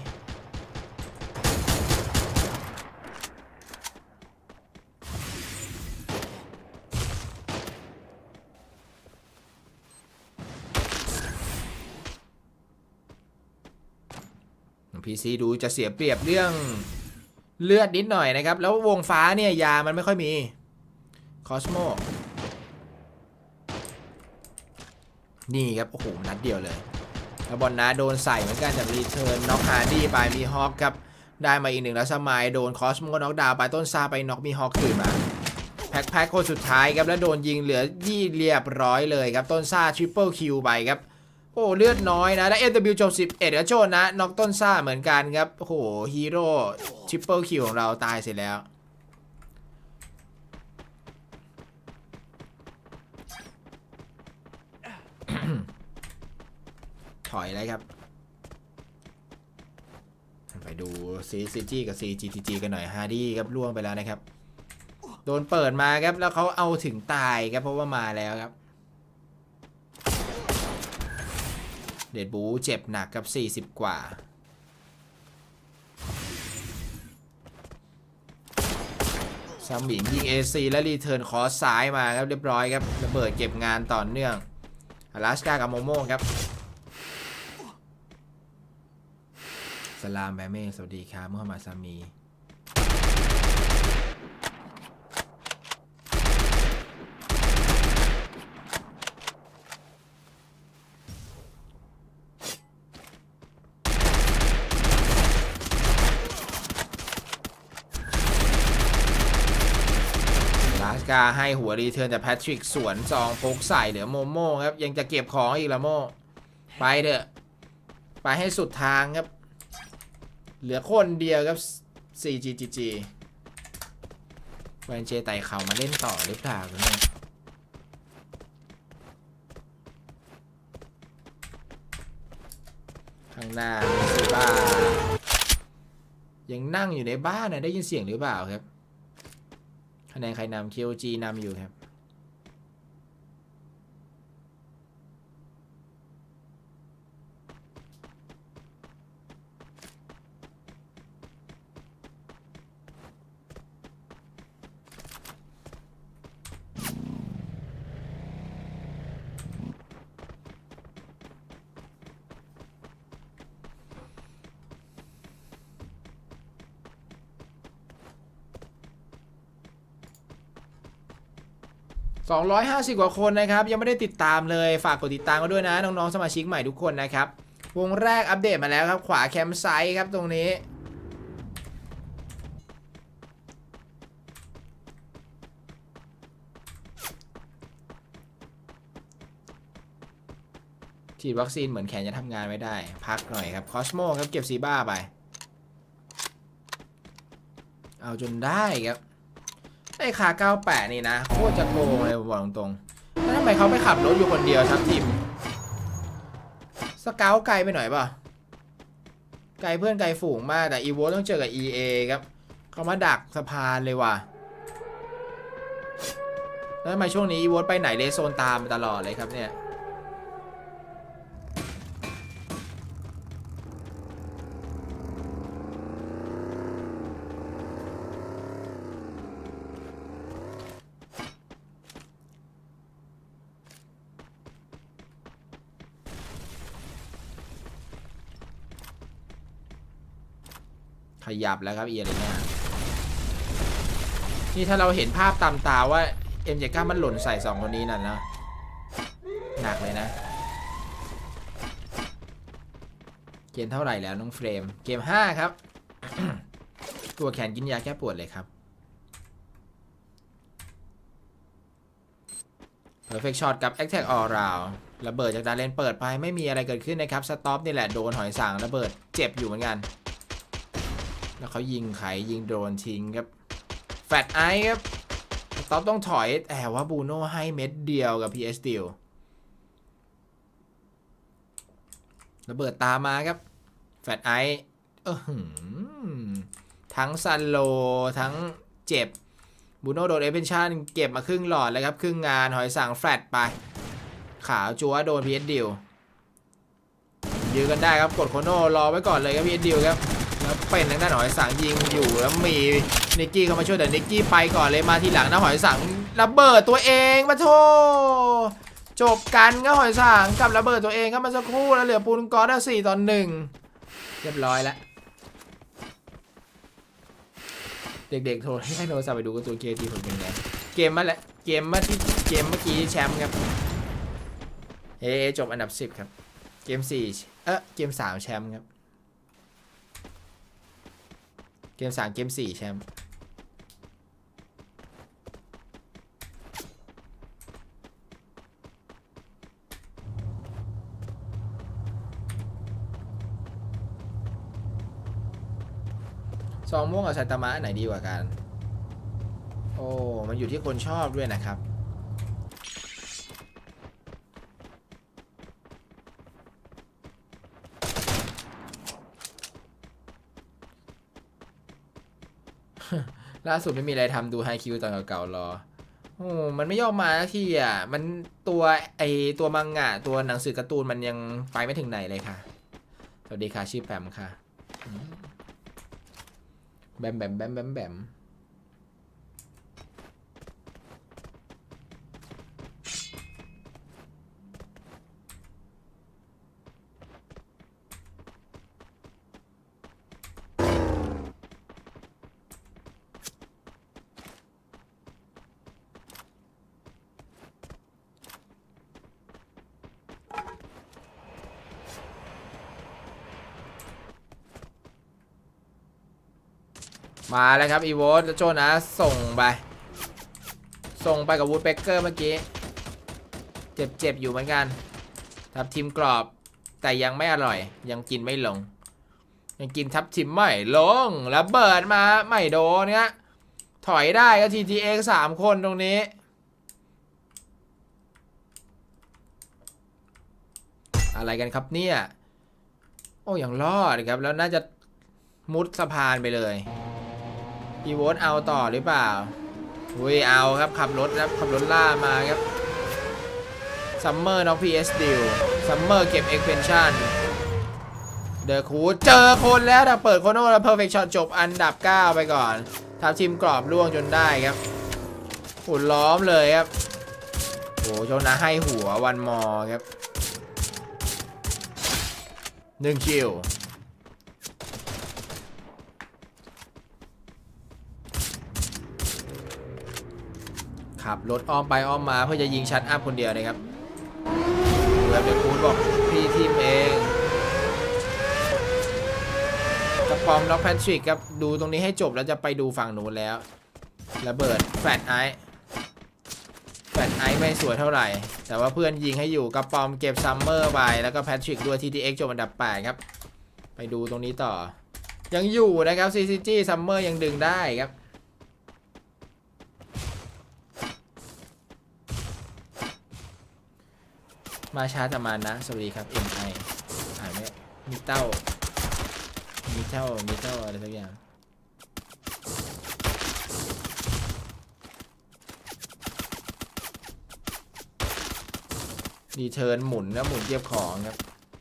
PC ดูจะเสียเปรียบเรื่องเลือดนิดหน่อยนะครับแล้ววงฟ้าเนี่ยยามันไม่ค่อยมีคอสโมนี่ครับโอ้โหนัดเดียวเลยแล้วบอลนะโดนใส่เหมือนกันจากรีเทิร์นน็อกฮาร์ดี้ไปมีฮอคครับได้มาอีกหนึ่งแล้วสมัยโดนคอสโมน็อกดาวไปต้นซาไปน็อกมีฮอคคืนมาแพ็คคนสุดท้ายครับแล้วโดนยิงเหลือยี่เรียบร้อยเลยครับต้นซ่าทริปเปิลคิวไปครับโอ้เลือดน้อยนะแล้ว FW จบ11แล้วโจนนะน็อกต้นซ่าเหมือนกันครับโอ้โหฮีโร่ทริปเปิลคิวของเราตายเสร็จแล้วถอยเลยครับไปดู CCG กับ CGTG กันหน่อยฮาร์ดี้ครับล่วงไปแล้วนะครับโดนเปิดมาครับแล้วเขาเอาถึงตายครับเพราะว่ามาแล้วครับเดดบูเจ็บหนักกับ40กว่าซัมบินยิง AC และรีเทิร์นคอร์สซ้ายมาครับเรียบร้อยครับระเบิดเก็บงานต่อเนื่องอลาสกากับโมโม่ครับสลามแบเม่สวัสดีครับมุฮัมมัดซามีให้หัวรีเทิร์นแต่แพทริกสวนซองพกใส่เหลือโมโม่ครับยังจะเก็บของอีกละโม่ไปเถอะไปให้สุดทางครับเหลือคนเดียวครับ CGGG แวนเจไต่เข่ามาเล่นต่อหรือเปล่าคุณแม่ข้างหน้าซีบ้ายังนั่งอยู่ในบ้านนะได้ยินเสียงหรือเปล่าครับคะแนนใครนำ KOG นำอยู่ครับ250กว่าคนนะครับยังไม่ได้ติดตามเลยฝากกดติดตามกันด้วยนะน้องๆสมาชิกใหม่ทุกคนนะครับวงแรกอัปเดตมาแล้วครับขวาแคมป์ไซต์ครับตรงนี้ฉีดวัคซีนเหมือนแขนจะทำงานไม่ได้พักหน่อยครับคอสโมครับเก็บซีบ้าไปเอาจนได้ครับไอ้คา98นี่นะโคตรจะโกงเลยบอกตรงๆแล้วทำไมเขาไปขับรถอยู่คนเดียวทัพทีมสเกลไกลไปหน่อยป่ะไกลเพื่อนไกลฝูงมากแต่อีโวต้องเจอกับ EA ครับเขามาดักสะพานเลยว่ะแล้วทำไมช่วงนี้อีโวไปไหนเลโซนตามตลอดเลยครับเนี่ยขยับแล้วครับเอียร์เลยเนี่ยนี่ถ้าเราเห็นภาพตามตาว่า M79 มันหล่นใส่2คนนี้นั่นนะหนักเลยนะเกมเท่าไหร่แล้วน้องเฟรมเกม5ครับ ตัวแขนกินยาแก้ปวดเลยครับ Perfect Shot กับ Attack All Round ระเบิดจากดาเลนเปิดไปไม่มีอะไรเกิดขึ้นนะครับสต็อปนี่แหละโดนหอยสางระเบิดเจ็บอยู่เหมือนกันแล้วเขายิงไขยิงโดนทิ้งครับแฟตไอครับสต็อปต้องถอยแต่ว่าบูโน่ให้เม็ดเดียวกับ PS Steel ระเบิดตามมาครับแฟตไอทั้งซันโลทั้งเจ็บบูโน่โดนเอเวนชั่นเก็บมาครึ่งหลอดแล้วครับครึ่งงานหอยสังแฟลตไปขาวจัวโดน PS Steel ยื้อกันได้ครับกดโคโน่รอไว้ก่อนเลยครับ PS Steel ครับแล้วเป็นทางด้านหอยสังยิงอยู่แล้วมีนิกกี้เข้ามาช่วยแต่นิกกี้ไปก่อนเลยมาทีหลังนะหอยสังระเบิดตัวเองมาโทจบกันก็หอยสังกับระเบิดตัวเองก็มาสักครู่แล้วเหลือปูนก้อน4-1เรียบร้อยแล้วเด็กๆโทรให้โทรศัพท์ไปดูกับตัวเกมทีผมเป็นไงเกมมาแหละเกมเมื่อกี้แชมป์ครับจบอันดับ10ครับเกม4เกม3แชมป์ครับเกม3เกม4แชมป์ซองม่วงกับไซตามะไหนดีกว่ากันโอ้มันอยู่ที่คนชอบด้วยนะครับล่าสุดไม่มีอะไรทำดูไฮคิวตอนเก่าๆรอโอ้มันไม่ยอมมาสักทีอ่ะมันตัวมังงะตัวหนังสือการ์ตูนมันยังไปไม่ถึงไหนเลยค่ะสวัสดีค่ะชื่อแปมค่ะแบมแบมแบมแบมแบมมาแล้วครับอีโวสโจนะส่งไปกับวูดเบเกอร์เมื่อกี้เจ็บอยู่เหมือนกันทับทิมกรอบแต่ยังไม่อร่อยยังกินไม่ลงยังกินทับทิมไม่ลงแล้วเบิดมาไม่โดนเนี้ยถอยได้ก็ TTX 3 คนตรงนี้อะไรกันครับเนี่ยโอ้ยังรอดครับแล้วน่าจะมุดสะพานไปเลยอีโวสเอาต่อหรือเปล่าอุ้ยเอาครับขับรถล่ามาครับซัมเมอร์น็อก PS ดิวซัมเมอร์เก็บ expansion เดอะคูเจอคนแล้วแต่เปิดโคโน่แล้ว perfect shot จบอันดับ 9 ไปก่อนทับทีมกรอบล่วงจนได้ครับหุ่นล้อมเลยครับโอ้โจนะให้หัววันมอครับ1 คิวขับรถอ้อมไปอ้อมมาเพื่อจะยิงชัดอัพคนเดียวนะครับเว็บเดอะคูดบอกพี่ทีมเองกระปอมล็อกแพทริกครับดูตรงนี้ให้จบแล้วจะไปดูฝั่งนู้นแล้วระเบิดแฟลชไอซ์ไม่สวยเท่าไหร่แต่ว่าเพื่อนยิงให้อยู่กระปอมเก็บซัมเมอร์ไปแล้วก็แพทริกด้วย TTX จบอันดับ 8 ครับไปดูตรงนี้ต่อยังอยู่นะครับ CCG ซัมเมอร์ยังดึงได้ครับมาช้าแต่มานะสวัสดีครับ MI อ่านไม่มีเต้าอะไรสักอย่างดีเทิร์นหมุนแล้วหมุนเก็บของครับ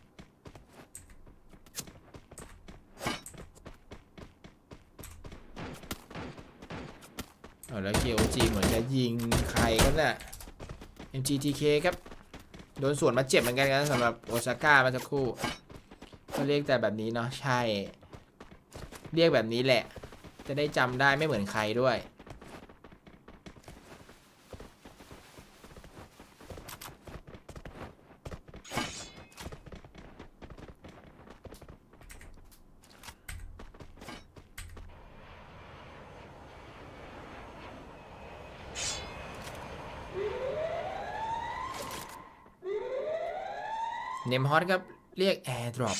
แล้ว KOG เหมือนจะยิงใครกันน่ะ MGTK ครับโดนสวนมาเจ็บเหมือนกันนะสำหรับโอซาก้ามาสักครู่ก็เรียกแต่แบบนี้เนาะใช่เรียกแบบนี้แหละจะได้จำได้ไม่เหมือนใครด้วยเนมฮอตครับเรียกแอร์ดรอป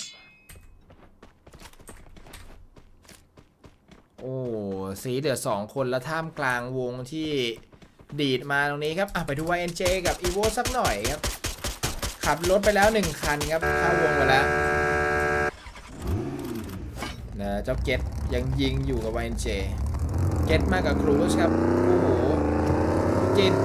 โอ้สีเดือด2 คนแล้วท่ามกลางวงที่ดีดมาตรงนี้ครับไปดู YNJ กับ EVO สักหน่อยครับขับรถไปแล้ว1 คันครับเข้าวงไปแล้วนะเจ้าเกตยังยิงอยู่กับ YNJ เกตมากับครูซครับโอ้โหจิน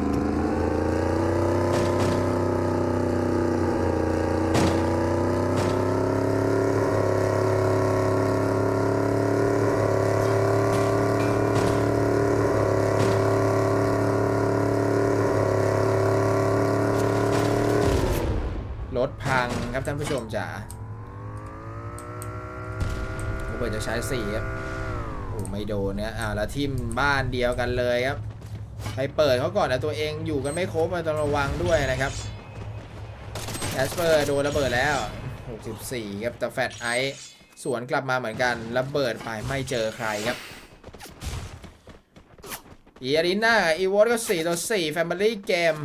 รถพังครับท่านผู้ชมจ๋าเปิดจะใช้4ครับโอ้ไม่โดนเนี่ยแล้วทีมบ้านเดียวกันเลยครับไปเปิดเขาก่อนแต่ตัวเองอยู่กันไม่ครบต้องระวังด้วยนะครับแอสเปอร์โดนระเบิดแล้ว64ครับแต่แฟตไอซ์สวนกลับมาเหมือนกันระเบิดไปไม่เจอใครครับอีอารีนาอีวอตก็4-4 Family Game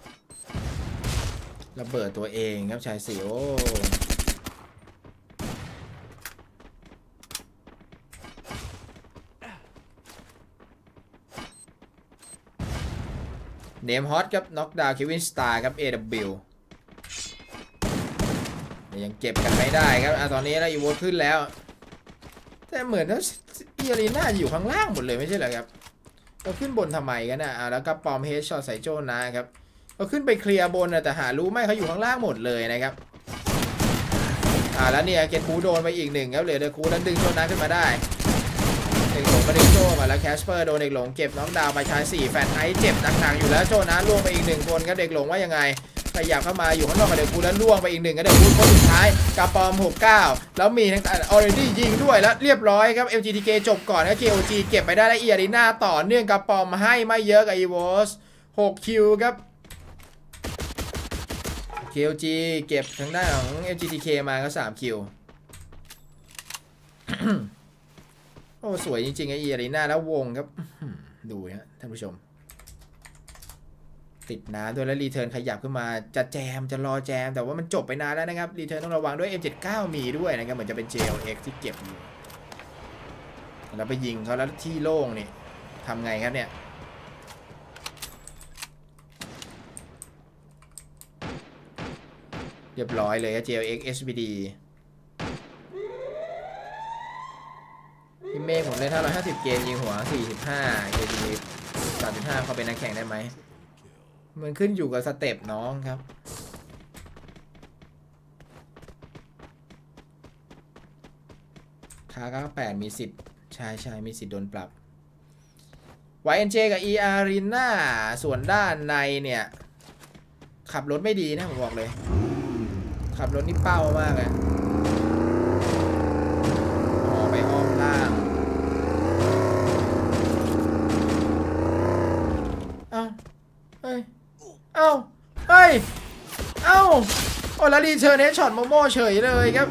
ระเบิดตัวเองครับชายสิโอเนมฮอตครับน็อกดาวน์เควินสตาร์ครับ AW ยังเก็บกันไม่ได้ครับตอนนี้แล้วอีโวขึ้นแล้วแต่เหมือนว่าอีอารีน่าอยู่ข้างล่างหมดเลยไม่ใช่เหรอครับเราขึ้นบนทำไมกันนะแล้วก็ปอมเฮดช็อตใส่โจนะครับเราขึ้นไปเคลียร์บนนะแต่หารู้ไหมเขาอยู่ข้างล่างหมดเลยนะครับแล้วเนี่ยเกตบูโดนไปอีกหนึ่งครับเหลือเดคูแล้วดึงโจนะขึ้นมาได้เด็กหลงก็ดึงโจมาแล้วแคสเปอร์โดนเด็กหลงเก็บน้องดาวไปชาย4แฟนไอเจ็บหนักๆอยู่แล้วโจนะล่วงไปอีก1คนครับเด็กหลงว่ายังไงขยับเข้ามาอยู่ข้างนอกกับเด็กคูแล้วล่วงไปอีก1ก็เด็กคูคนสุดท้ายกาปอม69แล้วมีทั้งออเรดี้ยิงด้วยแล้วเรียบร้อยครับ MGTK จบก่อนนะ KOG เก็บไปได้และอีอารีนาต่อเนื่องกาปอมให้ไม่เยอะกับ EVOS 6 คิวครับ KOG เก็บทางด้านของ MGTK มาก็3 คิว โอ้สวยจริงๆไออารีนาแล้ววงครับดูนะท่านผู้ชมติดน้ำด้วยแล้วรีเทิร์นขยับขึ้นมาจะแจมจะรอแจมแต่ว่ามันจบไปนานแล้วนะครับรีเทิร์นต้องระวังด้วย M79 มีด้วยนะครับเหมือนจะเป็น JLX ที่เก็บอยู่แล้วไปยิงเขาแล้วที่โล่งนี่ทำไงครับเนี่ยเรียบร้อยเลย JLX SBD พี่เมฆผมเล่น550 เกมยิงหัว45 KD 35เขาเป็นนักแข่งได้ไหมมันขึ้นอยู่กับสเต็ปน้องครับค่า98มีสิทธิ์ใช่มีสิทธิ์โดนปรับ YNJ กับ Arena ส่วนด้านในเนี่ยขับรถไม่ดีนะผมบอกเลยขับรถนี่เป้ามากเลยไปอ้อมล่างเอ้าโอ้แล้วรีเทิร์นเฮดช็อตโมโม่เฉยเลยครับ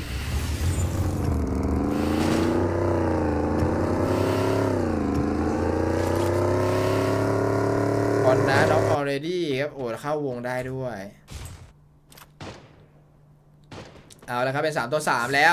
บอลนะน็อกออเรดี้ครับโอ้เข้าวงได้ด้วยเอาแล้วครับเป็น3 ต่อ 3แล้ว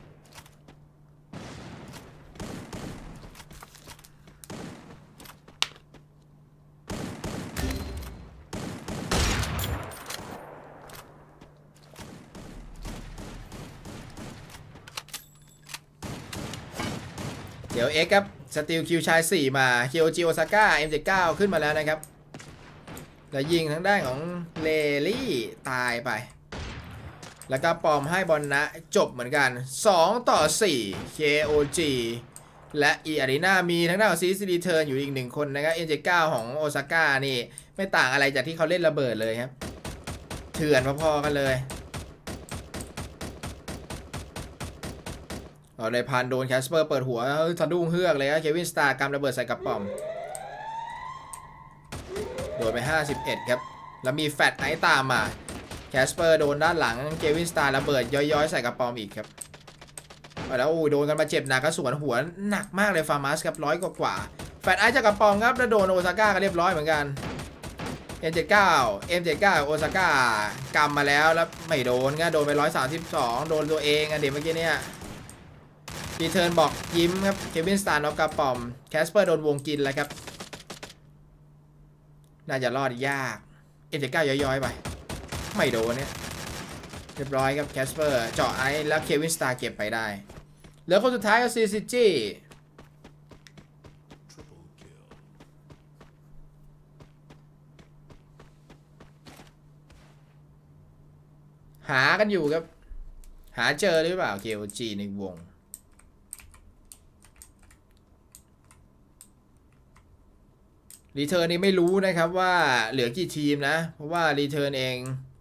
เดี๋ยว X ครับสตีลคิวชาย4มา KOG โอซาก้า M79 ขึ้นมาแล้วนะครับแล้วยิงทั้งด้านของเลลี่ตายไปแล้วก็ปอมให้บอลนะจบเหมือนกัน2 ต่อ 4 KOG และอีอารีนามีทั้งด้านของซีรีเทิร์นอยู่อีก1คนนะครับ M79 ของโอซาก้านี่ไม่ต่างอะไรจากที่เขาเล่นระเบิดเลยครับเถื่อนพอๆกันเลยเอาเลยพันโดนแคสเปอร์เปิดหัวสะดุ้งเฮือกเลยครับเควินสตาร์กำระเบิดใส่กระป๋อมโดนไป51ครับแล้วมีแฟตไอตามมาแคสเปอร์โดนด้านหลังเควินสตาร์ระเบิดย้อยๆใส่กระป๋อมอีกครับแล้วโดนกันมาเจ็บหนักก็สวนหัวหนักมากเลยฟาร์มัสครับ100 กว่าแฟตไอจากกระป๋อมครับแล้วโดนโอซาก้าก็เรียบร้อยเหมือนกัน M79 โอซาก้ากำมาแล้วไม่โดนก็โดนไป132โดนตัวเองเดี๋ยวเมื่อกี้เนี่ยรีเทิร์นบอกยิ้มครับเควินสตาร์น็อกกระป๋อมแคสเปอร์โดนวงกินแล้วครับน่าจะรอดยาก M79 ย้อยๆไปไม่โดนเนี่ยเรียบร้อยครับแคสเปอร์เจาะไอแล้วเควินสตาร์เก็บไปได้เหลือคนสุดท้ายก็CCGหากันอยู่ครับหาเจอหรือเปล่า KOG ในวงรีเทิร์นนี่ไม่รู้นะครับว่าเหลือกี่ทีมนะเพราะว่ารีเทิร์นเอง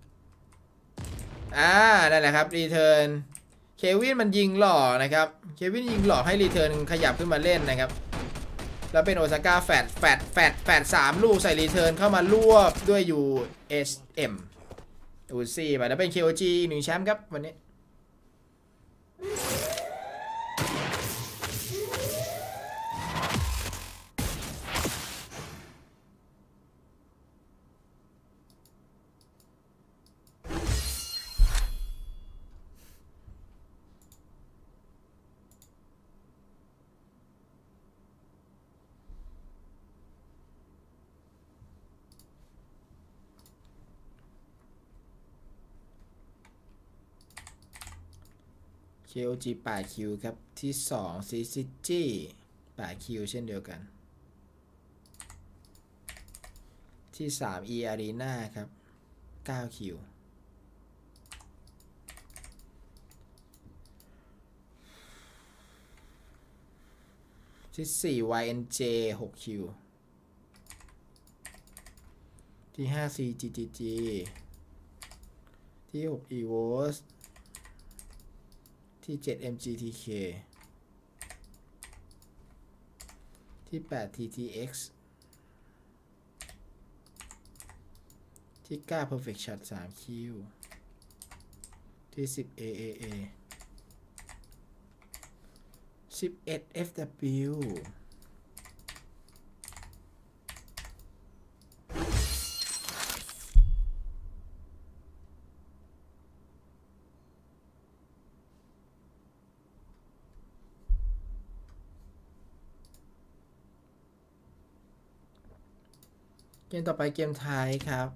นั่นแหละครับรีเทิร์นเควินมันยิงหลอกนะครับเควินยิงหลอกให้รีเทิร์นขยับขึ้นมาเล่นนะครับแล้วเป็นโอซาก้าแฟด3 ลูกใส่รีเทิร์นเข้ามารวบด้วย USM อูซี่ไปแล้วเป็น KOG 1 แชมป์ครับวันนี้ KOG 8 คิวครับที่2 CCG 8 คิวเช่นเดียวกันที่3 E Arena ครับ9 คิวที่4 YNJ 6 คิวที่5 CGGG ที่6 EVOS ที่7 MGTK ที่8 TTX ที่9 Perfect Shot 3 คิวที่10 AAA 11 FW เกมต่อไปเกมไทยครับ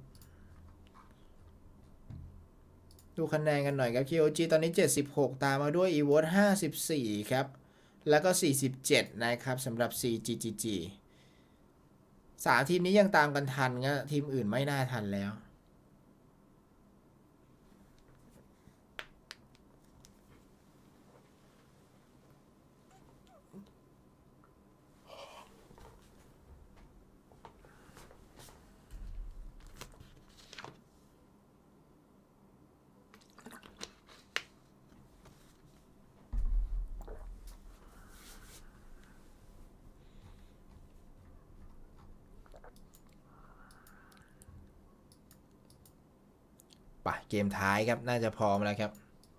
ดูคะแนนกันหน่อยครับ KOG ตอนนี้76ตามมาด้วย EVOS 54ครับแล้วก็47นะครับสำหรับ CGGG 3 ทีมนี้ยังตามกันทันนะทีมอื่นไม่น่าทันแล้วป่ะเกมท้ายครับน่าจะพร้อมแล้วครับ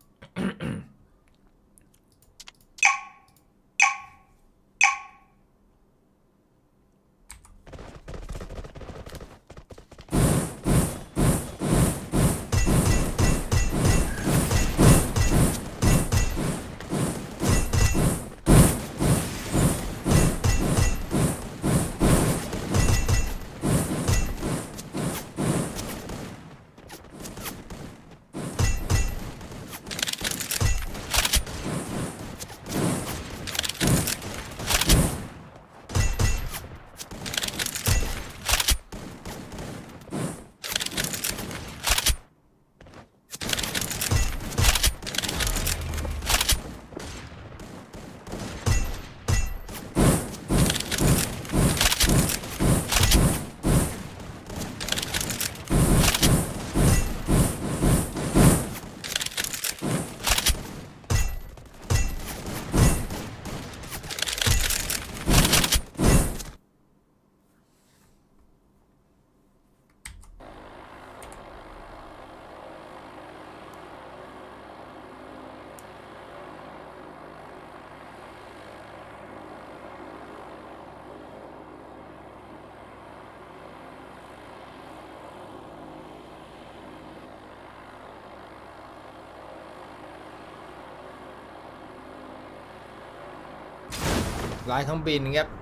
ลายเครื่องบินครับ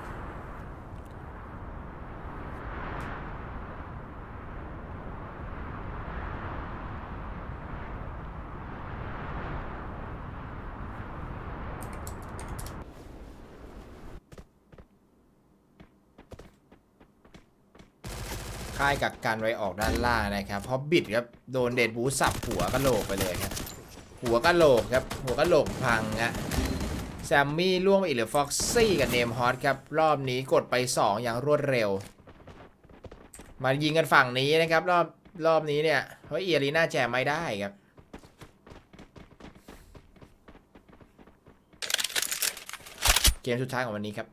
ค่ายกักกันไว้ออกด้านล่างนะครับเพราะบิดครับโดนเดดบูสับหัวกะโหลกไปเลยครับหัวกะโหลกครับหัวกะโหลกพังฮะแซมมี่ล่วงไปอีกเหลือฟ็อกซี่กับเนมฮอตครับรอบนี้กดไป2อย่างรวดเร็วมายิงกันฝั่งนี้นะครับรอบนี้เนี่ยเพราะเอียรีน่าแจมไม่ได้ครับเกมสุดท้ายของวันนี้ครับ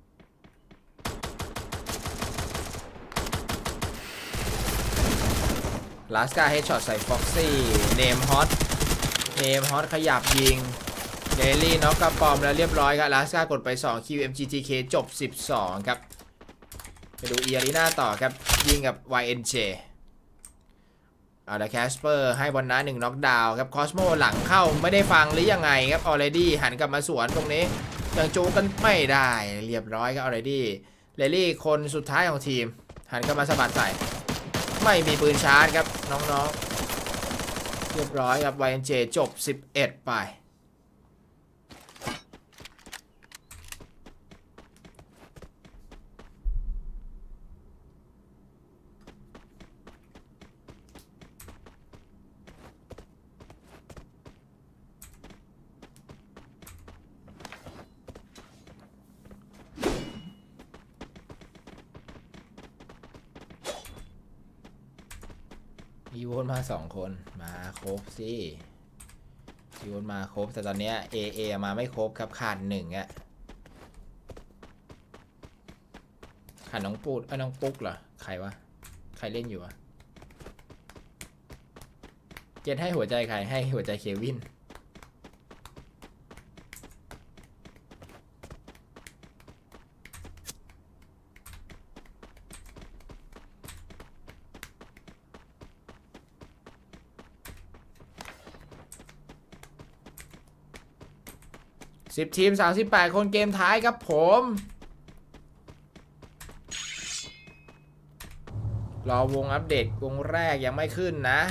ลาสกาเฮดช็อตใส่ฟ็อกซี่เนมฮอตขยับยิงเดลี่น็อกกระปอมแล้วเรียบร้อยครับลาสกากดไป2คิว MGTK จบ12ครับไปดูเอียรีน่าต่อครับยิงกับ YNJ เอาละแคสเปอร์ให้บอลนะ1น็อกดาวน์ครับคอสโมหลังเข้าไม่ได้ฟังหรือยังไงครับออเรดี้หันกลับมาสวนตรงนี้ยังจูกันไม่ได้เรียบร้อยครับออเรดี้เลลี่คนสุดท้ายของทีมหันกลับมาสะบัดใส่ไม่มีปืนชาร์จครับน้องๆเรียบร้อยครับ YNJ จบ11ไปอีโวมา2 คนมาครบสิอีโวมาครบแต่ตอนเนี้ยเอมาไม่ครบครับขาด1อ่ะขาดน้องปูดน้องปุ๊กเหรอใครวะใครเล่นอยู่อะเกตให้หัวใจใครให้หัวใจเควิน10 ทีม38 คนเกมท้ายครับผมรอวงอัปเดตวงแรกยังไม่ขึ้นนะ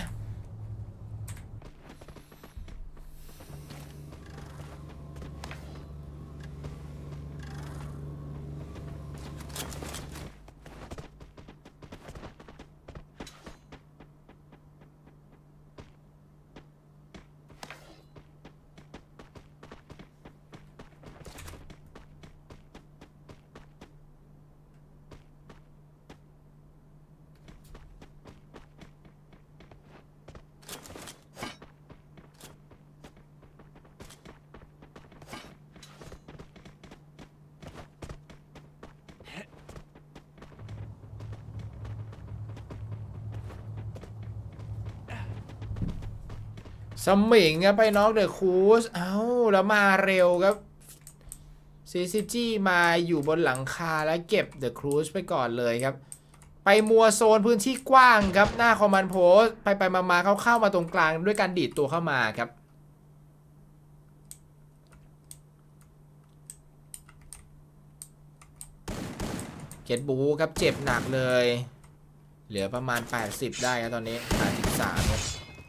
สมิงไปน็อกเดอะคูสแล้วมาเร็วครับCCG มาอยู่บนหลังคาแล้วเก็บเดอะครูซไปก่อนเลยครับไปมัวโซนพื้นที่กว้างครับหน้าคอมมานด์โพสต์ไปมาเขาเข้ามาตรงกลางด้วยการดีดตัวเข้ามาครับเก็ตบูครับเจ็บหนักเลยเหลือประมาณ80ได้ครับตอนนี้83ครับ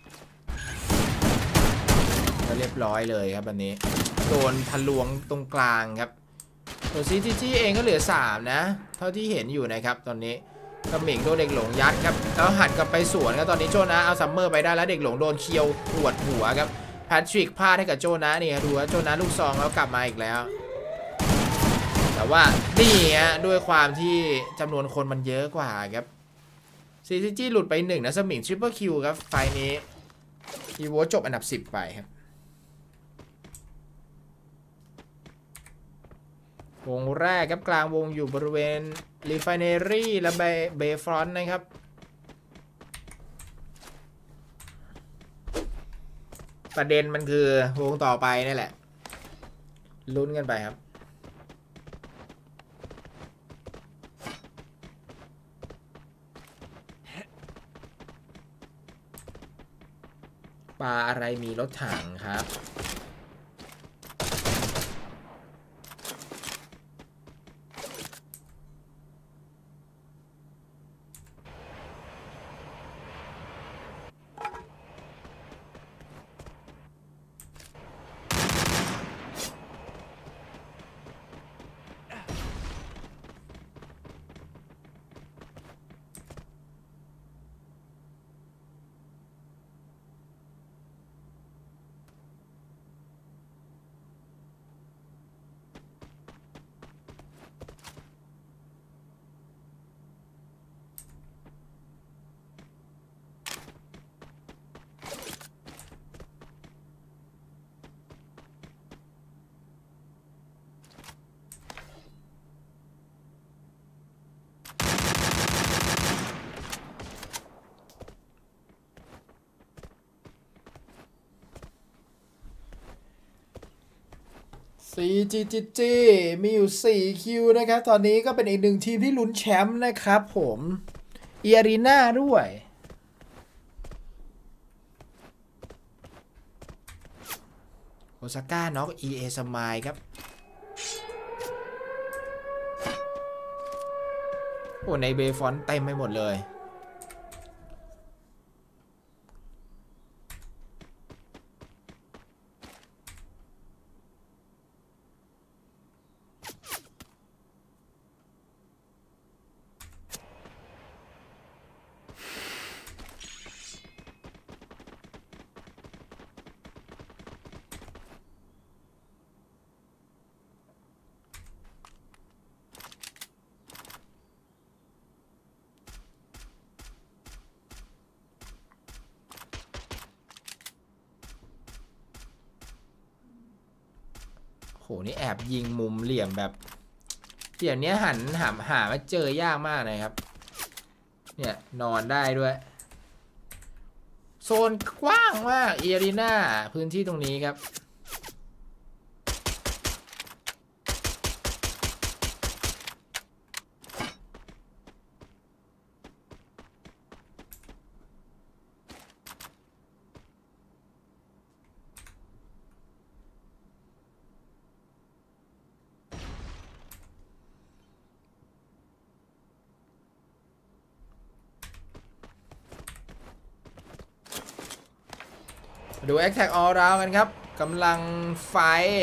เรียบร้อยเลยครับแบบนี้โดนทะลวงตรงกลางครับตัวCCGเองก็เหลือ3นะเท่าที่เห็นอยู่นะครับตอนนี้สมิงโดนเด็กหลงยัดครับแล้วหันกลับไปสวนครับตอนนี้โจนะเอาซัมเมอร์ไปได้แล้วเด็กหลงโดนเคียวปวดหัวครับแพทริกพลาดให้กับโจนะนี่ดูว่าโจนะลูกซองแล้วกลับมาอีกแล้วแต่ว่านี่ฮะด้วยความที่จำนวนคนมันเยอะกว่าครับCCG หลุดไป1นะสมิงทริปเปิลคิวครับไฟนี้อีโวจบอันดับ10ไปครับวงแรกครับกลางวงอยู่บริเวณรีไฟเนอรี่และเบฟรอนต์นะครับประเด็นมันคือวงต่อไปนี่แหละลุ้นกันไปครับปลาอะไรมีรถถังครับCGG มีอยู่4คิวนะครับตอนนี้ก็เป็นอีกหนึ่งทีมที่ลุ้นแชมป์นะครับผมเอียรีนาด้วยโอซาก้าน็อก EA สมายครับโอ้ในเบฟอนต์เต็มไปหมดเลยโหนี่แอบยิงมุมเหลี่ยมแบบเดี๋ยวนี้หามาเจอยากมากนะครับเนี่ยนอนได้ด้วยโซนกว้างมากเอรีน่าพื้นที่ตรงนี้ครับดู Attack All Round กันครับกำลังไฟ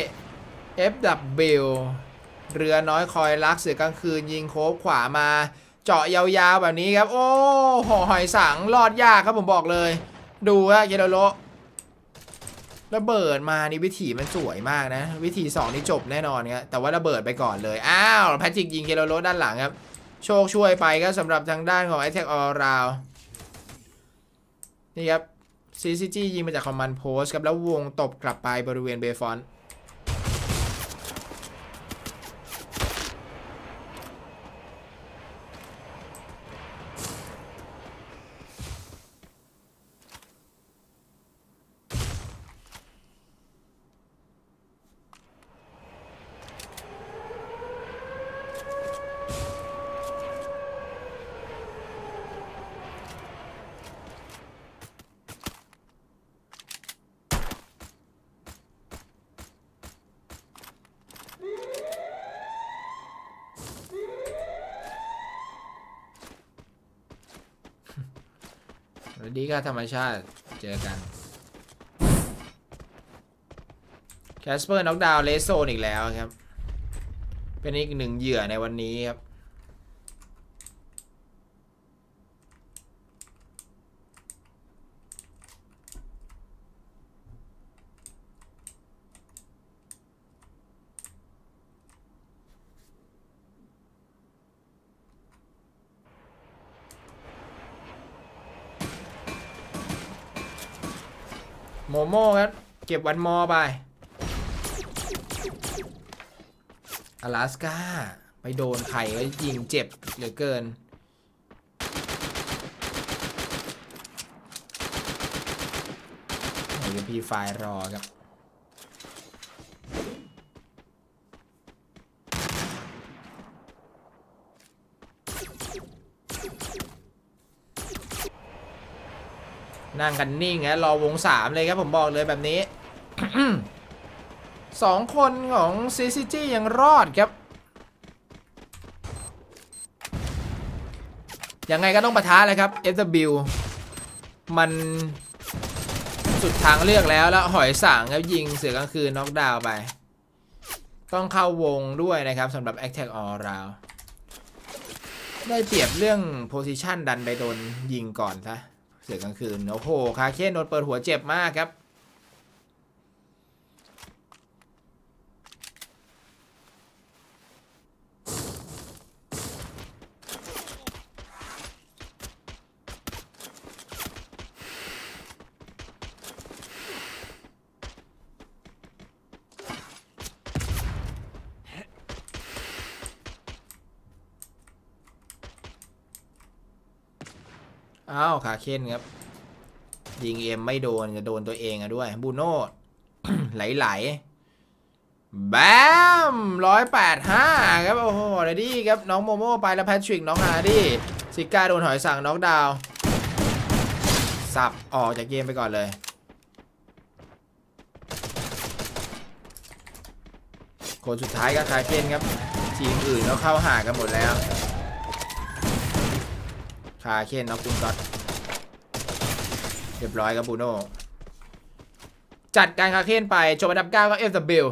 FW เรือน้อยคอยรักเสือกลางคืนยิงโคบขวามาเจาะยาวๆแบบนี้ครับโอ้ห่อหอยสังรอดยากครับผมบอกเลยดูฮะเยโรโรระเบิดมานี่วิถีมันสวยมากนะวิถี2นี่จบแน่นอนครับแต่ว่าระเบิดไปก่อนเลยอ้าวแพทริกยิงเยโรโรด้านหลังครับโชคช่วยไปก็สำหรับทางด้านของ Attack All Round นี่ครับCCG ยิงมาจากคอมมานด์โพสต์ครับแล้ววงตบกลับไปบริเวณเบฟอนต์แล้วดีก็ธรรมชาติเจอกันแคสเปอร์น็อกดาวน์เลสโซนอีกแล้วครับเป็นอีกหนึ่งเหยื่อในวันนี้ครับโมโม่ครับเก็บวันมอไปอลาสก้าไปโดนไข่แล้วยิงเจ็บเหลือเกินเดี๋ยวพีไฟรอครับนั่งกันนิ่งฮะรอวง3เลยครับผมบอกเลยแบบนี้ 2 คนของ CCG ยังรอดครับยังไงก็ต้องปะทะเลยครับ FW มันสุดทางเลือกแล้วหอยสังครับยิงเสือกลางคืนน็อกดาวน์ไปต้องเข้าวงด้วยนะครับสำหรับ Attack All Round ได้เปรียบเรื่อง Position ดันไปโดนยิงก่อนซะเสือกลางคืนโอ้โหคาเคนโดนเปิดหัวเจ็บมากครับอ้าวคาเคนครับยิงเอ็มไม่โดนจะโดนตัวเองอะด้วยบูโน่ ไหลแบม185ครับโอ้โหเรดี้ครับน้องโมโม่ไปแล้วแพทริกน้องฮาร์ดี้ซิก้าโดนหอยสังน็อกดาวน์สับออกจากเกมไปก่อนเลยคนสุดท้ายก็คาเคนครับทีมอื่นก็เข้าหากันหมดแล้วคาเคนน็อกคุณก๊อตเรียบร้อยครับบูโน่จัดการคาเคนไปจบอันดับ9ก็ FW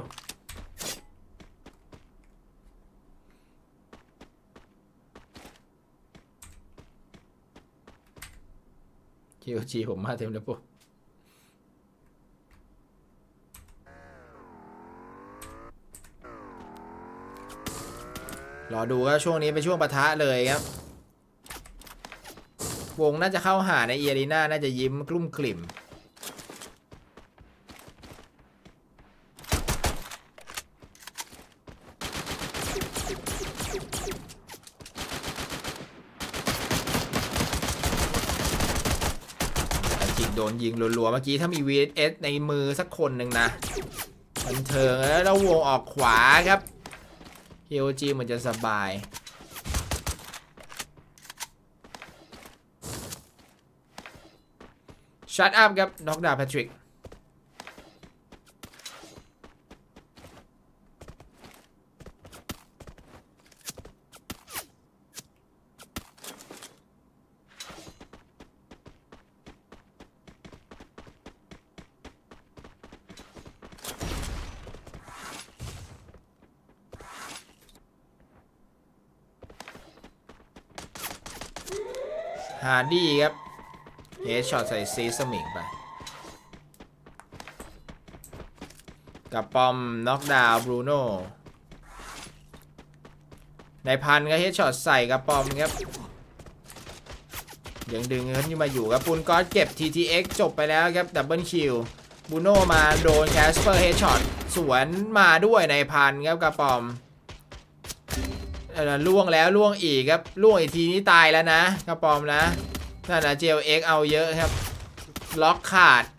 KOG ผมมาเต็มเลยปุ๊บรอดูว่าช่วงนี้เป็นช่วงปะทะเลยครับวงน่าจะเข้าหาในเอรีน่าน่าจะยิ้มกลุ้มกลิ่มโดนยิงรัวๆเมื่อกี้ถ้ามี VS ในมือสักคนหนึ่งนะบันเทิงแล้ววงออกขวาครับ KOG เหมือนจะสบายชัตอัพครับน็อกดาวน์แพทริกฮาร์ดี้ครับเฮดช็อตใส่ซีสมิงไปกับปอมน็อกดาวน์บรูโน่ในพันก็เฮดช็อตใส่กับปอมครับยังดึงเงินมาอยู่ครับปูนก๊อตเก็บ TTX จบไปแล้วครับดับเบิลคิวบรูโน่มาโดนแคสเปอร์เฮดช็อตสวนมาด้วยในพันครับกับปอมล่วงแล้วล่วงอีกครับล่วงอีกทีนี้ตายแล้วนะกระปอมนะนั่นนะ JLX เอาเยอะครับล็อกขาด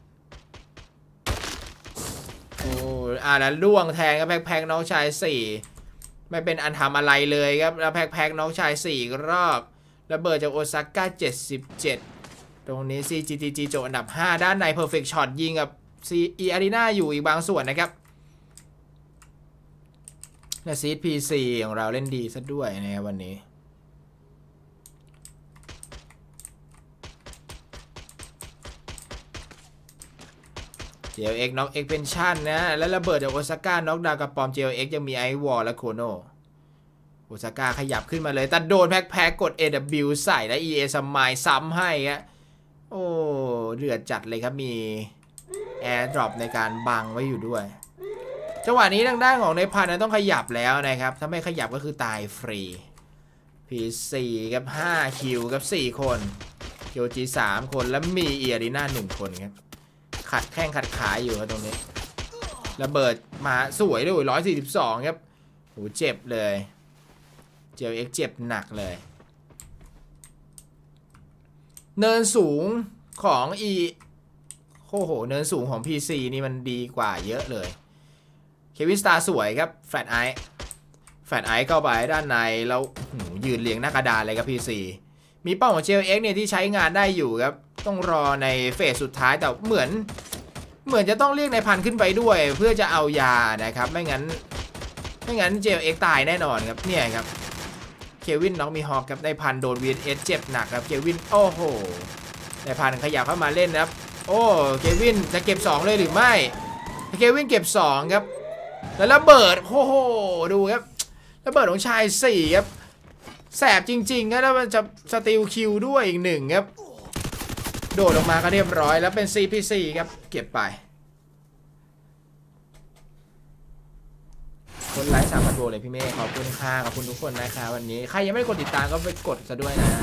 โอ้แล้วล่วงแทงครับแพ็คน้องชาย4ไม่เป็นอันทำอะไรเลยครับแล้วแพ็คน้องชาย4รอบระเบิดจากโอซาก้า77ตรงนี้ CGTG จบอันดับ5ด้านใน Perfect Shot ยิงกับ CE Arena อยู่อีกบางส่วนนะครับและซีด PC ของเราเล่นดีซะด้วยนะครับวันนี้JLX น็อกเอ็กเพนชั่นนะแล้วระเบิดจากโอซาก้าน็อกดาวกับปอม JLX ยังมีไอวอลและโคโนโอซาก้าขยับขึ้นมาเลยแต่โดนแพ็คกด AW ใส่และ EA สมายซ้ำให้ฮะโอ้เดือดจัดเลยครับมีแอร์ดรอปในการบังไว้อยู่ด้วยจังหวะนี้ทางด้านของในพันนั้นต้องขยับแล้วนะครับถ้าไม่ขยับก็คือตายฟรี P4 กับ5คิวกับ4คน KOG 3คนแล้วมีเอียรีน่า1คนครับขัดแข้งขัดขาอยู่ครับตรงนี้ระเบิดมาสวยด้วย142ครับโหเจ็บเลย JLX เจ็บหนักเลยเนินสูงของโอ้โหเนินสูงของ PC นี่มันดีกว่าเยอะเลยเควินสตาร์สวยครับแฟลตไอซ์เข้าไปด้านในแล้วยืนเรียงหน้ากระดานเลยครับ PC มีเป้าของ JLX เนี่ยที่ใช้งานได้อยู่ครับต้องรอในเฟสสุดท้ายแต่เหมือนจะต้องเรียกในพันขึ้นไปด้วยเพื่อจะเอายานะครับไม่งั้น JLX ตายแน่นอนครับเนี่ยครับเควินน้องมีฮอกครับในพันโดน VS เจ็บหนักครับเควินโอ้โหในพันขยับเข้ามาเล่นนะครับโอ้เควินจะเก็บ2เลยหรือไม่เควินเก็บ2ครับแล้วระเบิดโอ้โหดูครับระเบิดของชาย4ครับแสบจริงๆครับแล้วมันจะสตีลคิวด้วยอีก1ครับโดดลงมาก็เรียบร้อยแล้วเป็น CPC ครับเก็บไปคนไลค์3,000 โบเลยพี่เมฆขอบคุณค่ะขอบคุณทุกคนนะคะวันนี้ใครยังไม่ได้กดติดตามก็ไปกดซะด้วยนะ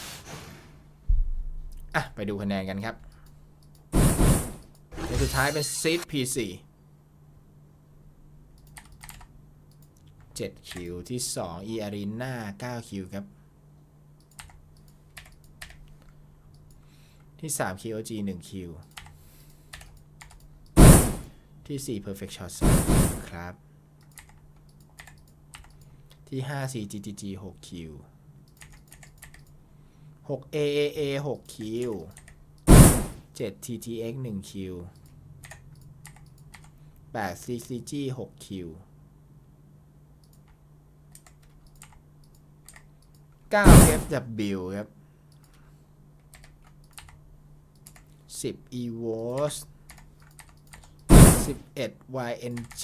ไปดูคะแนนกันครับในสุดท้ายเป็น Seed PC 7 คิวที่2 E Arena 9 คิวครับที่3 KOG 1 คิวที่4 Perfect Shot ครับที่5 CGTG 6 คิว6 AAA 6 คิว7 TTX 1 คิว8 CCG 6 คิว9 FW ครับ10 EVOS 11 YNJ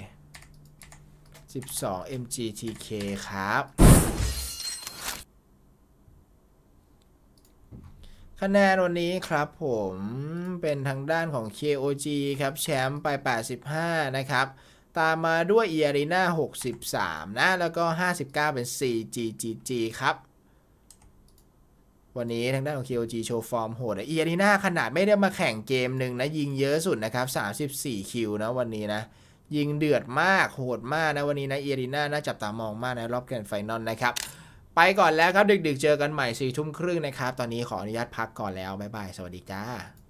12 MGTK ครับคะแนนวันนี้ครับผมเป็นทางด้านของ KOG ครับแชมป์ไป85นะครับตามมาด้วย Arena 63นะแล้วก็59เป็น CGGG ครับวันนี้ทางด้านของ KOG โชว์ฟอร์มโหดArena ขนาดไม่ได้มาแข่งเกมหนึ่งนะยิงเยอะสุดนะครับ34คิวนะวันนี้นะยิงเดือดมากโหดมากนะวันนี้นะArenaน่าจับตามองมากนะรอบแกรนด์ไฟนอลนะครับไปก่อนแล้วครับดึกๆเจอกันใหม่ 4 ทุ่มครึ่งนะครับตอนนี้ขออนุญาตพักก่อนแล้วบ๊ายบายสวัสดีจ้า